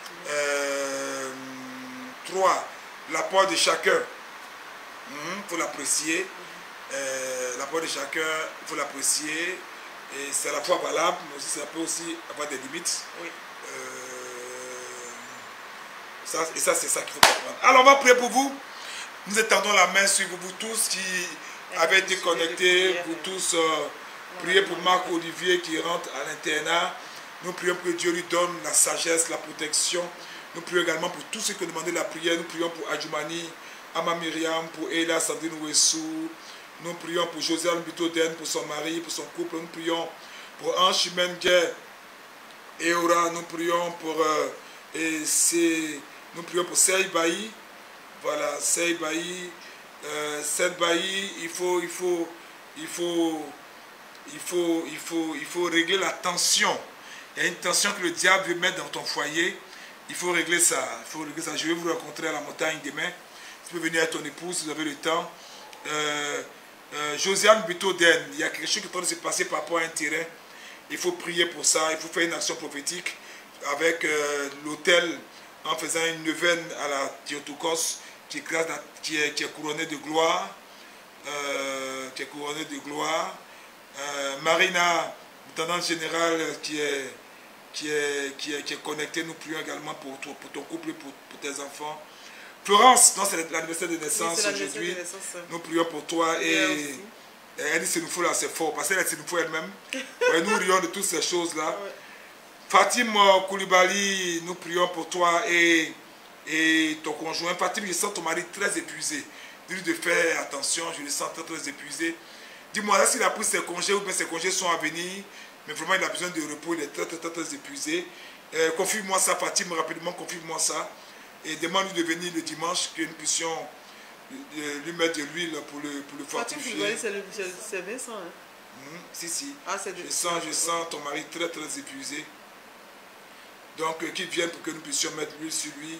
3, l'apport de chacun. Il faut l'apprécier. L'apport de chacun, il faut l'apprécier. Et c'est à la fois valable, mais aussi ça peut aussi avoir des limites. Oui. Et ça, c'est ça qu'il faut comprendre. Alors, on va prier pour vous. Nous étendons la main sur vous tous qui avez été connectés. Vous tous, priez pour Marc-Olivier qui rentre à l'internat. Nous prions que Dieu lui donne la sagesse, la protection. Nous prions également pour tous ceux qui ont demandé la prière. Nous prions pour Adjoumani, Ama Myriam, pour Ela Sandrine Ouessou. Nous prions pour Josiane Bitoden, pour son mari, pour son couple. Nous prions pour Ange Chimène et Aura. Nous prions pour Sey Bailly. Voilà, Sey Bailly. Sey Bailly, il faut régler la tension. Il y a une tension que le diable veut mettre dans ton foyer. Il faut régler ça. Je vais vous rencontrer à la montagne demain. Tu peux venir avec ton épouse si vous avez le temps. Josiane Bitoden, il y a quelque chose qui est en train de se passer par rapport à un terrain. Il faut prier pour ça. Il faut faire une action prophétique avec l'autel en faisant une neuvaine à la Théotokos qui est couronnée de gloire. Marina, intendante générale qui est connectée, nous prions également pour ton couple, pour tes enfants. Florence, c'est l'anniversaire de naissance aujourd'hui. Nous prions pour toi et elle dit Sénoufo là, c'est fort parce qu'elle est Sénoufo elle-même. Nous rions de toutes ces choses-là. Ouais. Fatim Koulibaly, nous prions pour toi et ton conjoint. Fatim, je sens ton mari très épuisé. Dis-lui de faire attention, je le sens très, très épuisé. Dis-moi, est-ce qu'il a pris ses congés ou bien ses congés sont à venir? Mais vraiment, il a besoin de repos, il est très, très, très, très épuisé. Confirme-moi ça, Fatim, rapidement, confirme-moi ça. Et demande-lui de venir le dimanche, que nous puissions lui mettre de l'huile pour le fortifier. Fatim, c'est Vincent, hein? Si. Ah, je sens ton mari très, très épuisé. Donc, qu'il vienne pour que nous puissions mettre l'huile sur lui.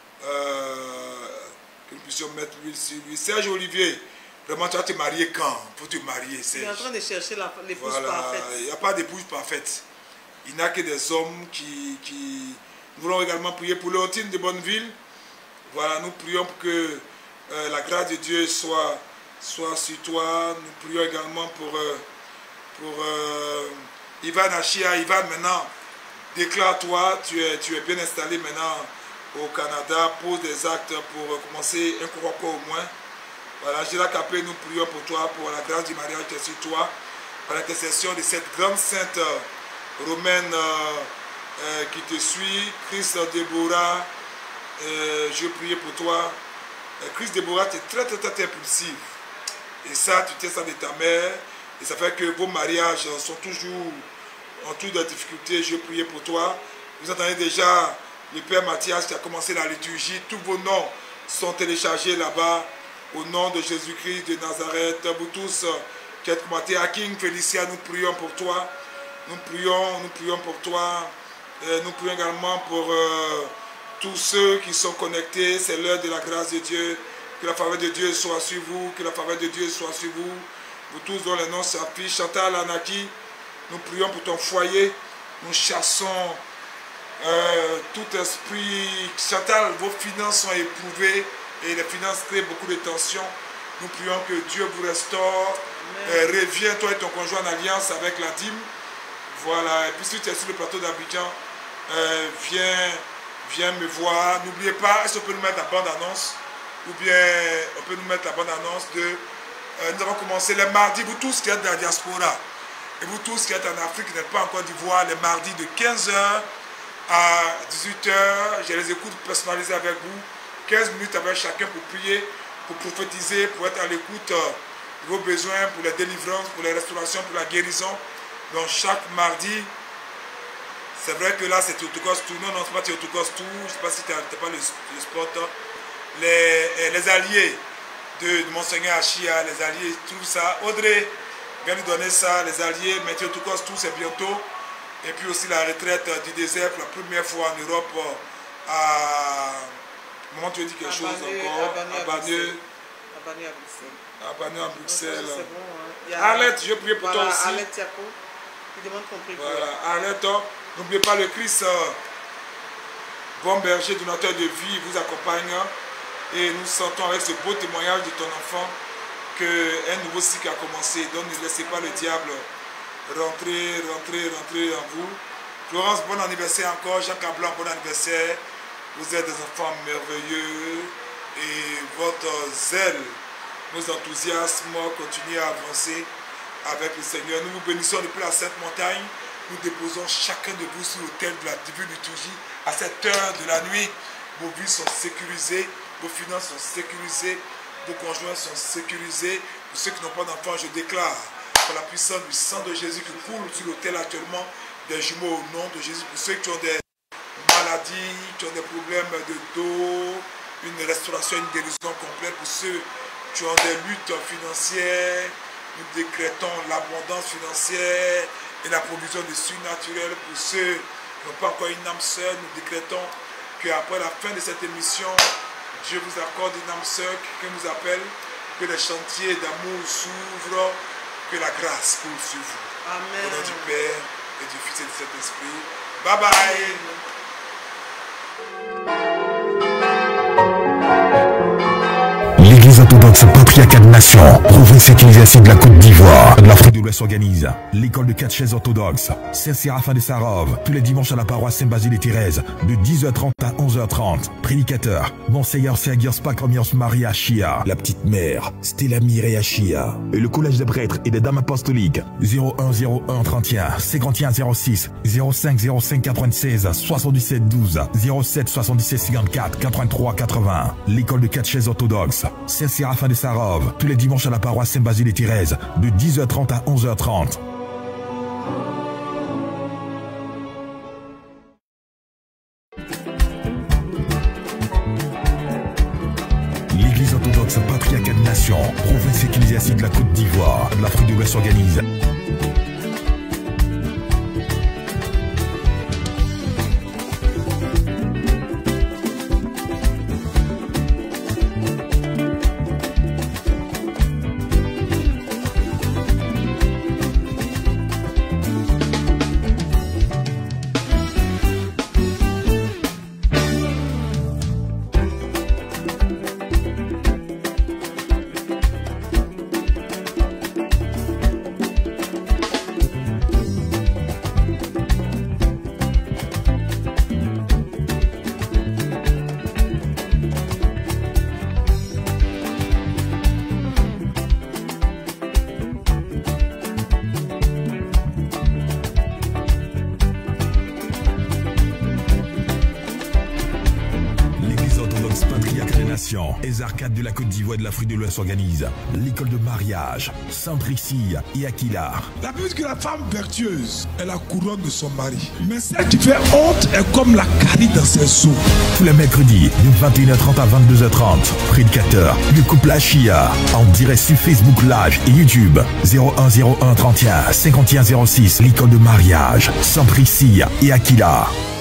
Serge Olivier, vraiment, tu vas te marier quand? Il faut te marier, Serge. Il est en train de chercher l'épouse parfaite. Il n'y a pas d'épouse parfaite. Il n'y a que des hommes qui... Nous voulons également prier pour Léontine de Bonneville. Voilà, nous prions pour que la grâce de Dieu soit sur toi. Nous prions également pour Ivan Achia. Ivan, maintenant, déclare-toi, tu es bien installé maintenant au Canada. Pose des actes pour commencer un coco au moins. Voilà, Gérard Capé, nous prions pour toi, pour la grâce du mariage qui est sur toi, par l'intercession de cette grande sainte romaine qui te suit, Christ Déborah, je prie pour toi. Christ Déborah, tu es très, très, très impulsive. Et ça, tu t'es ça de ta mère. Et ça fait que vos mariages sont toujours en toutes les difficultés. Je prie pour toi. Vous entendez déjà le Père Mathias qui a commencé la liturgie. Tous vos noms sont téléchargés là-bas. Au nom de Jésus-Christ de Nazareth. Vous tous qui êtes commentés à King Félicia, nous prions pour toi. Nous prions pour toi. Nous prions également pour tous ceux qui sont connectés. C'est l'heure de la grâce de Dieu. Que la faveur de Dieu soit sur vous. Que la faveur de Dieu soit sur vous. Vous tous dont les noms s'affichent. Chantal, Anaki, nous prions pour ton foyer. Nous chassons tout esprit. Chantal, vos finances sont éprouvées et les finances créent beaucoup de tensions. Nous prions que Dieu vous restaure. Reviens, toi et ton conjoint, en alliance avec la dîme. Voilà. Et puis si tu es sur le plateau d'Abidjan, viens me voir. N'oubliez pas, est-ce qu'on peut nous mettre la bande-annonce? Ou bien on peut nous mettre la bande-annonce de... nous avons commencé les mardis, vous tous qui êtes dans la diaspora. Et vous tous qui êtes en Afrique, qui n'êtes pas en Côte d'Ivoire, les mardis de 15h à 18h, j'ai les écoutes personnalisées avec vous. 15 minutes avec chacun pour prier, pour prophétiser, pour être à l'écoute de vos besoins, pour les délivrances, pour les restaurations, pour la guérison. Donc chaque mardi, c'est vrai que là c'est Théotokos tout. Non, c'est pas Théotokos tout. Je ne sais pas si tu n'as pas le spot. Les alliés de Monseigneur Achia, les alliés, tout ça. Audrey vient nous donner ça, les alliés, mais Théotokos tout, c'est bientôt. Et puis aussi la retraite du désert pour la première fois en Europe à... Comment tu as dit quelque chose encore? À Bagneux. À Bagneux, à Bruxelles. Bon, hein. Arlette, je prie pour toi aussi. Arlette Tiapo, qui demande qu'on prie pour elle. Voilà, Arlette, n'oubliez pas le Christ, bon berger, donateur de vie, vous accompagne. Et nous sentons avec ce beau témoignage de ton enfant qu'un nouveau cycle a commencé. Donc ne laissez pas le diable rentrer en vous. Florence, bon anniversaire encore. Jacques Ablan, bon anniversaire. Vous êtes des enfants merveilleux et votre zèle, nos enthousiasmes continuent à avancer avec le Seigneur. Nous vous bénissons depuis la Sainte Montagne. Nous déposons chacun de vous sur l'autel de la divine liturgie à cette heure de la nuit. Vos vies sont sécurisées, vos finances sont sécurisées, vos conjoints sont sécurisés. Pour ceux qui n'ont pas d'enfants, je déclare par la puissance du sang de Jésus qui coule sur l'autel actuellement, des jumeaux au nom de Jésus. Pour ceux qui ont des maladies, qui ont des problèmes de dos, une restauration, une guérison complète. Pour ceux qui ont des luttes financières, nous décrétons l'abondance financière et la provision de surnaturel. Pour ceux qui n'ont pas encore une âme sœur, nous décrétons qu'après la fin de cette émission, Dieu vous accorde une âme sœur qui nous appelle, que les chantiers d'amour s'ouvrent, que la grâce coule sur vous. Amen. Au nom du Père et du Fils et du Saint-Esprit. Bye bye. L'Église orthodoxe patriarcat de nation, province ecclésiastique de la Côte d'Ivoire, de l'Afrique de l'Ouest organise l'école de catechèse orthodoxe Saint-Séraphin de Sarov, tous les dimanches à la paroisse Saint-Basile et Thérèse, de 10h30 à 11h30. Prédicateur, Monseigneur Sergios Pachomios Maria Chia, la petite mère, Stella Mireia Chia, et le collège des prêtres et des dames apostoliques, 0101 31 51 06 05 05 96 77 12 07 77 54 83 80. L'école de catechèse orthodoxe Saint-Séraphin de Sarov, tous les dimanches à la paroisse Saint-Basile et Thérèse, de 10h30 à 11h30. L'Église orthodoxe patriarcat de nation, province ecclésiastique de la Côte d'Ivoire, de l'Afrique de l'Ouest organise Les arcades de la Côte d'Ivoire et de l'Afrique de l'Ouest organisent l'école de mariage, Saint-Prixie et Aquila. La Bible dit que la femme vertueuse est la couronne de son mari. Mais celle qui fait honte est comme la carie dans ses os. Tous les mercredis, de 21h30 à 22h30. Prédicateur, le couple Achia. En direct sur Facebook Live et YouTube. 0101 31 51 06. L'école de mariage, Saint-Prixie et Aquila.